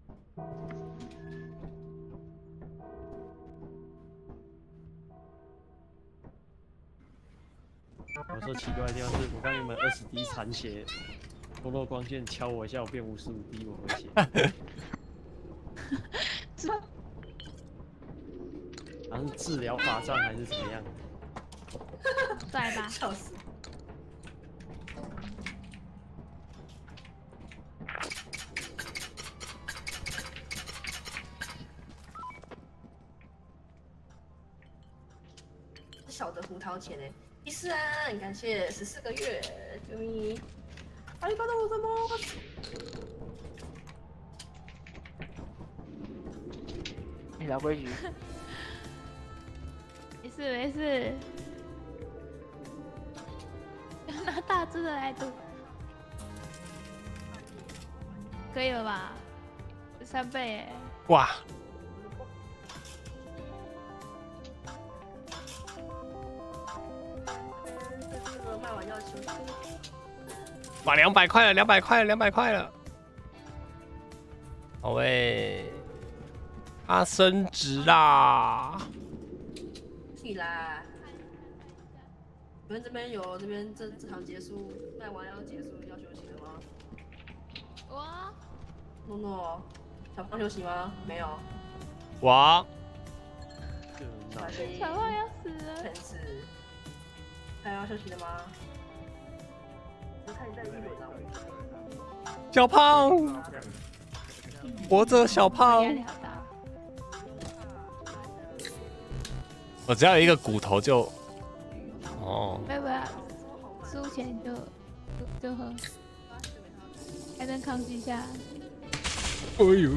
我说奇怪的地方是我刚原本二十滴残血，多多光线敲我一下，我变五十五滴，我回血。 是吗？ 好像是治疗法杖还是怎么样？ 帅吧？ 笑死！小的胡桃钳诶，第四安，感谢十四个月，救命！阿里嘎多什么？ 你老规矩。 没事没事，要拿大只的来赌，可以了吧？三倍哎！ 哇！ 卖完要休息。 哇，两百块了，两百块了，两百块了。好喂，它升值啦！ 是啦。你们这边有这边这这场结束卖完要结束要休息了吗？ 我。 诺诺，小胖休息吗？没有。 我。 小胖要死了。 真是。还要休息的吗？我看你在一轮啊。 小胖，活着，小胖。我只要有一个骨头就，哦。 没有没有，输钱就就就喝，还能扛几下。 哎呦。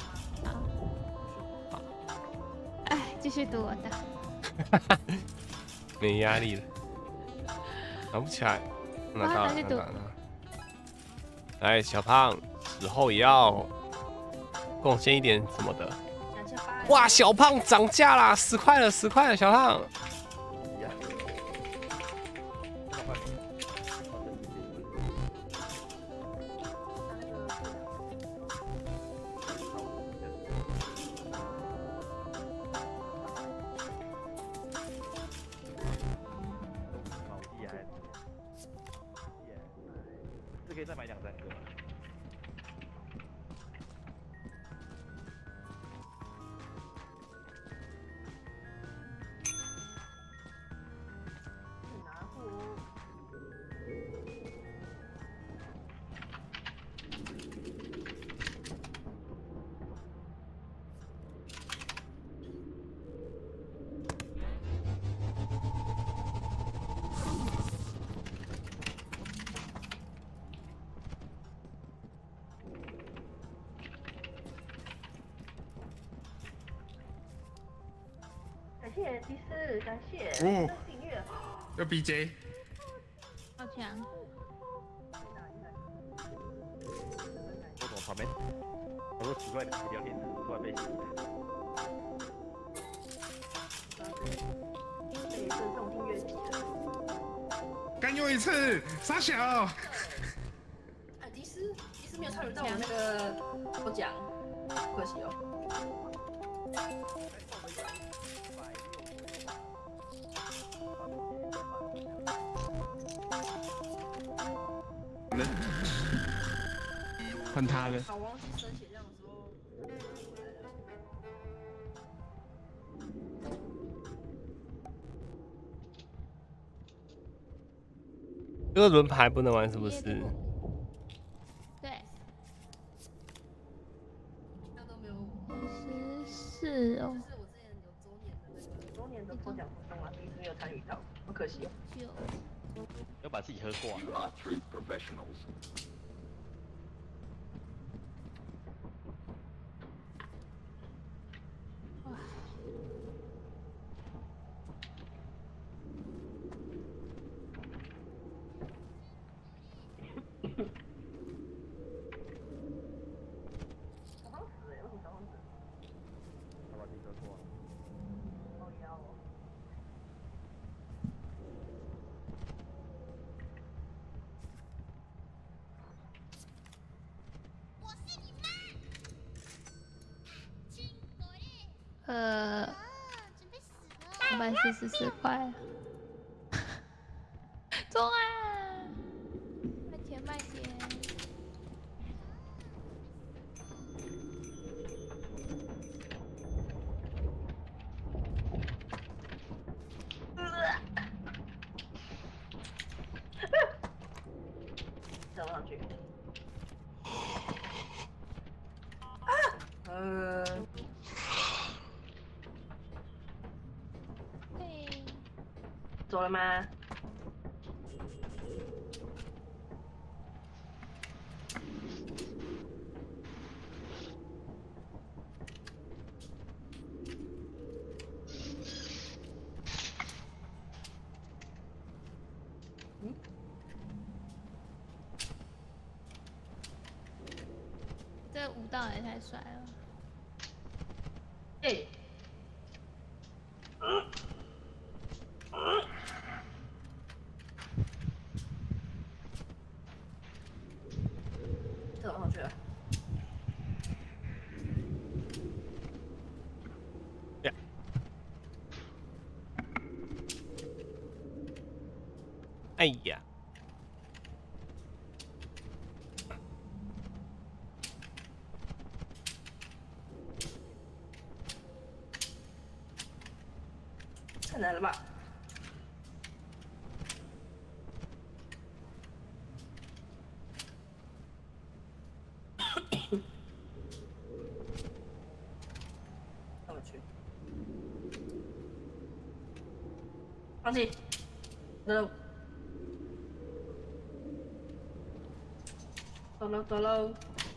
哎，继续赌我的。 没压力了。拿不起来，拿到了，拿到了。来，小胖，死后也要贡献一点什么的。哇，小胖涨价啦，十块了，十块了，小胖。 可以再买两三个。 感谢第四，感谢哦订阅。 要 B J。 好强！ 我怎么旁边？我说奇怪的聊天突然被洗。 这也是重听乐集的。 干又一次，傻小。 哎，迪斯，迪斯没有参与到我那个抽奖，可惜哦。 换他了。 好，忘记升这个轮牌不能玩是不是？ 对。十四哦。 是我之前有周年的那个周年的抽奖活动啊，第一次没有参与到，好可惜哦。 要把自己喝挂。 呃，两百四十四块，中啊！卖钱卖钱！ 走上去。呃。走了吗？嗯？ 这舞蹈也太帅了！ 哎。嗯。嗯。走上去了。 呀。哎呀。 太难了吧？让我去。放弃。走喽。走喽，走喽。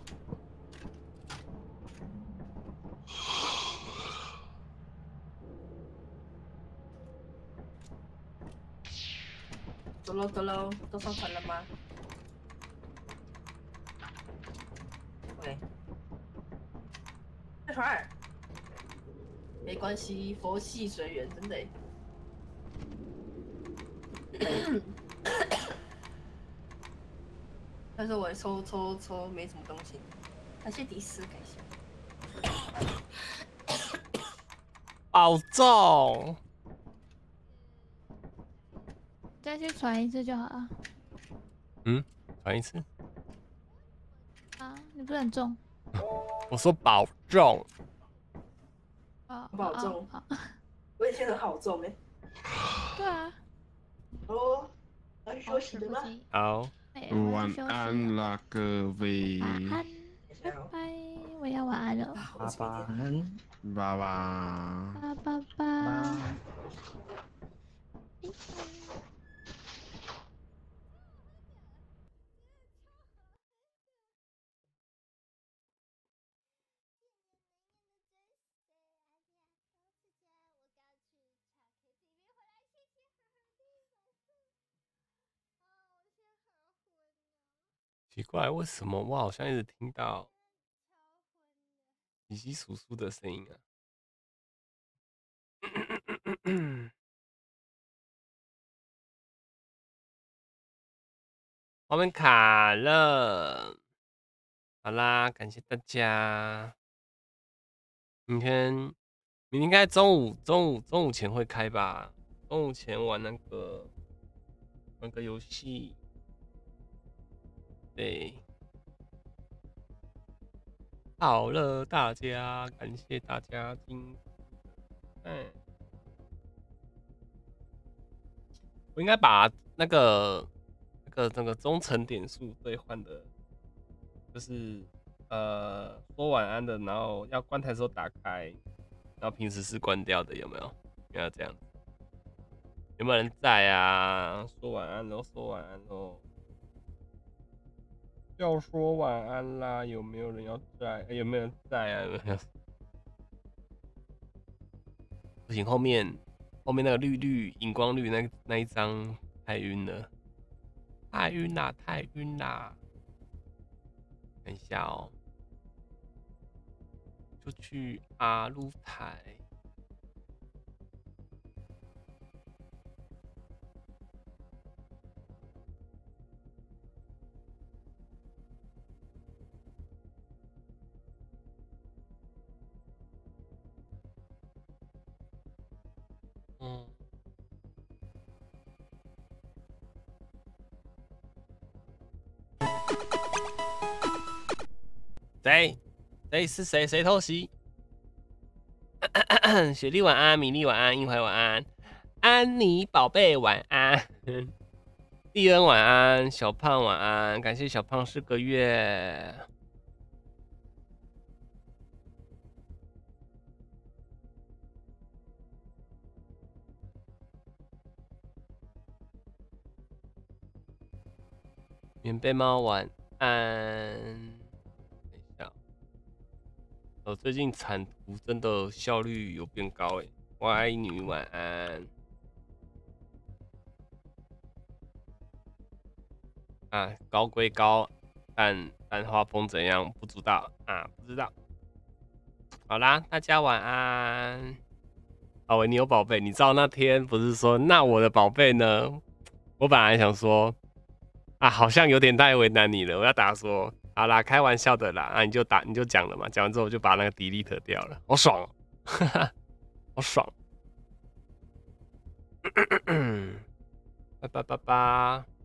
走喽，走喽，都上船了吗？喂，下船。没关系，佛系随缘，真的。但是我抽抽抽没什么东西，感谢迪斯，感谢。 好重。 再去传一次就好了。 嗯，传一次。 啊，你不是很重？ 我说保重。 啊， 保重。 好。 我也觉得好重哎。 对啊。 哦，要去休息的吗？ 好。 晚安啦，各位。 晚安，拜拜，我要晚安了。 拜拜。 拜拜。 拜拜拜。 奇怪，为什么我好像一直听到稀稀疏疏的声音啊？画面卡了。好啦，感谢大家。明天，明天应该中午、中午、中午前会开吧？中午前玩那个玩个游戏。对。好了，大家，感谢大家今，嗯，我应该把那个那个那个忠诚点数兑换的，就是呃说晚安的，然后要关台的时候打开，然后平时是关掉的，有没有？有没有这样子？有没有人在啊？说晚安喽，说晚安喽，要说晚安啦！有没有人要在？欸、有没有人在啊？有没有？不行，后面后面那个绿绿荧光绿那那一张太晕了，太晕啦，太晕啦！等一下哦，就去阿路台。嗯。谁？谁是谁？谁偷袭？雪莉晚安，米莉晚安，英怀晚安，安妮宝贝晚安，蒂恩晚安，小胖晚安，感谢小胖四个月。棉被猫晚安。等一下，我最近产图真的效率有变高哎。歪女晚安。啊，高归高，但但画风怎样不知道啊，不知道。好啦，大家晚安。好喂，你有宝贝？你知道那天不是说那我的宝贝呢？我本来想说。啊，好像有点太为难你了。我要打说，好啦，开玩笑的啦。啊，你就打，你就讲了嘛。讲完之后，我就把那个 delete 掉了，好爽哦，哈哈，好爽。拜拜拜拜。